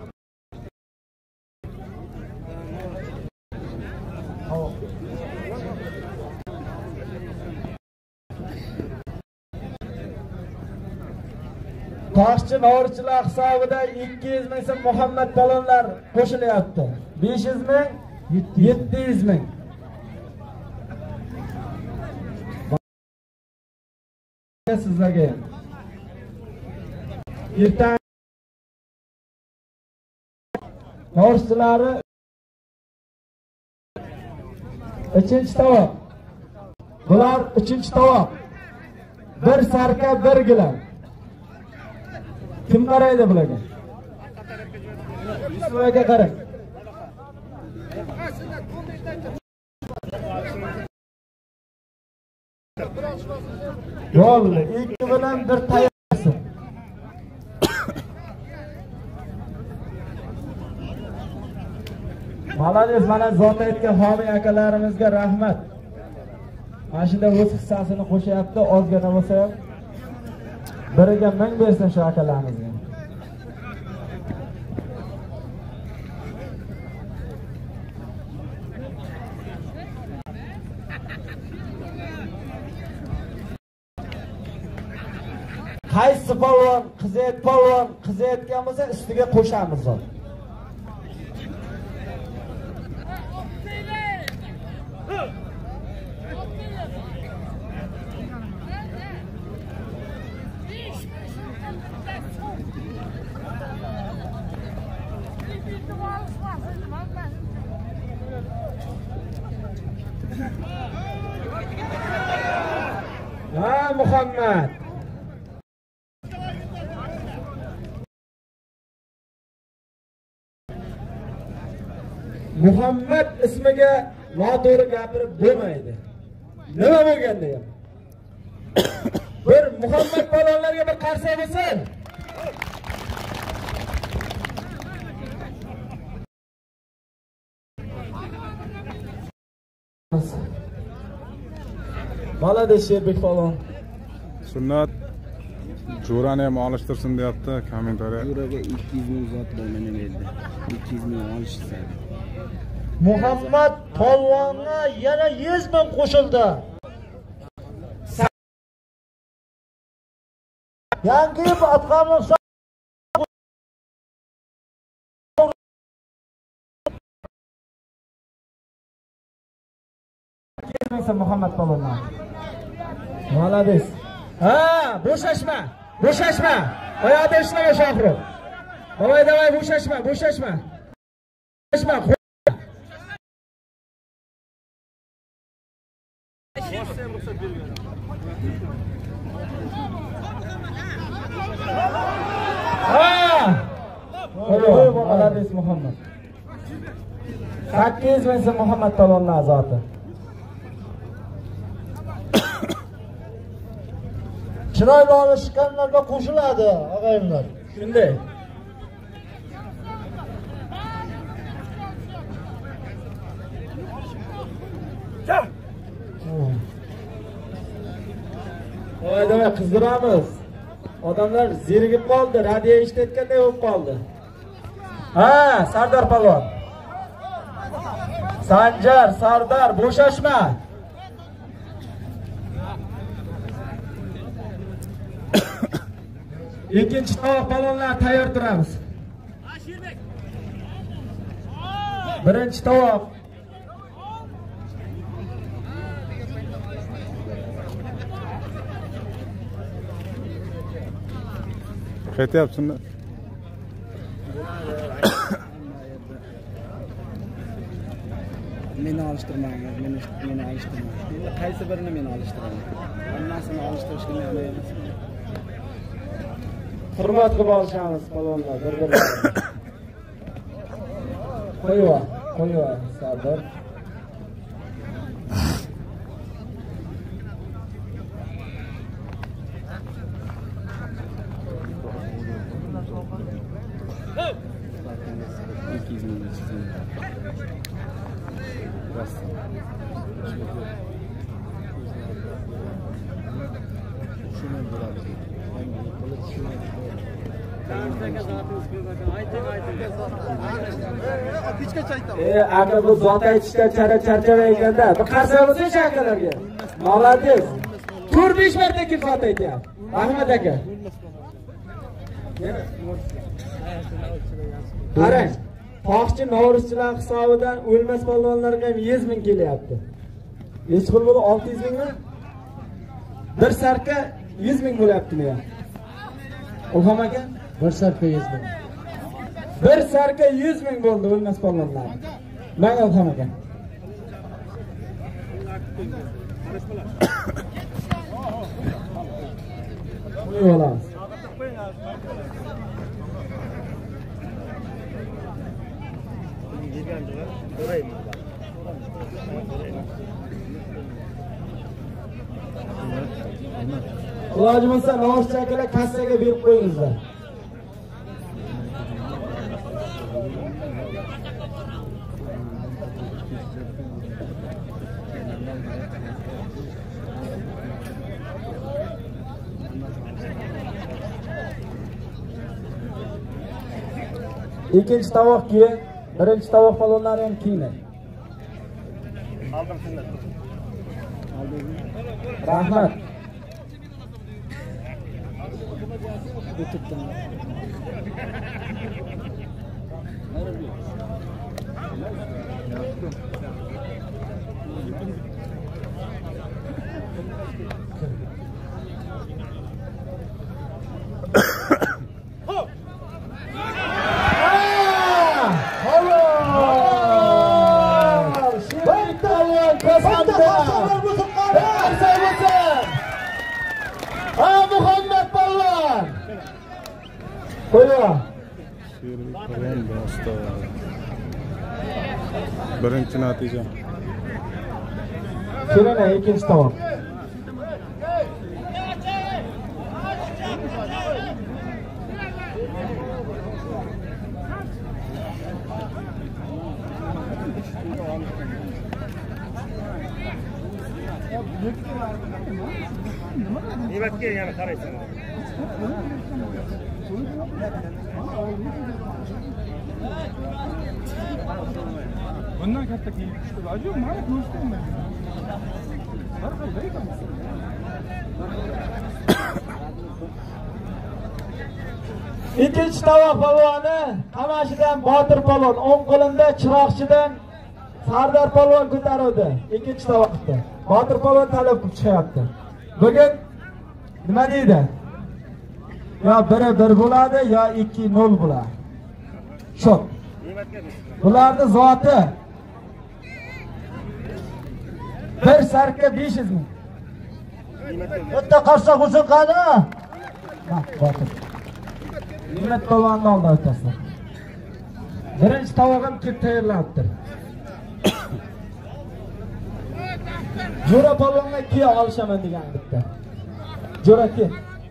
Toshchi Norischilar hisobida ikki yuz ming so'm Muhammad polvonlar qo'shilyapti. besh yuz ming, yetti yuz ming. Sizlarga ham. Erta Norischilar uchinchi tovoq. Bular uchinchi tovoq. Bir sarka, bir gilam. Kim qaraydi bularga? Yusufga qarang. Yo'l, ikki bilan bir tayyorsin. Malades, mana zot aytgan homiy akalarimizga rahmat. Mana shunda o'z hissasini qo'shyapti, ozgina bo'lsa ham. Biriga ming bersin shu akalarimizga. Qaysi polvon, qizayt polvon, qizayotgan bo'lsa ustiga qo'shamiz zot. Ha Muhammad. Muhammad ismiga noto'g'ri gapirib bo'lmaydi. Nima bo'lganda ham bir Muhammad palonlarga bir qarsak bo'lsin. Malades Sherbek palon. Sunnat Jo'rani ham olishtirsin deyapti kommentariya. Jo'raga ikki yuz ming zot bo'lmani berdi. ikki yuz ming olishsa. Muhammad polvonga yana yuz ming qo'shildi. Yangi atqamliq Muhammad palonlar. Malades. Ha, bo'shashma. Bo'shashma. Oyoqda ishlaga Shohrux. Davay, davay, bo'shashma, bo'shashma. Bo'shashma. Ha! Qo'y, Malades Muhammad. sakkiz yuz ming Muhammad palonlar zoti. chiroyli olishganlarga qo'shiladi, og'ayimlar. Shunday. Voy, davay qizdiramiz. Odamlar zerigib qoldi, radio eshitayotganday bo'lib qoldi. Ha, Sardor palvon. Sanjar, Sardor, bo'shashma. Ikkinchi tovoq palonlar tayyor turamiz. Birinchi tovoq. Qaytyapsizmi? Meni olishtirmayman, meni meni olishtirmayman. Endi qaysi birini meni olishtiraman? Hammasini olishtirishga men emas. Hurmat qilib olishamiz palonlar, bir-birlariga. Qo'yva, qo'yva, Sardor. ikki yuz ming chiqsin. E, aka bu zot aytishda charchamayganda, bir qarsak bo'lsin akalarga. Malades. to'rt besh marta kelib zot aytyapti. Rahmat aka. Qarang, Toshchi Novruzchilar hisobidan o'lmas polvonlarga ham yuz ming kelyapti. Hech pul bo'ldi olti yuz mingmi? Bir sarka yuz ming bo'lyaptimi ya? Ilhom aka, bir sarka yuz ming. bir sarka yuz ming bo'ldi o'lmas polvonlar. Mana Ilhom aka. Qo'yib olamiz. Iloji bo'lsa Novruzchi akalar kassaga berib qo'yingizlar. Ikkinchi tovoq keyin, birinchi tovoq palonlari ham keyin. Rahmat. Muhammad palvon. Qo'yva. Birinchi natija. Kelana ikkinchi tovoq. Nimetga yana qaraysan. Bundan katta kelib tushdi. Ajoyib, mana ko'rsatdim men. Har qanday ekan. Ikkinchi tovoq polvoni Qamashidan Botir polvon, o'ng qo'linda chiroqchidan Sardor polvon ko'taruvdi. Ikkinchi tovoqda Botir polvon talab qilib chiqyapti. Bugun nima deydi? Yo biri bir bo'ladi, yo ikki nol bo'ladi. Shu. Bularning zoti bir sarka besh yuz ming. Bitta qarsa qo'shin qani? Ha, Botir. Nimet polvonni oldi o'tasizlar. Birinchi tovog'im kelib tayyorlanibdi. Jo'ra polvonga kiya olishaman degan bitta. Jo'ra ki.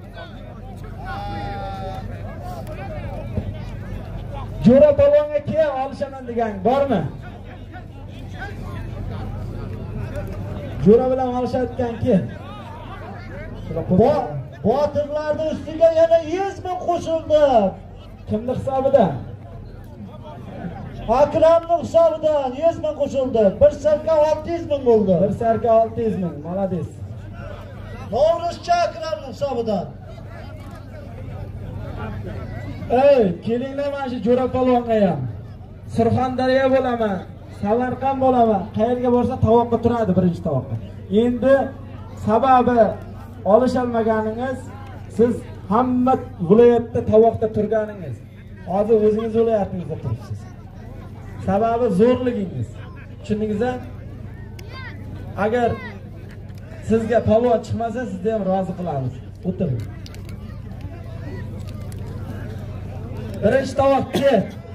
Jo'ra polvonga kiya olishaman degan bormi? Jo'ra bilan olishayotgan ki. Botirlarning ustiga yana yuz ming qo'shildi. Kimning hisobidan? Akramning hisobidan yuz ming qo'shildi. Bir sarka olti yuz ming bo'ldi. Bir sarka olti yuz ming. Malades. Novruzcha Akramning hisobidan. Ey, kelinglar mana shu Jo'ra polvonga ham. Surxondaryo bo'laman, Samarqand bo'laman. Qayerga borsa tovoqqa turadi birinchi tovoqqa. Endi sababi olishalmaganingiz, siz hamma viloyatda tovoqda turganingiz. Hozir o'zingiz viloyatingizda turibsiz. Sababi zo'rligingiz. Tushundingizmi? Agar sizga polvon chiqmasa, sizni ham rozi qilamiz. O'tiring. Birinchi tovoqqa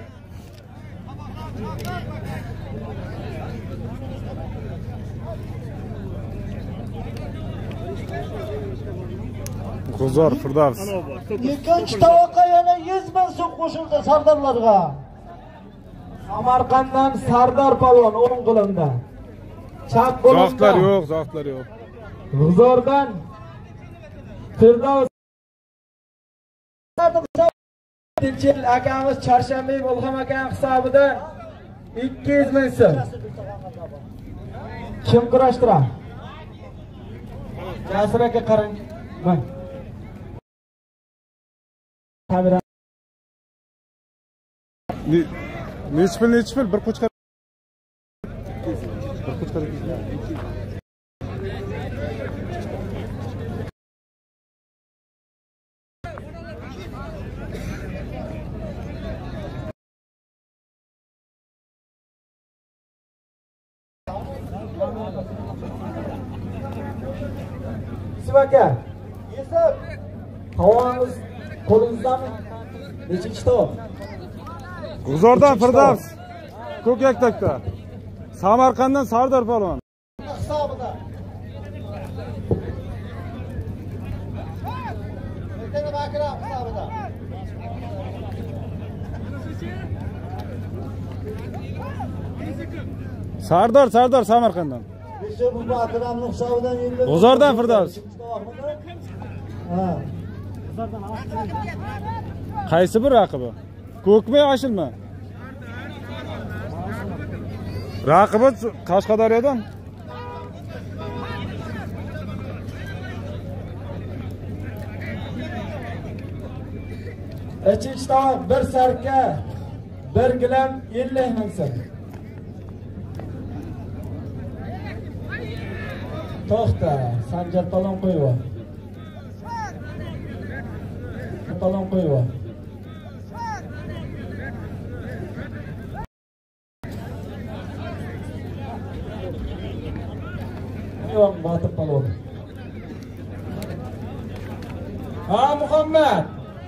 G'uzor Firdavs. Ikkinchi tovoqqa yana yuz ming so'm qo'shildi sardorlarga. Samarqanddan Sardor polvon o'ng qo'limda. Chap qo'limda. Zohtlar yo'q, zohtlar yo'q. G'uzordan Firdavs. Tinchil akamiz Chorshanba Bo'lxam akam hisobidan ikki yuz ming so'm. Kim kurashtiradi? Jasur aka qarang. Mana. Kamera. Nechi pul, nechi pul? Bir qo'chqar. Bir qo'chqar. Aka, yesab tavangiz qo'lingizdami? Nechinchi tovoq? G'uzordan Firdavs. Ko'kyaktakda. Samarqanddan Sardor polvon. Hisobida. Lekin Akram hisobida. Sardor, Sardor Samarqanddan. Bizi bu Akramning hisobidan endi. G'uzordan Firdavs. Ha. Qaysi bir raqibi? Ko'kmi, Ashilmi? Raqibi Qashqadaryodan. Uchinchi tovoq bir sarka bir gilam ellik ming so'm. To'xta, Sanjar palon qo'yib. Palon qo'yib. Yo'q, Botir palon. Ha, Muhammad.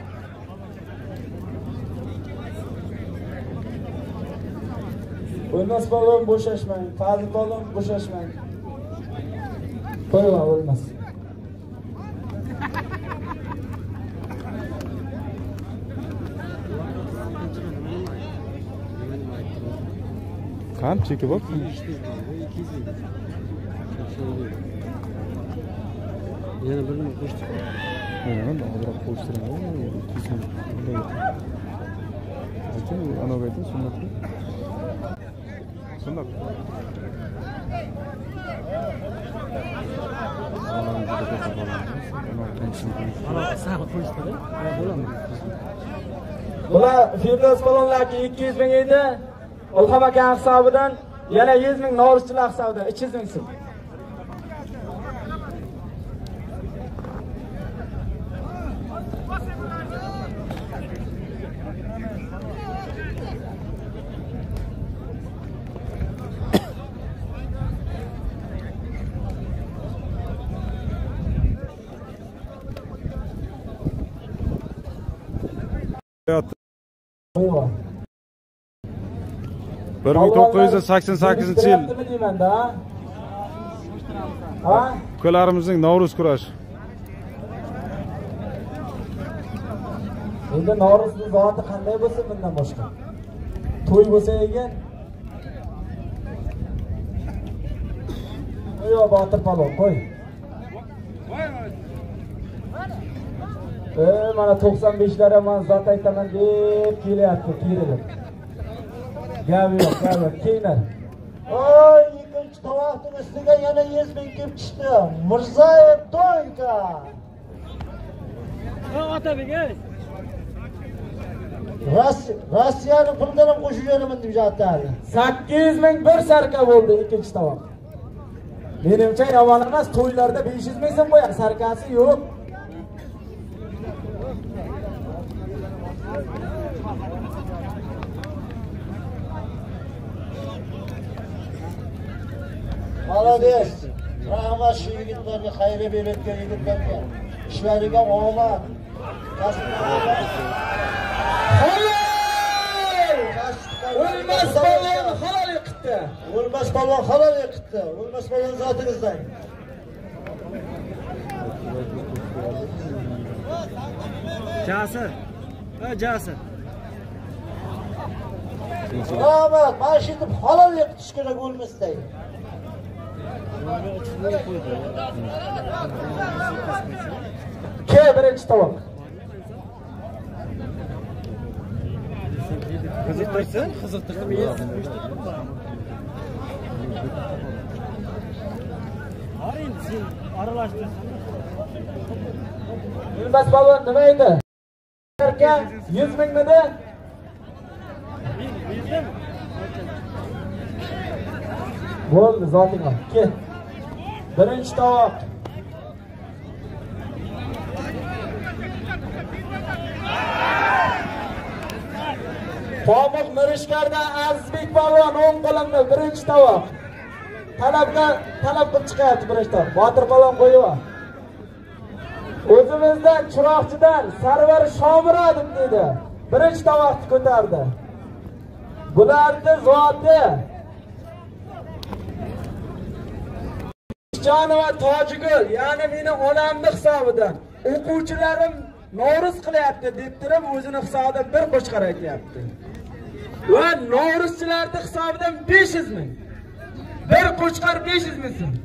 O'lmas palon bo'shashmang, Fazil palon bo'shashmang. Qo'yma, o'lmas. Qancha cheki bor? Yana birini qo'shdik. Mana ozroq qo'shtiramiz. ikki yuz ming. Qachon anaviga sunnat? Sunnat. Bular Firdos balonlarga ikki yuz ming edi. Ilhom aka hisobidan yana yuz ming Norischilar hisobidan uch yuz ming so'm. bir ming to'qqiz yuz sakson sakkizinchi yil ukalarimizning Navro'z kurashi. Endi Navro'zning zoti qanday bo'lsa bundan boshqa. To'y bo'lsa ekan. Yo, Botir palon, qo'y. E, mana to'qson beshlar ham zot aytaman deb kelyapti, kerilib. Gap yo'q, gap yo'q, keyinlar. Oy, ikkinchi tovoqning ustiga yana yuz ming kelib chiqdi. Mirzayev To'yka. Ha, Otabek ey. Rossiyani puldan ham qo'shib beraman deb jatadi. sakkiz yuz ming bir sarka bo'ldi ikkinchi tovoq. Menimcha yomon emas, to'ylarda besh yuz ming so'm qo'yar, sarkasi yo'q. Malades. Rahmat shu yigitlarga, xayriya berayotgan yigitlarga. Ishlariga omad. O'lmas balon halol yiqitdi. O'lmas balon halol yiqitdi. O'lmas balon zotingizdan. Jasir. Ha, Jasir. Rahmat, mana shu deb halol yiqitish kerak o'lmasday. Ke birinchi tovoq. Qiziqtirsin, qiziqtirsin. Har endi sen aralashtirsan. O'lmas balon nima edi? Sarka yuz ming midi? Bo'ldi, zotingga. Kel. Birinchi tovoq. Tomoq Mirishkarda Azizbek balon o'ng qo'limda birinchi tovoq. Talabga talab qilib chiqyapti birinchi tovoq. Botir balon qo'yib. O'zimizdan Chiroqchidan Sarvar Shomurodov dedi. Birinchi tovoqni ko'tardi. Bularni zoti Jonova Tojigul, ya'ni meni onamning hisobidan o'quvchilarim Navro'z qilyapti deb turib o'zini hisobidan bir qo'shqar aytyapti. Va Navro'zchilarning hisobidan besh yuz ming. Bir qo'shqar besh yuz ming so'm.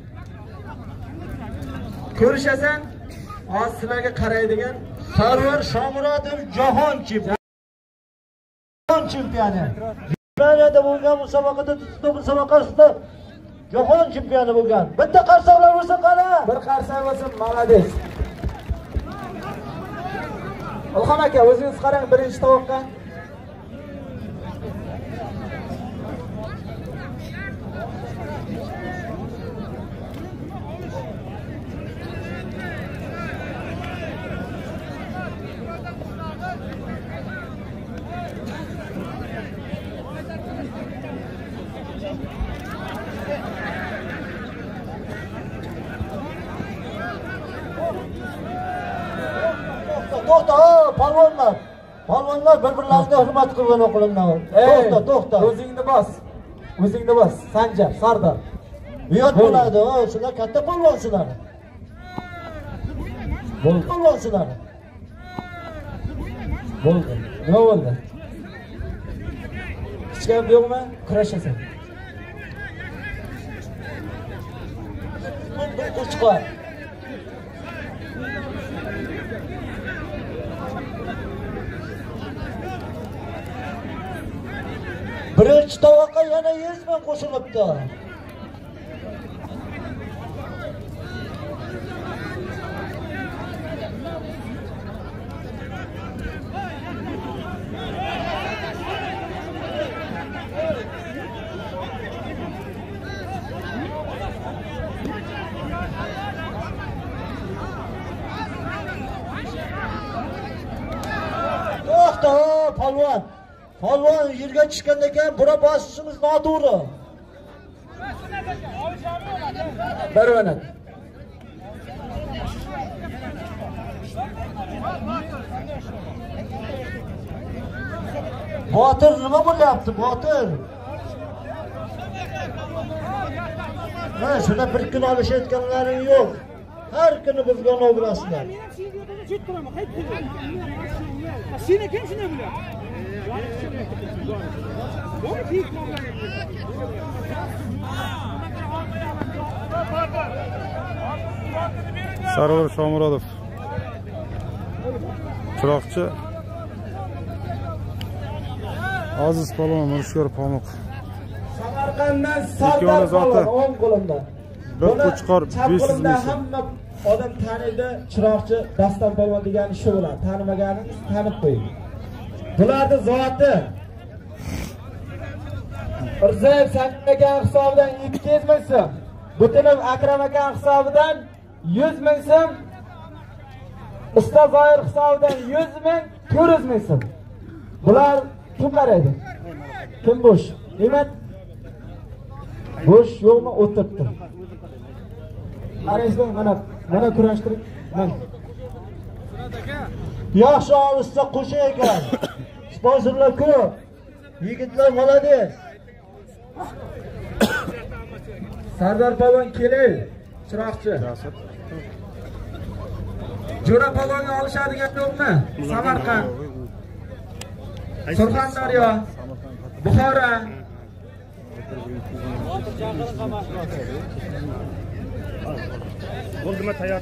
Ko'rishasan, hozir sizlarga qaraydigan Sarvar Shomurodov jahon chempioni. Jahon chempioni. Italiyada bo'lgan musobaqada, tutdi musobaqasida jahon chempioni bo'lgan. Bitta qarsaklar bo'lsa qara. Bir qarsak bo'lsa, malades. Ilhom aka, o'zingiz qarang birinchi tovoqqa. To'xta, polvonlar. Polvonlar bir-birlariga hurmat qilgan o'qilinglar. To'xta, to'xta. O'zingni bos. O'zingni bos. Sanjar, Sardor. Uyat bo'ladi, o, sizlar katta polvonsizlar. Bo'ldi. Polvonsizlar. Bo'ldi. Nima bo'ldi? Hech gap yo'qmi? Kurashasan. Qo'chqor. Birinchi tovoqqa yana yuz ming qo'shilibdi. To'xta, polvon. Polvon yerga tushganda ekan, bura bosishimiz noto'g'ri. Bir minut. Botir nima bo'lyapti, Botir? Ha, shuna bir kun olishayotganlaring yo'q. Har kuni bizga o'brasizlar. Seni kim shunday bilan? Sarvar Shomurodov. Chiroqchi. Aziz Palvon Mirishkor Pamuk. Samarqanddan Sardor Palvon o'ng qo'limda. Bir Qo'chqor besh yuz ming. Hamma odam taniydi, Chiroqchi Daston Palvon degani shu bo'ladi. Tanimaganingiz tanib qo'ying. Bularning zoti Mirzayev Sanaka hisobidan ikki yuz ming so'm, Butunov Akram aka hisobidan yuz ming so'm, Usta Zoir hisobidan yuz ming, to'rt yuz ming so'm. Bular kim qaraydi? Kim bo'sh? Demak, bo'sh yo'qmi o'tiribdi. Qaraysiz, mana mana kurashtirib, mana. Yaxshi olishsa qo'sha ekan. Sponsorlar ko'p. Yigitlar молодец. Sardor Palvon kelay, Chiroqchi. Jo'ra Palvonga olishadigan yo'qmi? Samarqand, Surxondaryo, Buxoro. Bo'ldimi tayyor?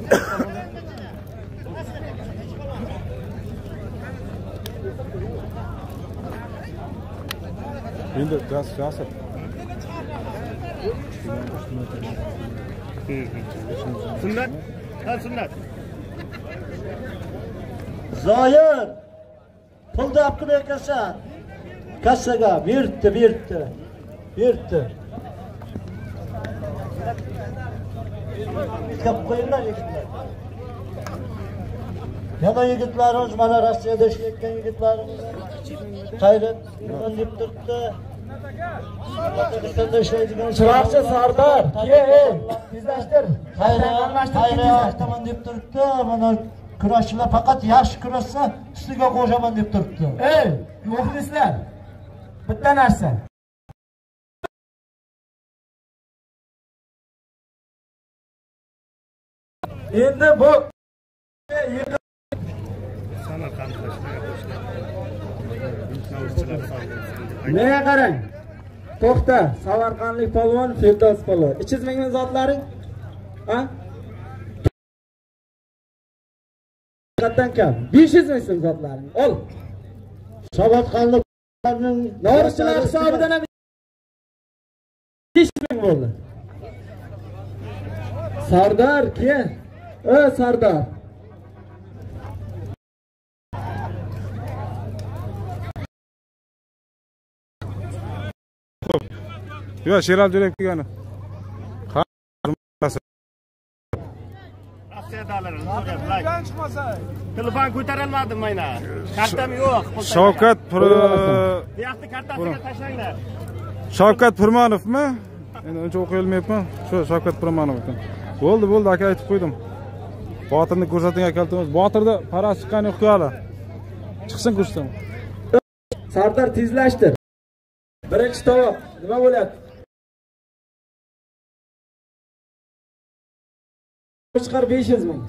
Endi gaz jasur. Sunnat? Ha, sunnat. Zoir. Pulni olib kirayotgansan. Kassaga berdi, berdi. Berdi. Gap qo'yinglar yigitlar. Yana yigitlarimiz mana Rossiyada ishlayotgan yigitlarimiz. Qayrat nima deb turibdi? Qozog'istonda ishlaydigan Chiroqchi Sardor, ey, tezlashtir. Qayrat deb turibdi. Mana kurashchilar faqat yaxshi kurashsa ustiga qo'shaman deb turibdi. Ey, muxlislar. Bitta narsa. Endi bu nega qarang. To'xta, Samarqandlik polvon, Firdos polvon. uch yuz ming zotlaring? Ha? Qatdan kam. besh yuz ming zotlaring. Ol. Samarqandliklarning Norishchilar hisobidan ham besh ming bo'ldi. Sardor ke? O Sardor. Yo, Sherali jo'rab kelgani. Telefon ko'tarilmadi mayna. Kartam yo'q. Shavkat Bu yoqda kartasiga tashlanglar. Shavkat Purmanovmi? Endi uncha o'qiyolmayapman. Shu Shavkat Purmanov ekan. Bo'ldi, bo'ldi, aka aytib qo'ydim. Botirni ko'rsating akaltimiz. Botirda paras chiqqani yo'q hali. Chiqsin ko'rsating. Sardor tezlashtir. Birinchi tovoq nima bo'lyapti? Chiqar besh yuz ming.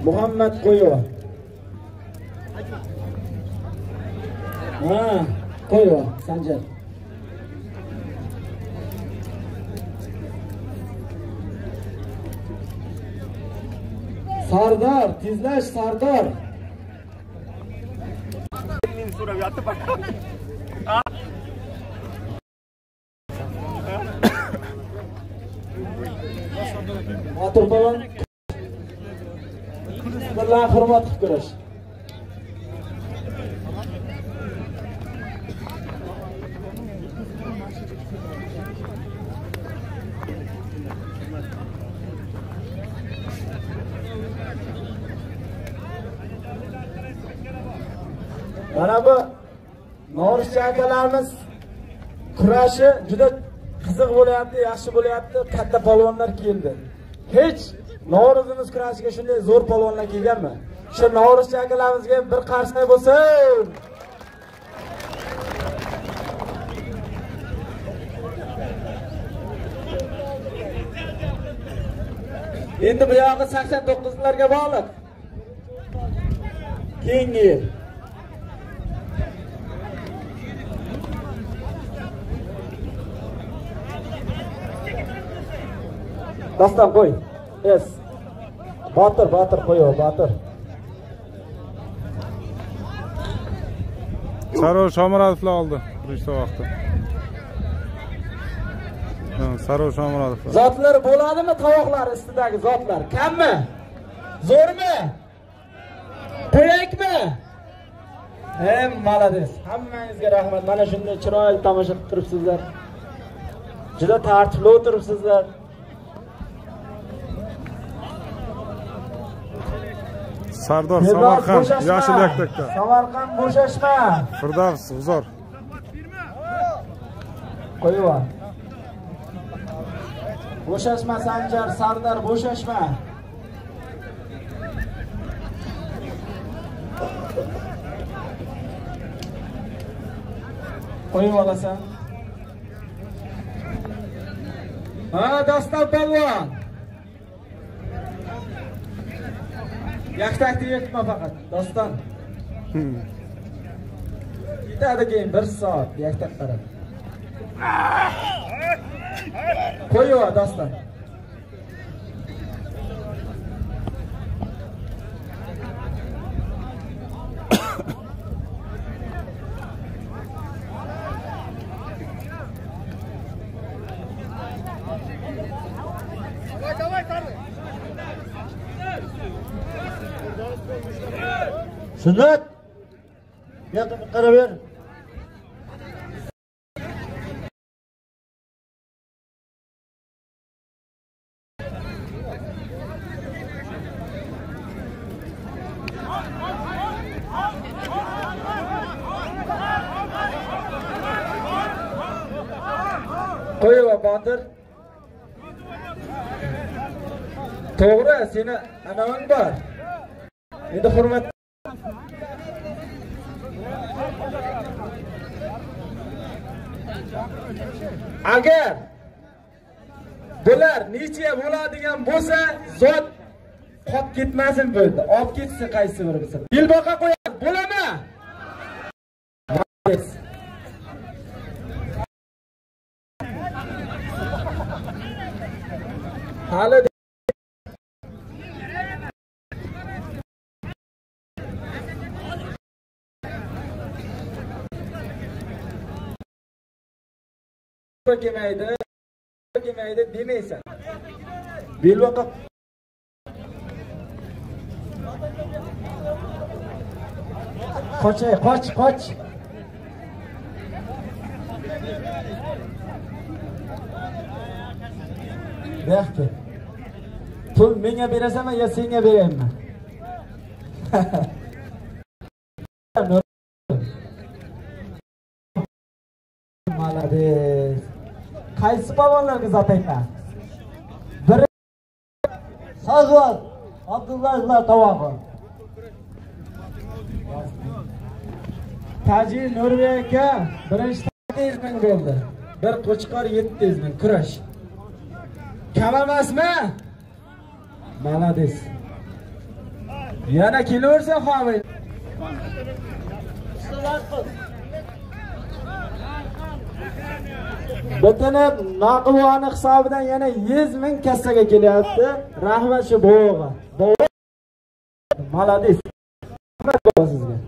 Muhammad Qo'yova. Ha, Qo'yova, Sanjar. Sardor, tezlash Sardor. Men so'rab yotib bak. Otur balon. Bilan hurmat qilib ko'rash. Mana bu Norishcha akalarimiz kurashi juda qiziq bo'lyapti, yaxshi bo'lyapti. Katta polvonlar keldi. Hech Noruzimiz kurashiga shunday zo'r polvonlar kelganmi? Shu Norishcha akalarimizga bir qarsak bo'lsin. Endi bu yog'i sakson to'qqizlarga bog'liq. Keyingi yil Dastan qo'y. Es. Botir, botir qo'yo, botir. Sarvar Shomurodovlar oldi birinchi vaqtda. Ha, Sarvar Shomurodovlar. Zotlar bo'ladimi tovoqlar ustidagi zotlar? Kammi? Zo'rmi? Qo'yakmi? Hem malades. Hammangizga rahmat. Mana shunday chiroyli tomosha qilib turibsizlar. Juda tartibli o'tiribsizlar. Sardor Samarqand Yashil yaktakda. Samarqand bo'shashma. Firdavs G'uzor. Qo'yva. Bo'shashma Sanjar, Sardor bo'shashma. Qo'yib olasan. Ha, Doston polvon. Yaktakni yetma faqat, Doston. Yetadi keyin bir soat yaktak qarab. Qo'yib Doston. Sunnat. Yoqib qarab ber. Qo'yib Botir. To'g'ri, seni anavang bor. Endi hurmat agar bular necha bo'ladigan bo'lsa, zot qolib ketmasin bu yerda. Olib ketsin qaysi biri bo'lsa. Belboqa qo'yadi, bo'ladimi? Hali kelmaydi, kelmaydi demaysan. Belboqa qochay, qoch, qoch. Yaxshi. Pul menga berasanmi yo senga beraymi? Malades. Qaysi polvonlarga zot aytma? Bir Sazvat Abdullayevlar tovog'i. Taji Nurbek aka birinchi yuz ming bo'ldi. Bir qo'chqor yetti yuz ming kurash. Kam emasmi? Malades. Yana kelaversa Xovin. Bitinib Naqivoni hisobidan yana yuz ming kassaga kelyapti. Rahmat shu bog'a. Bog'a. Malades. Rahmat bog'a sizga.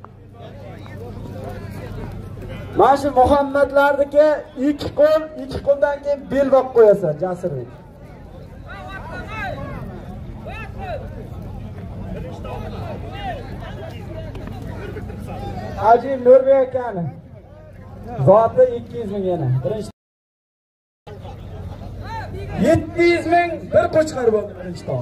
Mana shu Muhammadlarniki ikki qo'l, ikki qo'ldan keyin bel boq qo'yasan, Jasurbek. Ajib Nurbek akani. Zoti ikki yuz ming yana. Birinchi yetti yuz ming bir qo'chqar bo'ldi birinchi to'p.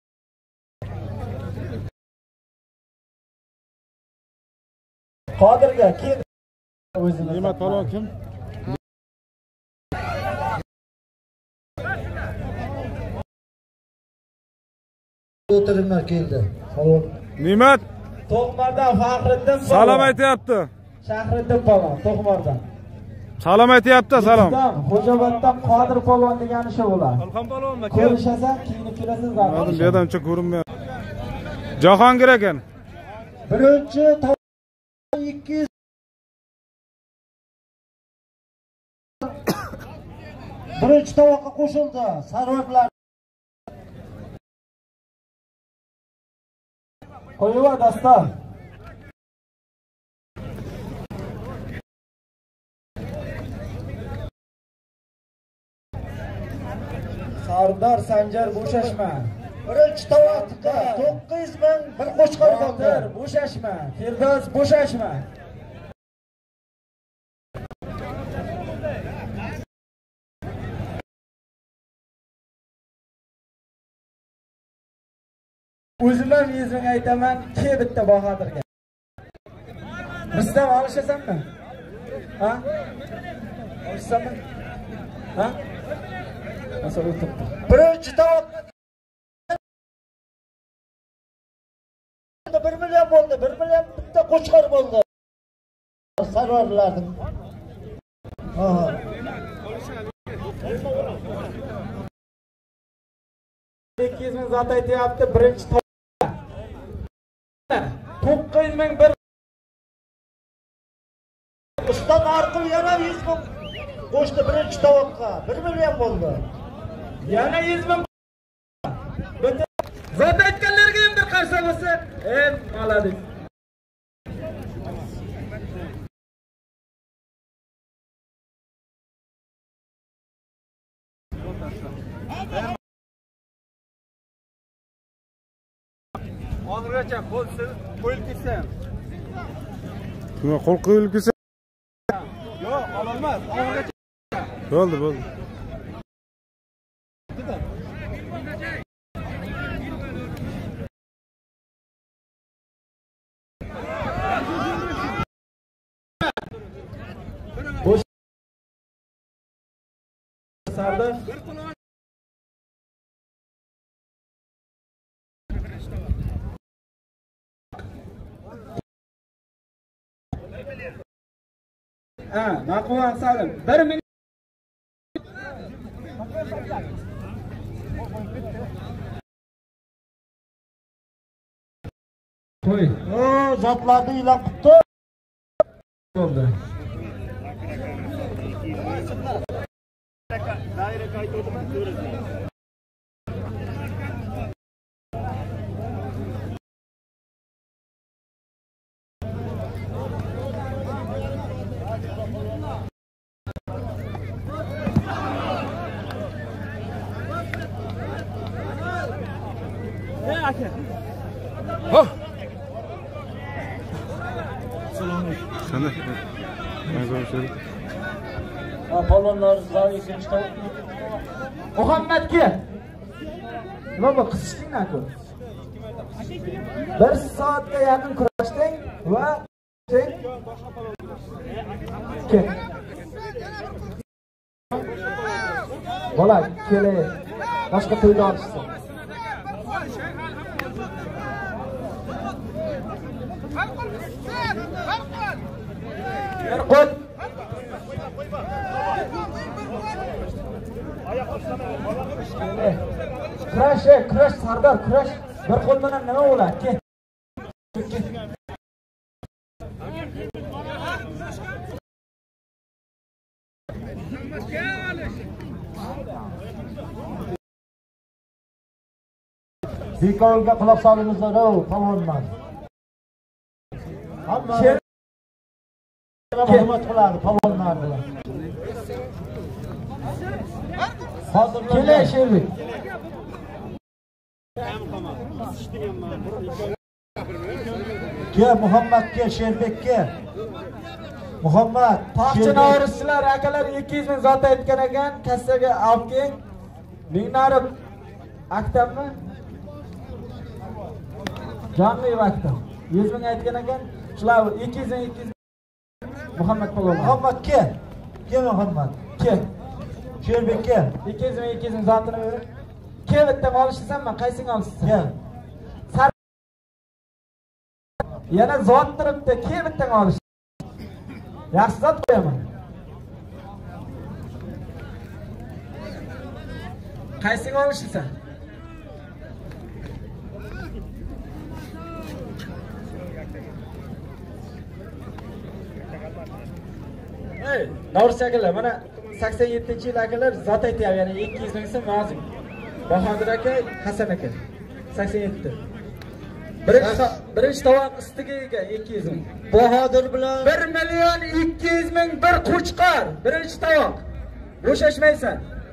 Qodirga keyin o'zimiz. Ne'mat palvon kim? O'tirimlar keldi. Salom. Ne'mat To'qmardan Faxriddin salom aytayapti. Shahriddin palvon To'qmardan. Salom aytayapti, salom. Xo'jaoboddan Qodir palvon degani shu bo'lar. Alham palvonmi? Ko'rishasan, kiyinib kelasan zaten. Hozir bu yerdancha ko'rinmayapti. Jahongir ekan. Birinchi ikki yuz birinchi tovoqqa qo'shildi. Sarvarlar Qo'yva dastur. Sardor Sanjar bo'shashma. birinchi tovoqqa to'qqiz yuz ming bir qo'chqor bo'ldi. Bo'shashma. Firdoz bo'shashma. O'zim ham yuz ming aytaman, ke bitta Bahodirga. Rustam olishasanmi? Ha? Olishasanmi? Ha? Nasıl o'tibdi? Birinchi tovoqqa bir million bo'ldi. bir million bitta qo'chqor bo'ldi. Sarvarlarning. Aha. ikki yuz ming zot aytyapti, birinchi tovoqqa. to'qqiz yuz ming bir Uston orqali yana yuz ming qo'shdi birinchi tovoqqa. bir million bo'ldi. yana yuz ming. Zot aytganlarga ham bir qarsa bo'lsa, ey malades. Hozirgacha qo'l qo'yilib ketsa ham. Shunga qo'l qo'yilib ketsa. Yo'q, ololmas. Hozirgacha. Bo'ldi, bo'ldi. Boş Sardor. Ha, Naqivon Salim. bir ming Qo'y. O, zotlarni e'lon qildi. Bo'ldi. Daira qayta o'taman, ko'rasan. Ha. Salom. Qanday? Mazor Ha, palonlar zayi ikkinchi tovoq. Muhammadga. Nima bu qizishtinglar-ku? bir soatga yaqin kurashding va sen kel. Bola, kele. Boshqa to'yda olishsin. Bir qo'l. Kurash, kurash Sardor, kurash. Bir qo'l bilan nima bo'ladi? Bekovga quloq solimizlar, o, polvonlar. Hamma hurmat qiladi polvonlar bilan. Hozirlar Keling Sherbek. Ke Muhammadga, Sherbekka. Muhammad, Toqchi Norischilar akalar ikki yuz ming zot aytgan ekan, kassaga olib keling. Mingnari aktammi? Jonli vaqtda. yuz ming aytgan ekan, shular ikki yuz ming ikki yuz Muhammad polvon. Muhammad ke. Ke Muhammad. Ke. Sherbekka. ikki yuz ming ikki yuz ming zotini berib. Ke bitta olishsanmi? Qaysini olishsan? Ke. Yana zot turibdi, ke bitta olish. Yaxshi zot qo'yaman. Qaysini olishsan? Ey, Noris akalar, mana sakson yettinchi yil akalar zot aytayapti, ya'ni ikki yuz ming so'm nozim. Bahodir aka, Hasan aka. sakson yetti. Birinchi birinchi tovoq ustiga ega ikki yuz ming. Bahodir bilan bir million ikki yuz ming bir qo'chqor. Birinchi tovoq. Bo'shashmaysan.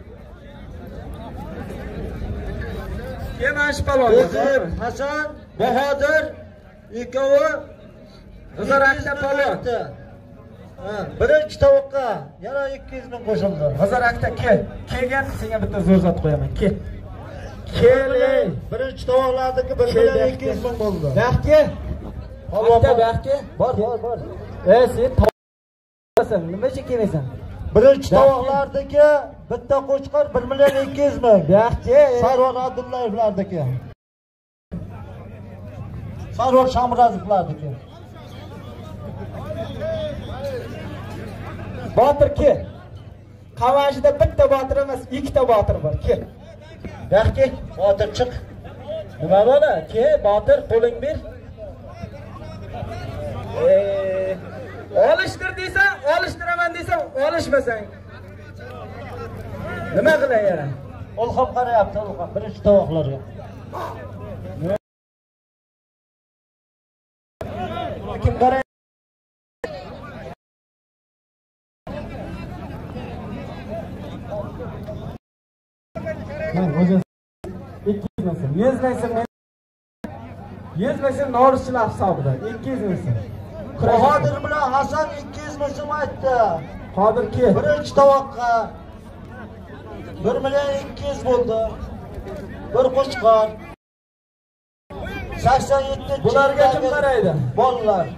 Kemash palon. Hasan, Bahodir ikkovi G'izarakda palon. Ha, birinchi tovoqqa yana ikki yuz ming qo'shildi. G'izarakda kel. Kelgan senga bitta zo'r zot qo'yaman. Kel. Keling. Birinchi tovoqlardagi bir million ikki yuz ming bo'ldi. Baxtga. Bitta baxtga. Bor, bor, bor. Ey, sen tovoqsan, nima uchun kelmaysan? Birinchi tovoqlardagi bitta qo'chqor bir million ikki yuz ming. Baxtga. Sarvar Abdullayevlardagi. Sarvar Shamrazovlardagi. Botir kel. Qavashida bitta botir emas, ikkita botir bor. Kel. Yaxki, botir chiq. Nima bo'la? Ke, botir qo'ling ber. Ey, olishtir desang, olishtiraman desang, olishmasang. Nima qilay yana? Ulxom qarayapti, ulxom birinchi tovoqlarga. Kim qaray? Men o'zim ikki yuz ming so'm. yuz ming so'm. yuz ming so'm Norischilar hisobida. ikki yuz ming so'm. Bahodir bilan Hasan ikki yuz ming so'm aytdi. Qodir kel. Birinchi tovoqqa bir million ikki yuz bo'ldi. Bir qo'chqor. sakson yetti. Bularga kim qaraydi? Bolalar.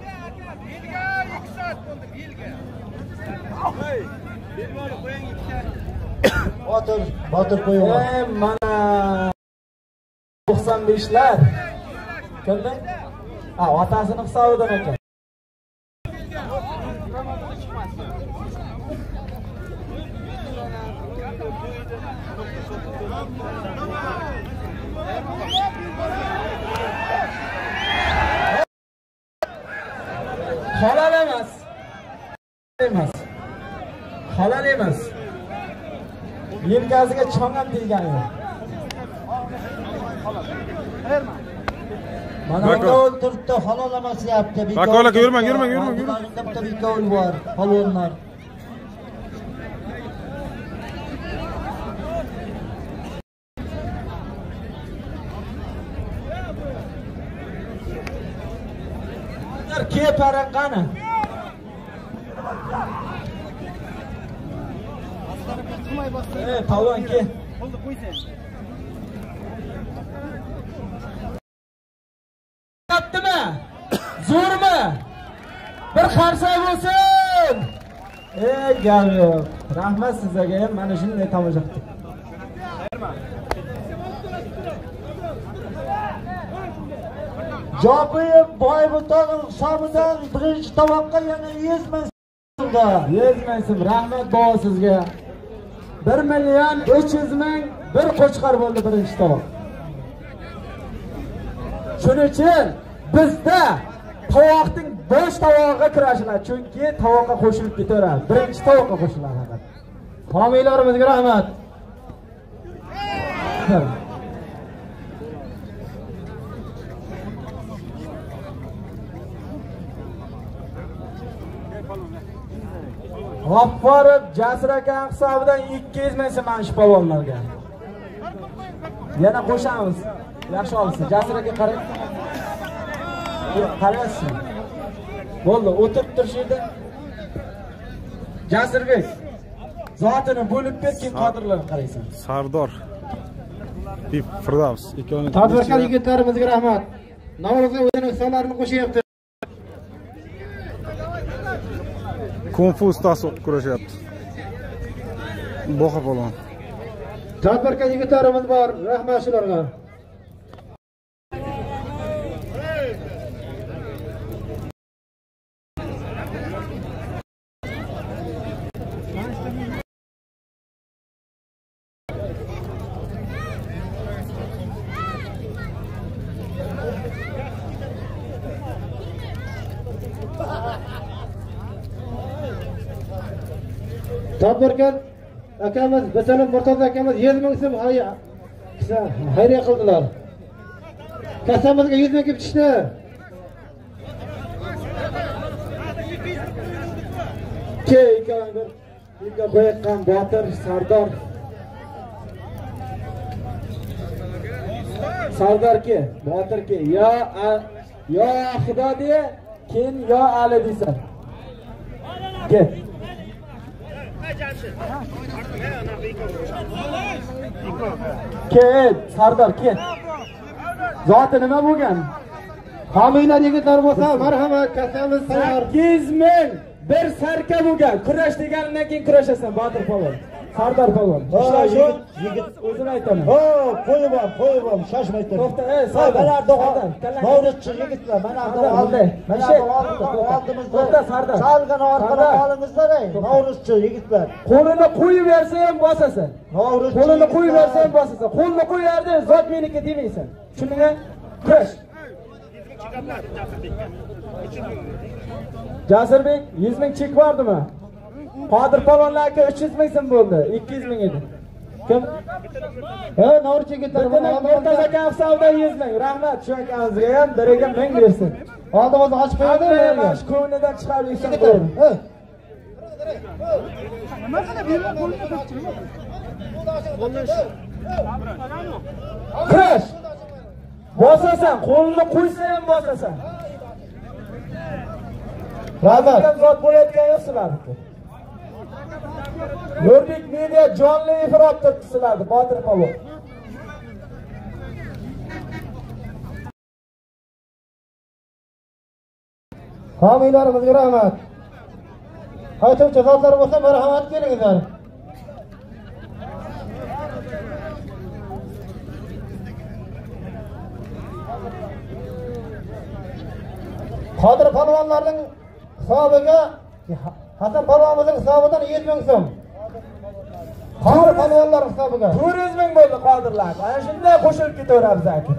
Botir, botir qo'yaman. Ey, mana to'qson beshlar. Ko'rding? Ha, otasining hisobidan ekan. Halal emas. Emas. Halal emas. Yelkasiga chongam tegani yo'q. Mana Bako. bu turibdi, halol emas deyapti. Bako aka, yurmang, yurmang, yurmang, yurmang. Bitta bekov bor, polvonlar. Ke parang qani? Ey, polvon ke. Bo'ldi, qo'ysan. Qatdimi? Zo'rmi? Bir qarsak bo'lsin. Ey, gap yo'q. Rahmat sizlarga ham mana shunday tomosha qildik. Jobiyev Boybutonov hisobidan birinchi tovoqqa yana yuz ming so'mda. yuz ming so'm. Rahmat bova sizga. bir million uch yuz ming bir qo'chqor bo'ldi birinchi tovoq. Shuning uchun bizda tovoqning bosh tovog'iga kirashlar, chunki tovoqqa qo'shilib ketaveradi. Birinchi tovoqqa qo'shiladi faqat. Homiylarimizga rahmat. G'afforov Jasur aka hisobidan ikki yuz ming so'm shu polvonlarga. Yana qo'shamiz. Yaxshi olsin. Jasur aka qarang. Qaraysiz. Bo'ldi, o'tirib turishdi. Jasurbek zotini bo'lib ketgan qodirlarga qaraysan. Sardor Bip Firdavs ikkovini tadbirkor yigitlarimizga rahmat. Navro'zga o'zining hisoblarini qo'shyapti. Kung fu ustasi o'qib kurashyapti. Boqa polvon. Tadbirkor yigitlarimiz bor, rahmat shularga. Tadbirkor akamiz, Basalim Murtazo akamiz yuz ming so'm xayriya qildilar. Kasamizga yuz ming ketishdi. Keygan bir yilga qo'ygan Botir Sardor. Sardor ki, Botir ki, yo yo Xudo de, keyin yo Ali deysan. Ket. Ket, Sardor ket. Zoti nima bo'lgan? Homiylar yigitlar bo'lsa, marhamat, kasamiz tayyor. sakkiz yuz ming bir sarka bo'lgan. Kurash degandan keyin kurashasan, Botir polvon. Sardor polvon. Ha, yigit o'zini aytaman. Ha, qo'yib ham, qo'yib ham, shoshmay tur. To'xta, ey, Sardor. Mana do'g'dan. Novruzchi yigitlar, mana oldi. Mana oldimizda. To'xta, Sardor. Chalg'ini orqadan olingizlar, ey. Novruzchi yigitlar. Qo'lini qo'yib bersa ham bosasan. Novruzchi. Qo'lini qo'yib bersa ham bosasan. Qo'lni qo'yardi, zot meniki demaysan. Tushundingmi? Kurash. Jasurbek yuz ming chek bordimi? Qodir polvonlar aka uch yuz ming so'm bo'ldi. ikki yuz ming edi. Kim? Ha, Novruzchi yigitlar Murtazo aka hisobidan yuz ming. Rahmat shu akamizga ham biriga ming bersin. Oldimizni ochib qo'yadi. Mana shu ko'nglidan chiqarib yursin. Ha. Nima qilib berma qo'lini ko'pchilik. Kurash. Bosasan, qo'lni qo'ysa ham bosasan. Rahmat. Zot bo'layotgan yo'qsilar. Nurbek media jonli efir olib turibsizlar, Botir polvon. Homiylarimizga rahmat. Qaytuvchi zotlar bo'lsa, marhamat kelingizlar. Qodir polvonlarning hisobiga Hasan polvonimizning hisobidan yuz ming so'm. Qodir polvonlar hisobiga to'rt yuz ming bo'ldi Qodirlar. Ana shunday qo'shilib ketaveramiz aka.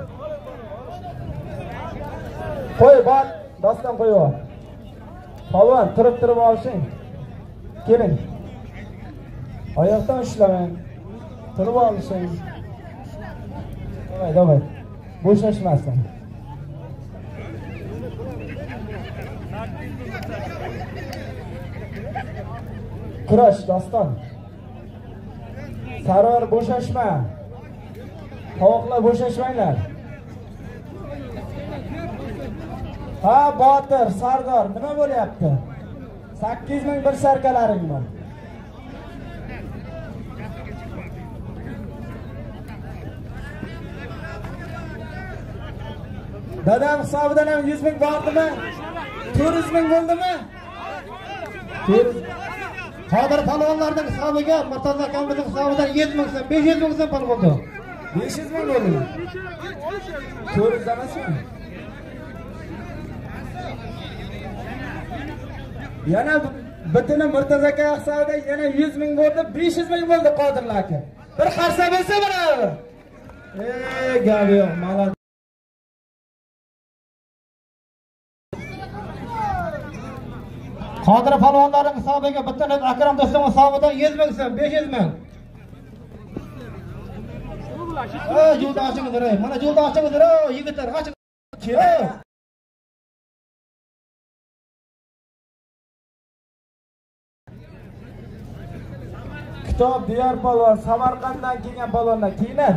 Qo'y, bor, doston qo'yib ol. Polvon, turib-turib olishing. Keling. Oyoqdan ushlamang. Turib olishing. Davay, davay. Bo'shashmasin. Kurash doston. Saror bo'shashma. Tovoqlar bo'shashmanglar. Ha, Botir, Sardor, nima bo'lyapti? sakkiz yuz ming bir sarkalaring bor. Dadam hisobidan ham yuz ming bordimi? to'rt yuz ming bo'ldimi? Qodir polvonlarning hisobiga Murtazo akamizning hisobidan yuz ming so'm, besh yuz ming so'm pul bo'ldi. besh yuz ming bo'ldi. to'rt yuz emasmi? Yana bitini Murtazo aka hisobidan yana yuz ming bo'ldi, besh yuz ming bo'ldi Qodirlar aka. Bir qarsa bo'lsa mana. Ey, gap yo'q, malol. Qodir palvonlarning hisobiga bitta Akram do'stim hisobidan yuz ming so'm, besh yuz ming. Ey, yo'lda ochingizlar, ey. Mana yo'lda ochingizlar, ey, yigitlar, oching. Kitob diyor palvon, Samarqanddan kelgan palvonlar kiyinadi.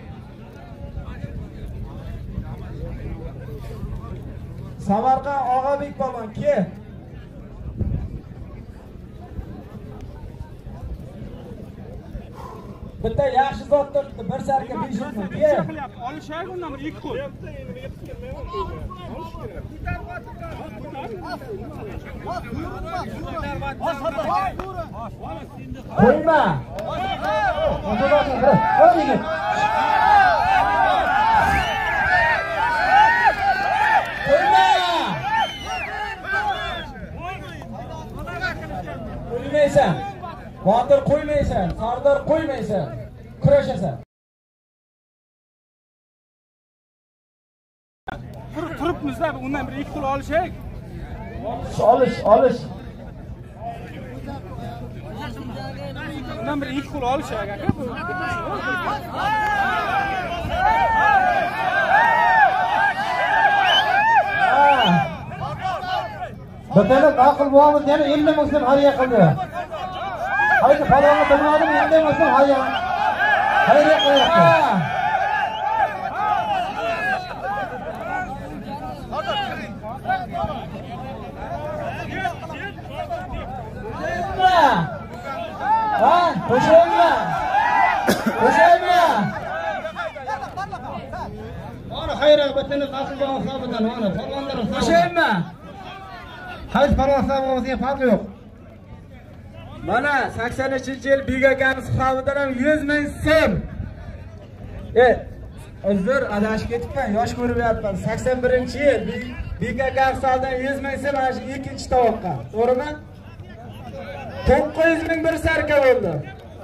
Samarqand Og'abek palvon ke. Bitta yaxshi zot turibdi, bir sarka besh yuz ming ke. Olishaylik undan bir ikki qo'l. Qo'yma. Qo'ymaysan. Botir qo'ymaysan, Sardor qo'ymaysan. Kurashasan. Turib turibmizda, undan bir ikki qo'l olishaylik. Olish, olish. Undan bir ikki qo'l olishaylik aka. Bitalib aql bo'lmadi, yana ellik ming so'm xayriya qildi. Haydi palvonga bilmadim, ellik ming so'm xayriya. Xayriya qilyapti. Ha, qo'shilma. Qo'shilma. Mana xayriya bitalib aql bo'lmadi hisobidan, mana palvonlar qo'shilma. Hayır palvon hisobimizga farqi yo'q. Mana sakson uchinchi yil Bek akamiz hisobidan ham yuz ming so'm. E, uzr, adashib ketibman, yosh ko'ryapman. sakson birinchi yil Bek aka hisobidan yuz ming so'm mana shu ikkinchi tovoqqa. To'g'rimi? to'qqiz yuz ming bir sarka bo'ldi.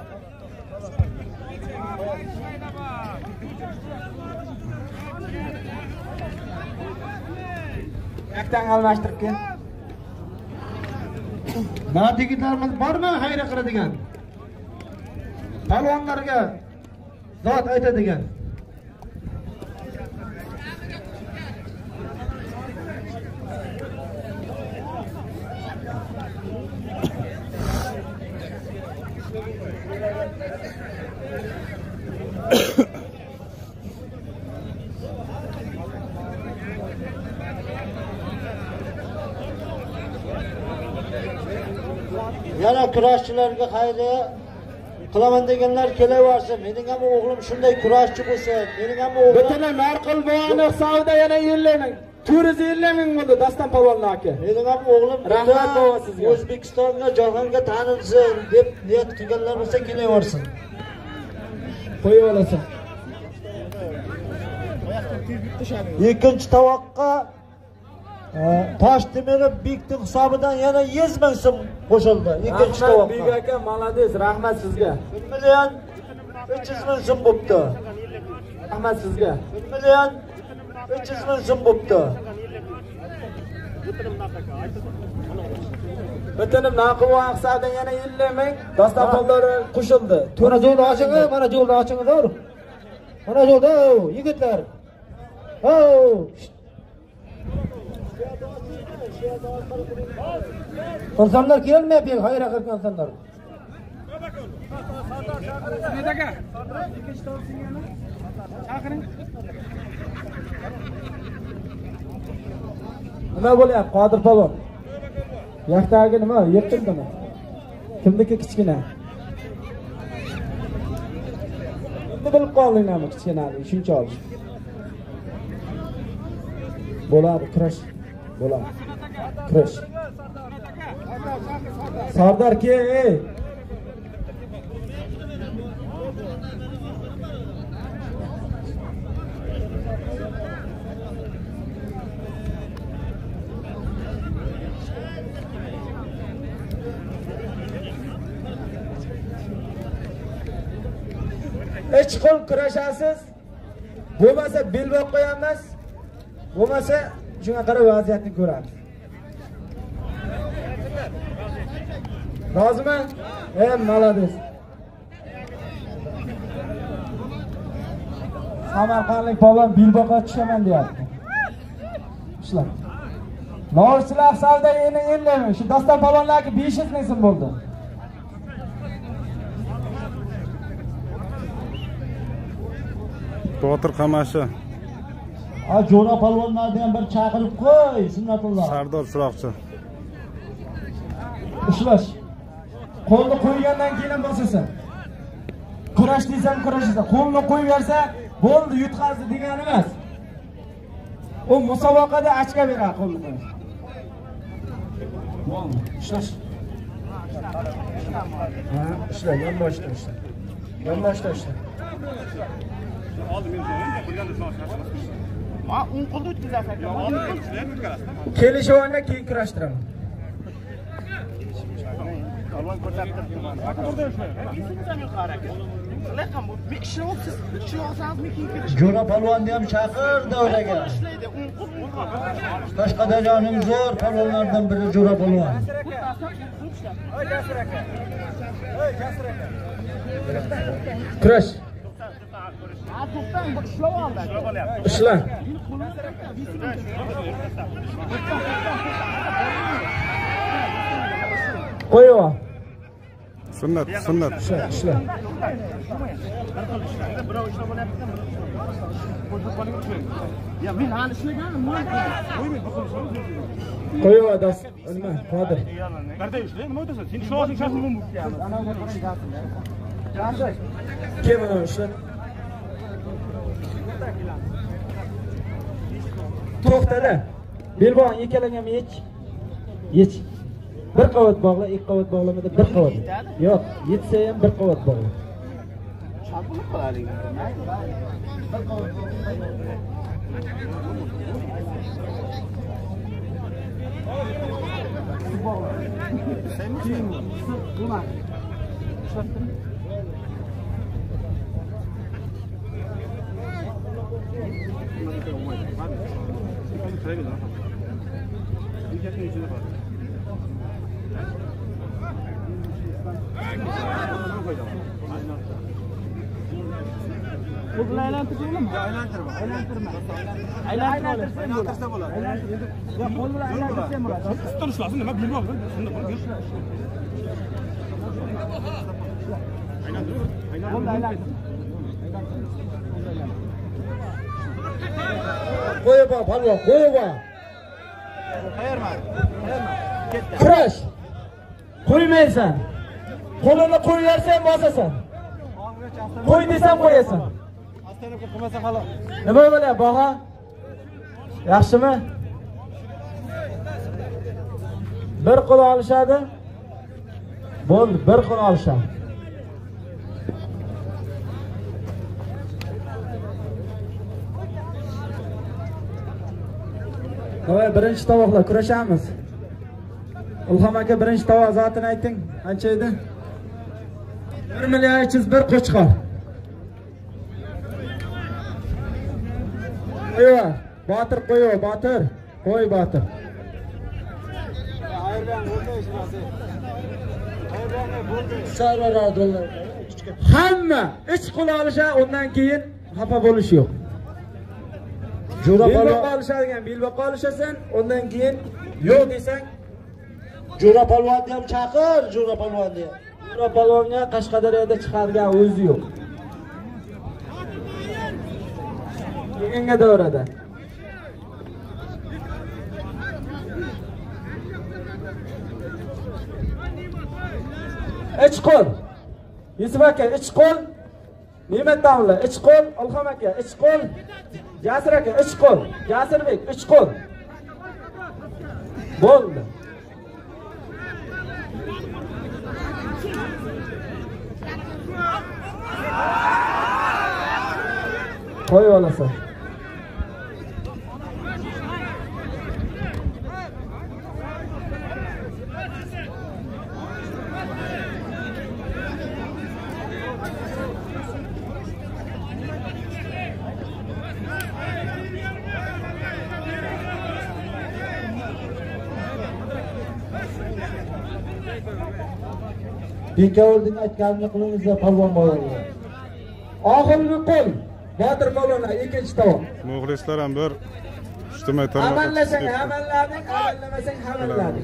Yaktan almashtirib kel. Mana tegitlarimiz bormi xayriya qiladigan? Palvonlarga zot aytadigan. Yana kurashchilarga xayriya qilaman deganlar kelaversin. Mening ham o'g'lim shunday kurashchi bo'lsa, mening ham o'g'lim Butun Narqul bo'g'ani hisobida yana ellik ming, to'rt yuz ellik ming bo'ldi Daston palvonlar aka. Mening ham o'g'lim rahmat bo'lsin sizga. O'zbekistonga, Jahonga tanilsin deb niyat qilganlar bo'lsa kelaversin. Qo'yib olasan. Ikkinchi tovoqqa Tosh temiri Bekning hisobidan yana yuz ming so'm qo'shildi. Ikkinchi tovoqqa. Bek aka, malades, rahmat sizga. bir million uch yuz ming so'm bo'pti. Rahmat sizga. bir million uch yuz ming so'm bo'pti. Bitinim naqib va hisobidan yana ellik ming Daston qo'llari qo'shildi. Mana yo'lni oching, mana yo'lni ochingizlar. Mana yo'lda, yigitlar. Ho! İnsanlar kelmayapti, xayriya qilgan insonlar. Ne aka? Chaqiring. Nima bo'lyapti, Qodir palvon? Yaxtagi nima? Yetdimi? Kimniki kichkina? Endi bilib qoldinglarmi kichkinani, shunchalik. Bo'ladi, kurash. Bo'ladi. Kurash. Sardor ke, ey. Uch qo'l kurashasiz. Bo'lmasa belbog' qo'yamiz. Bo'lmasa shunga qarab vaziyatni ko'ramiz. Rozimi? E, malades. Samarqandlik polvon Bilboqqa tushaman deyapti. Ishlar. Norchilar savdo endi endi shu Doston polvonlarga besh yuz ming so'm bo'ldi. Botir Qamashi. Ha, Jo'ra polvonlarni ham bir chaqirib qo'y, Sunnatulloh. Sardor Chiroqchi. Ushlash. Qo'lni qo'ygandan keyin bosasan. Kurash desam kurashasan. Qo'lni qo'yib bersa, bo'ldi, yutqazdi degani emas. U musobaqada ochka beradi qo'lni qo'yish. Ushlash. Ha, ishla, yonboshda ishla. Yonboshda ishla. Ma, o'n qo'lda o'tkazasiz. Kelishib olgan keyin kurashtiraman. Polvon ko'rsatib turibdi. Jo'ra polvonni ham chaqir davraga. Qashqadaryoning zo'r polvonlaridan biri Jo'ra polvon. Kurash. Ishla. Qo'yva. Sunnat, sunnat. Ishla, ishla. Ya men hali ishlaganim, Qo'yva das. Nima? Qodir. Qayerda ishlaysan? Nima o'tasan? Sen ishlasang shaxsan bo'lib ketadi. Kim mana ishla? To'xtada. Belbon ikkalangam yech. Yech. Bir qavat bog'la, ikki qavat bog'lamada bir qavat. Yo'q, yetsa ham bir qavat bog'la. Chaqilib qolaylik. Bu bilan aylantirdingmi? Aylantirma, aylantirma. Aylantirsa bo'ladi. Ya qo'l bilan aylantirsa ham bo'ladi. Ustun ushlasin, nima bilmayman. Shunda qo'l ber. Aylantir. Aylantir. Qo'yib ol, polvon, qo'yib ol. Qayerma? Qayerma? Ketdi. Kurash. Qo'ymaysan. Qo'lini qo'yib bersang bosasan. Qo'y desam qo'yasan. Astanib qilmasa xolos. Nima bo'lar, bog'a? Yaxshimi? Bir qo'l olishadi. Bo'ldi, bir qo'l olishadi. Voy, birinchi tovoqlar kurashamiz. Ilhom aka birinchi tovoq zotini ayting, qancha edi? bir million uch yuz bir qo'chqor. Qo'yva, Botir qo'yva, Botir. Qo'y Botir. Hamma uch qo'l olishadi, undan keyin xafa bo'lish yo'q. Jo'ra polvon olishadigan, bilboqqa olishasan, undan keyin yo'q desang, Jo'ra polvonni ham chaqir, Jo'ra polvonni. Jo'ra polvonga Qashqadaryoda chiqargan o'zi yo'q. Keyingi davrada ich qo'l. Yusuf aka, ich qo'l. Ne'mat davla, ich qo'l. Ilhom aka, ich qo'l. Jasir aka, ich qo'l. Jasirbek, ich qo'l. Bo'ldi. Qo'yib olasan. Bekavulding aytganini qilingizlar polvon bolalar. Oxirgi qo'l. Botir polvonlar ikkinchi tovoq. Muxlislar ham bir ijtimoiy tarmoqda Amallasang amallading, amallamasang hamallading.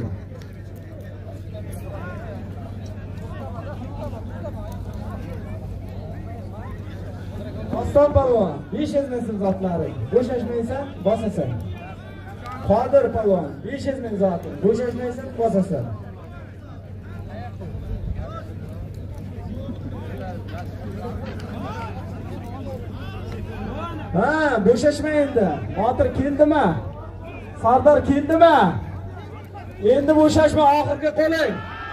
Oston polvon, besh yuz ming so'm zotlari. Bo'shashmaysan, bosasan. Qodir polvon, besh yuz ming zoti. Bo'shashmaysan, bosasan. Ha, bo'shashmang endi. Botir keldimi? Sardor keldimi? Endi bo'shashma, oxirgi qo'ling.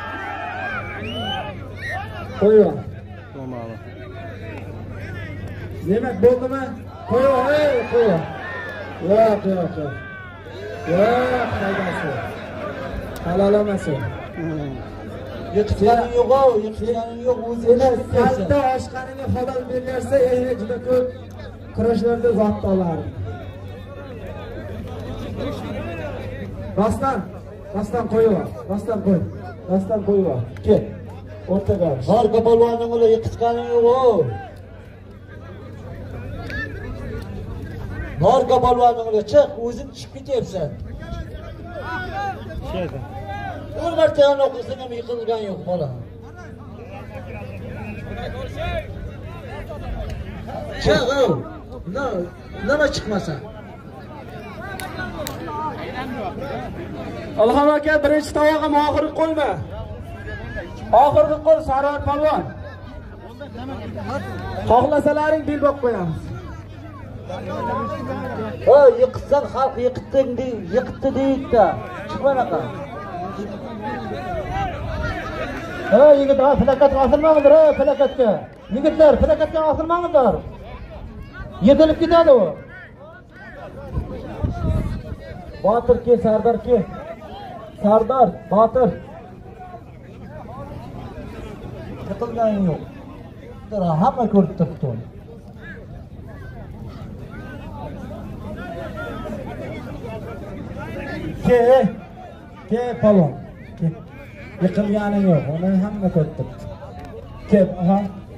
Qo'ying. Bo'lmadi. Demak, bo'ldimi? Qo'ying, ey, qo'ying. Yo'q, yo'q, yo'q. Yo'q, foydasi. Halol emas. Yiqitganing yo'q-ku, yiqitganing yo'q, o'zingiz katta oshqaniga halol bersa, ey, juda ko'p kurashlarda zot olar. Rostdan, rostdan qo'ying. Rostdan qo'y. Rostdan qo'ying. Kel. O'rtaga. Harqa polvonning o'li yiqitganing yo'q-ku. Harqa polvonning o'li chiq, o'zing chiqib ketyapsan. Chiqadi. Bir marta ham o'qisang ham yiqilgan yo'q bola. Chiq, no, nima chiqmasa. Alham aka, birinchi tovog'im oxirgi qo'lma. Oxirgi qo'l Sarvar polvon. Xohlasalaring bil bo'lib qo'yamiz. Ha, yiqitsan xalq yiqitding dey, yiqitdi deydi-da. Chiqmanaqa. Ha, yigit, ha, plakatga osilmanglar, ha, plakatga. Yigitlar, plakatga osilmanglar. Yetilib ketadi u. Botir ke, Sardor ke. Sardor, Botir. Yiqilgan yo'q. Dara hamma ko'rib turibdi. Ke, ke polvon. Ke. Yiqilgani yo'q, uni hamma ko'rib turibdi. Ke, ha.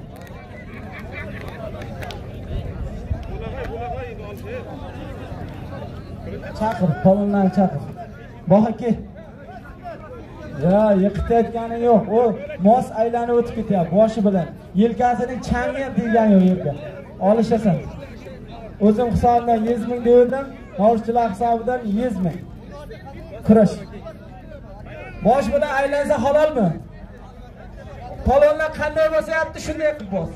Chaqir, polvonlarni chaqir. Boha ke. Ya, yiqitayotgani yo'q. U mos aylanib o'tib ketyapti boshi bilan. Yelkasining changi ham tegani yo'q yerga. Olishasan. O'zim hisobimdan yuz ming dedim, novchilar hisobidan yuz ming. Kurash. Bosh bilan aylansa halolmi? Polvonlar qanday bosyapti, shunday qilib bos.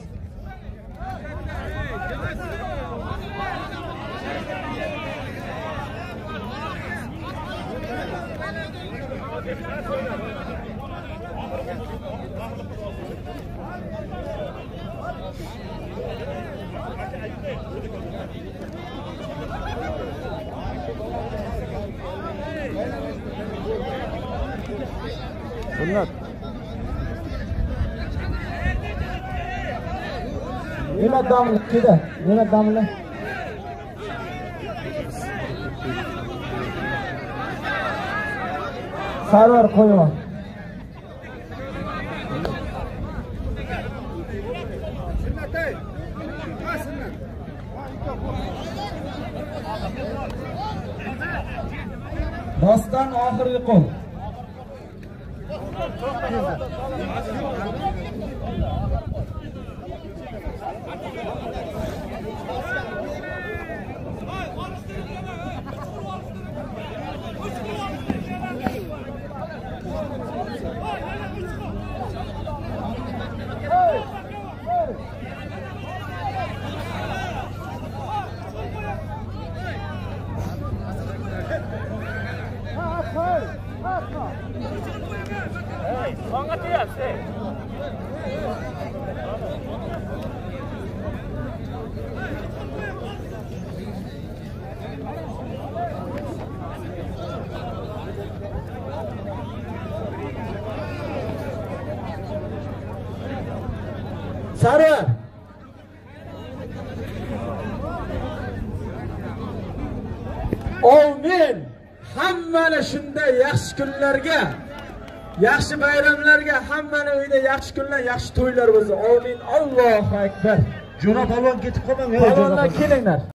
Sunnat. Nima damli keda? Nima damli? Sarvar qo'ying. Doston oxirgi qo'l. Sarvar. Amin. Hammani shunday yaxshi kunlarga Yaxshi bayramlarga, hammaning uyida yaxshi kunlar, yaxshi to'ylar bo'lsin. Amin. Allohu akbar. Jo'ra polvon ketib qolmang. Polvonlar kelinglar.